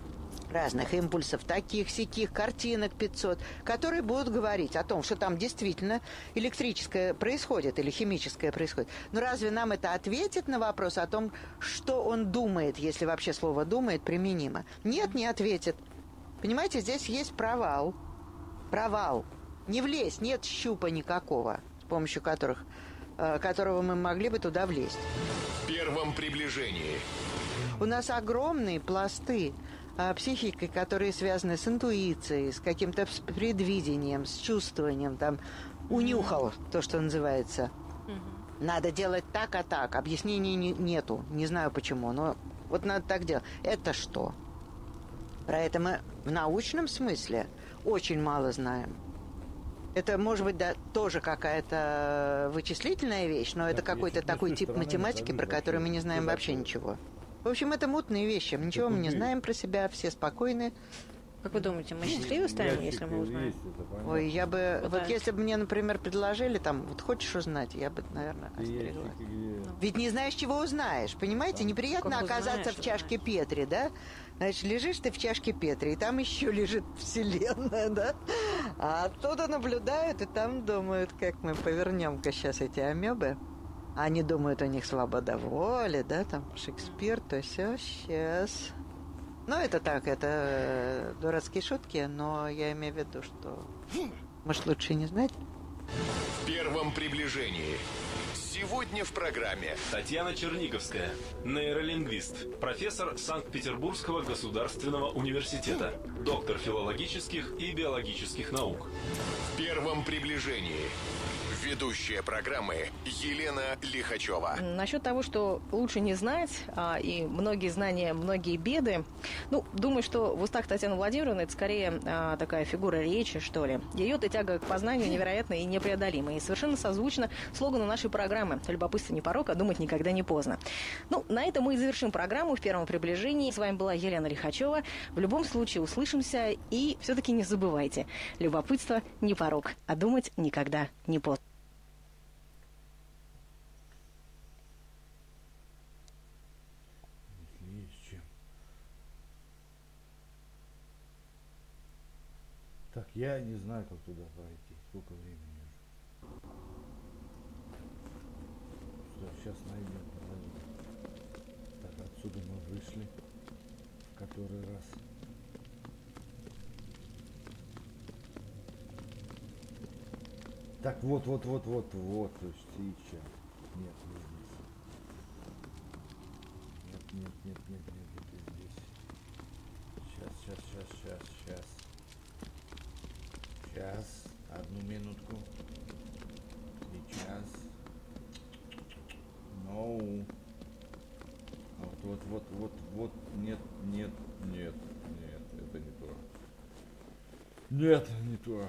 разных импульсов, таких, сяких, картинок пятьсот, которые будут говорить о том, что там действительно электрическое происходит или химическое происходит. Но разве нам это ответит на вопрос о том, что он думает, если вообще слово «думает» применимо? Нет, не ответит. Понимаете, здесь есть провал. Провал. Не влезть, нет щупа никакого, с помощью которых, э, которого мы могли бы туда влезть. В первом приближении. У нас огромные пласты а, психики, которые связаны с интуицией, с каким-то с предвидением, с чувствованием, там, унюхал, то, что называется. Надо делать так, а так. Объяснений не- нету. Не знаю почему, но вот надо так делать. Это что? Про это мы в научном смысле очень мало знаем. Это, может быть, да, тоже какая-то вычислительная вещь, но это какой-то такой тип математики, про который мы не знаем вообще ничего. В общем, это мутные вещи. Ничего мы не знаем про себя, все спокойны. Как вы думаете, мы счастливы станем, если мы узнаем? Ой, я бы... Ну Вот да. если бы мне, например, предложили там, вот хочешь узнать, я бы, наверное, остереглась. Ведь не знаешь, чего узнаешь, понимаете? Неприятно Как оказаться узнаешь, в чашке Петри, да? Значит, лежишь ты в чашке Петри, и там еще лежит Вселенная, да? А оттуда наблюдают, и там думают, как мы повернем-ка сейчас эти амебы. Они думают, у них свобода воли, да, там Шекспир, то все, сейчас. Ну, это так, это э, дурацкие шутки, но я имею в виду, что, может, лучше не знать. В первом приближении. Сегодня в программе. Татьяна Черниговская, нейролингвист, профессор Санкт-Петербургского государственного университета, доктор филологических и биологических наук. В первом приближении. Ведущая программы Елена Лихачева. Насчет того, что лучше не знать, а, и многие знания, многие беды, ну, думаю, что в устах Татьяны Владимировны это скорее а, такая фигура речи, что ли. Ее эта тяга к познанию невероятна и непреодолима, и совершенно созвучна слогану нашей программы «Любопытство не порок, а думать никогда не поздно». Ну, на этом мы и завершим программу в первом приближении. С вами была Елена Лихачева. В любом случае услышимся, и все-таки не забывайте, любопытство не порок, а думать никогда не поздно. Если есть чем. Так, я не знаю, как туда пройти. Сколько времени уже? Что, сейчас найдем, подожди. Так, отсюда мы вышли. В который раз. Так, вот, вот, вот, вот, вот, то есть сейчас. Нет, не здесь. Нет, нет, нет, нет, нет, это здесь. Сейчас, сейчас, сейчас, сейчас, сейчас. Сейчас, одну минутку. Сейчас. No. Вот, вот, вот, вот, вот, нет, нет, нет, нет, это не то. Нет, не то.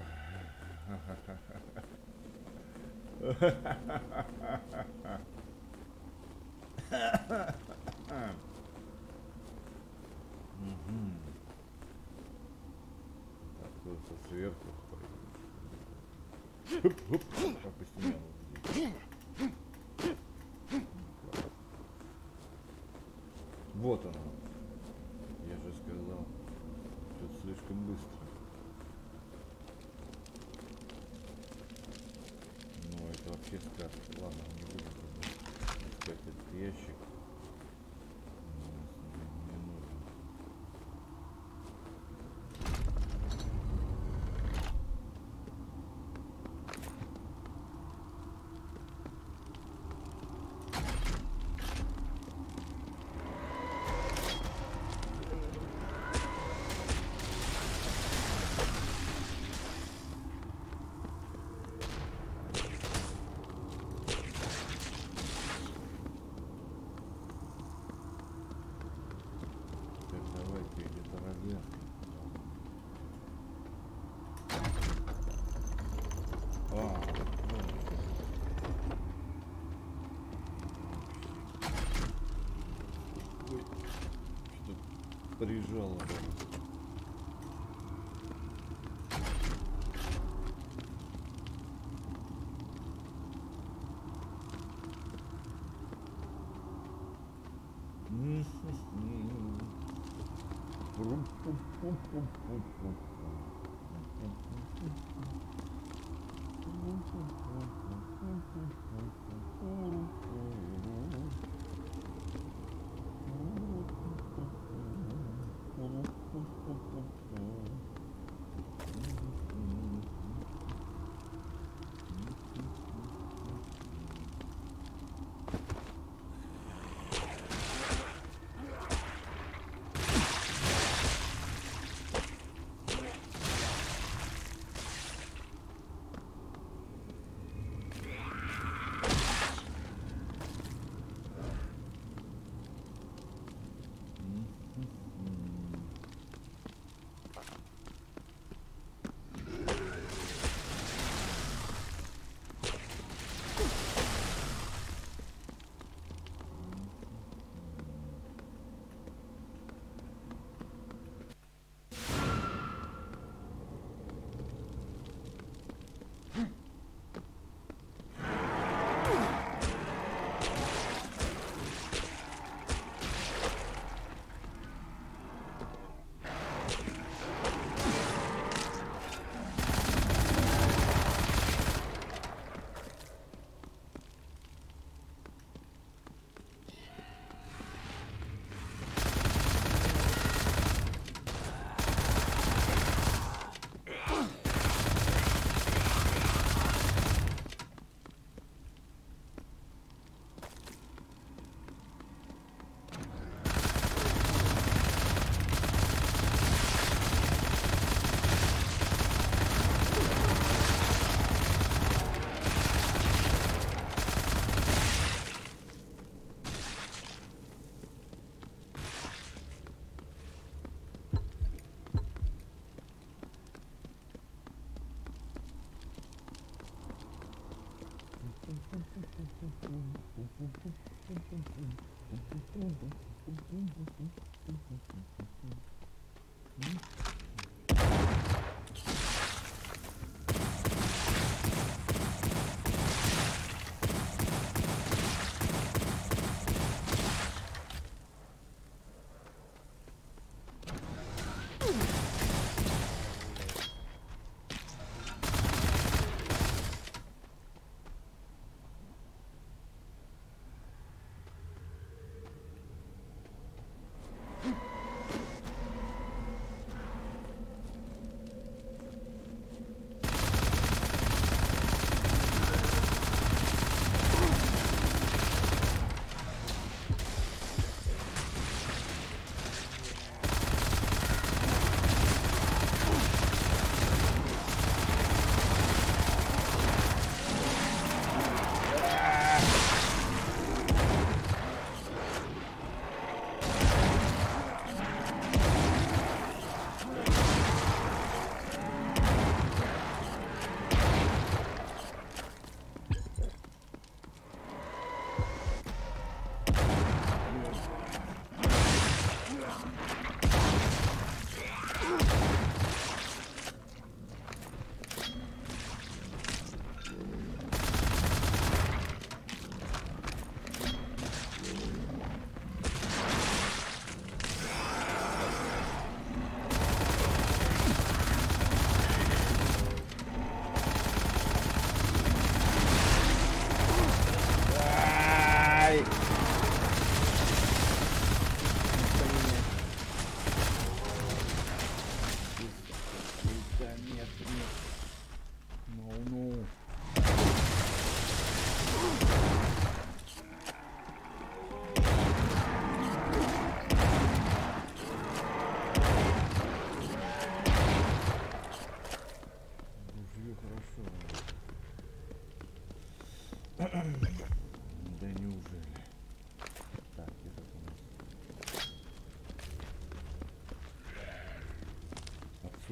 Угу. Так, только сверху. Хоп, хоп, как по стене вот здесь. Вот оно. Я же сказал, что слишком быстро. Ну, это вообще сказка. Ладно, не будем искать этот ящик. Не нужен. Прижало.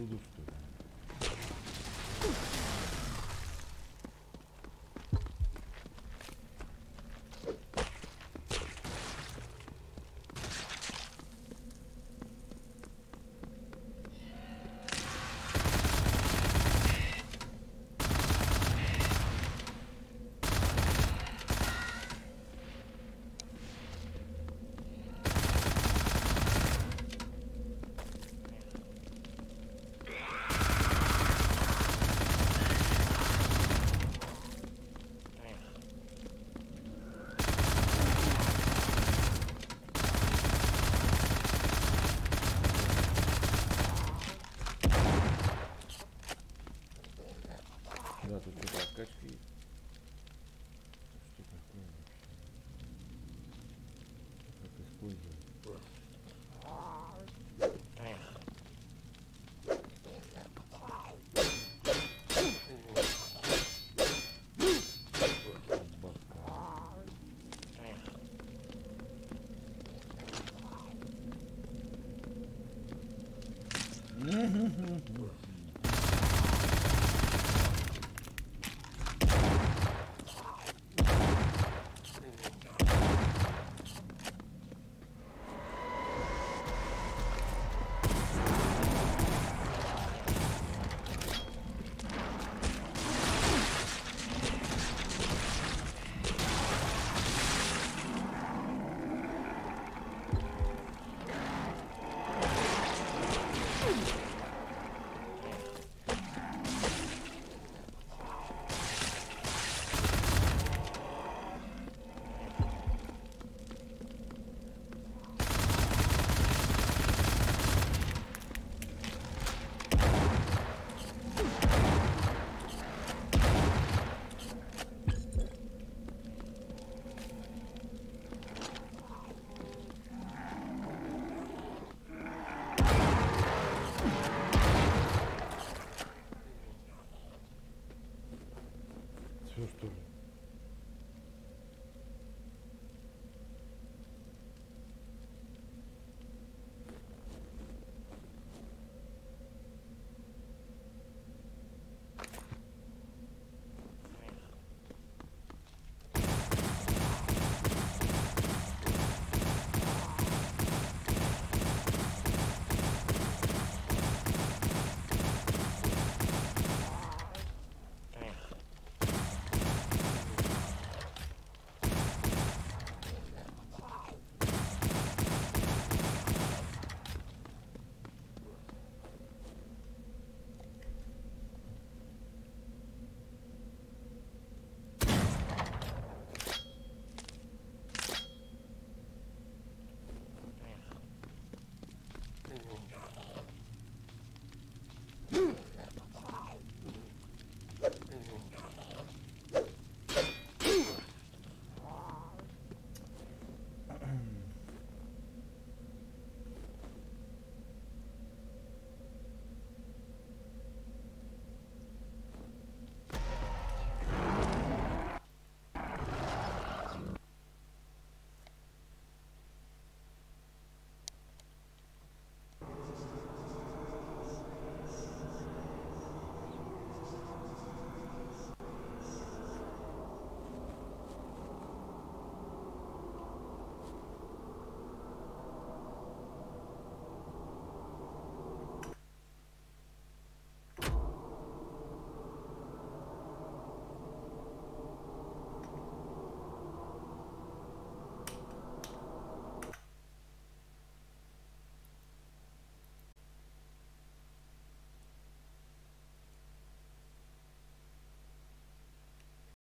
отсюда, что ли? Да, тут что-то откачка есть. Что такое вообще? Как использовать?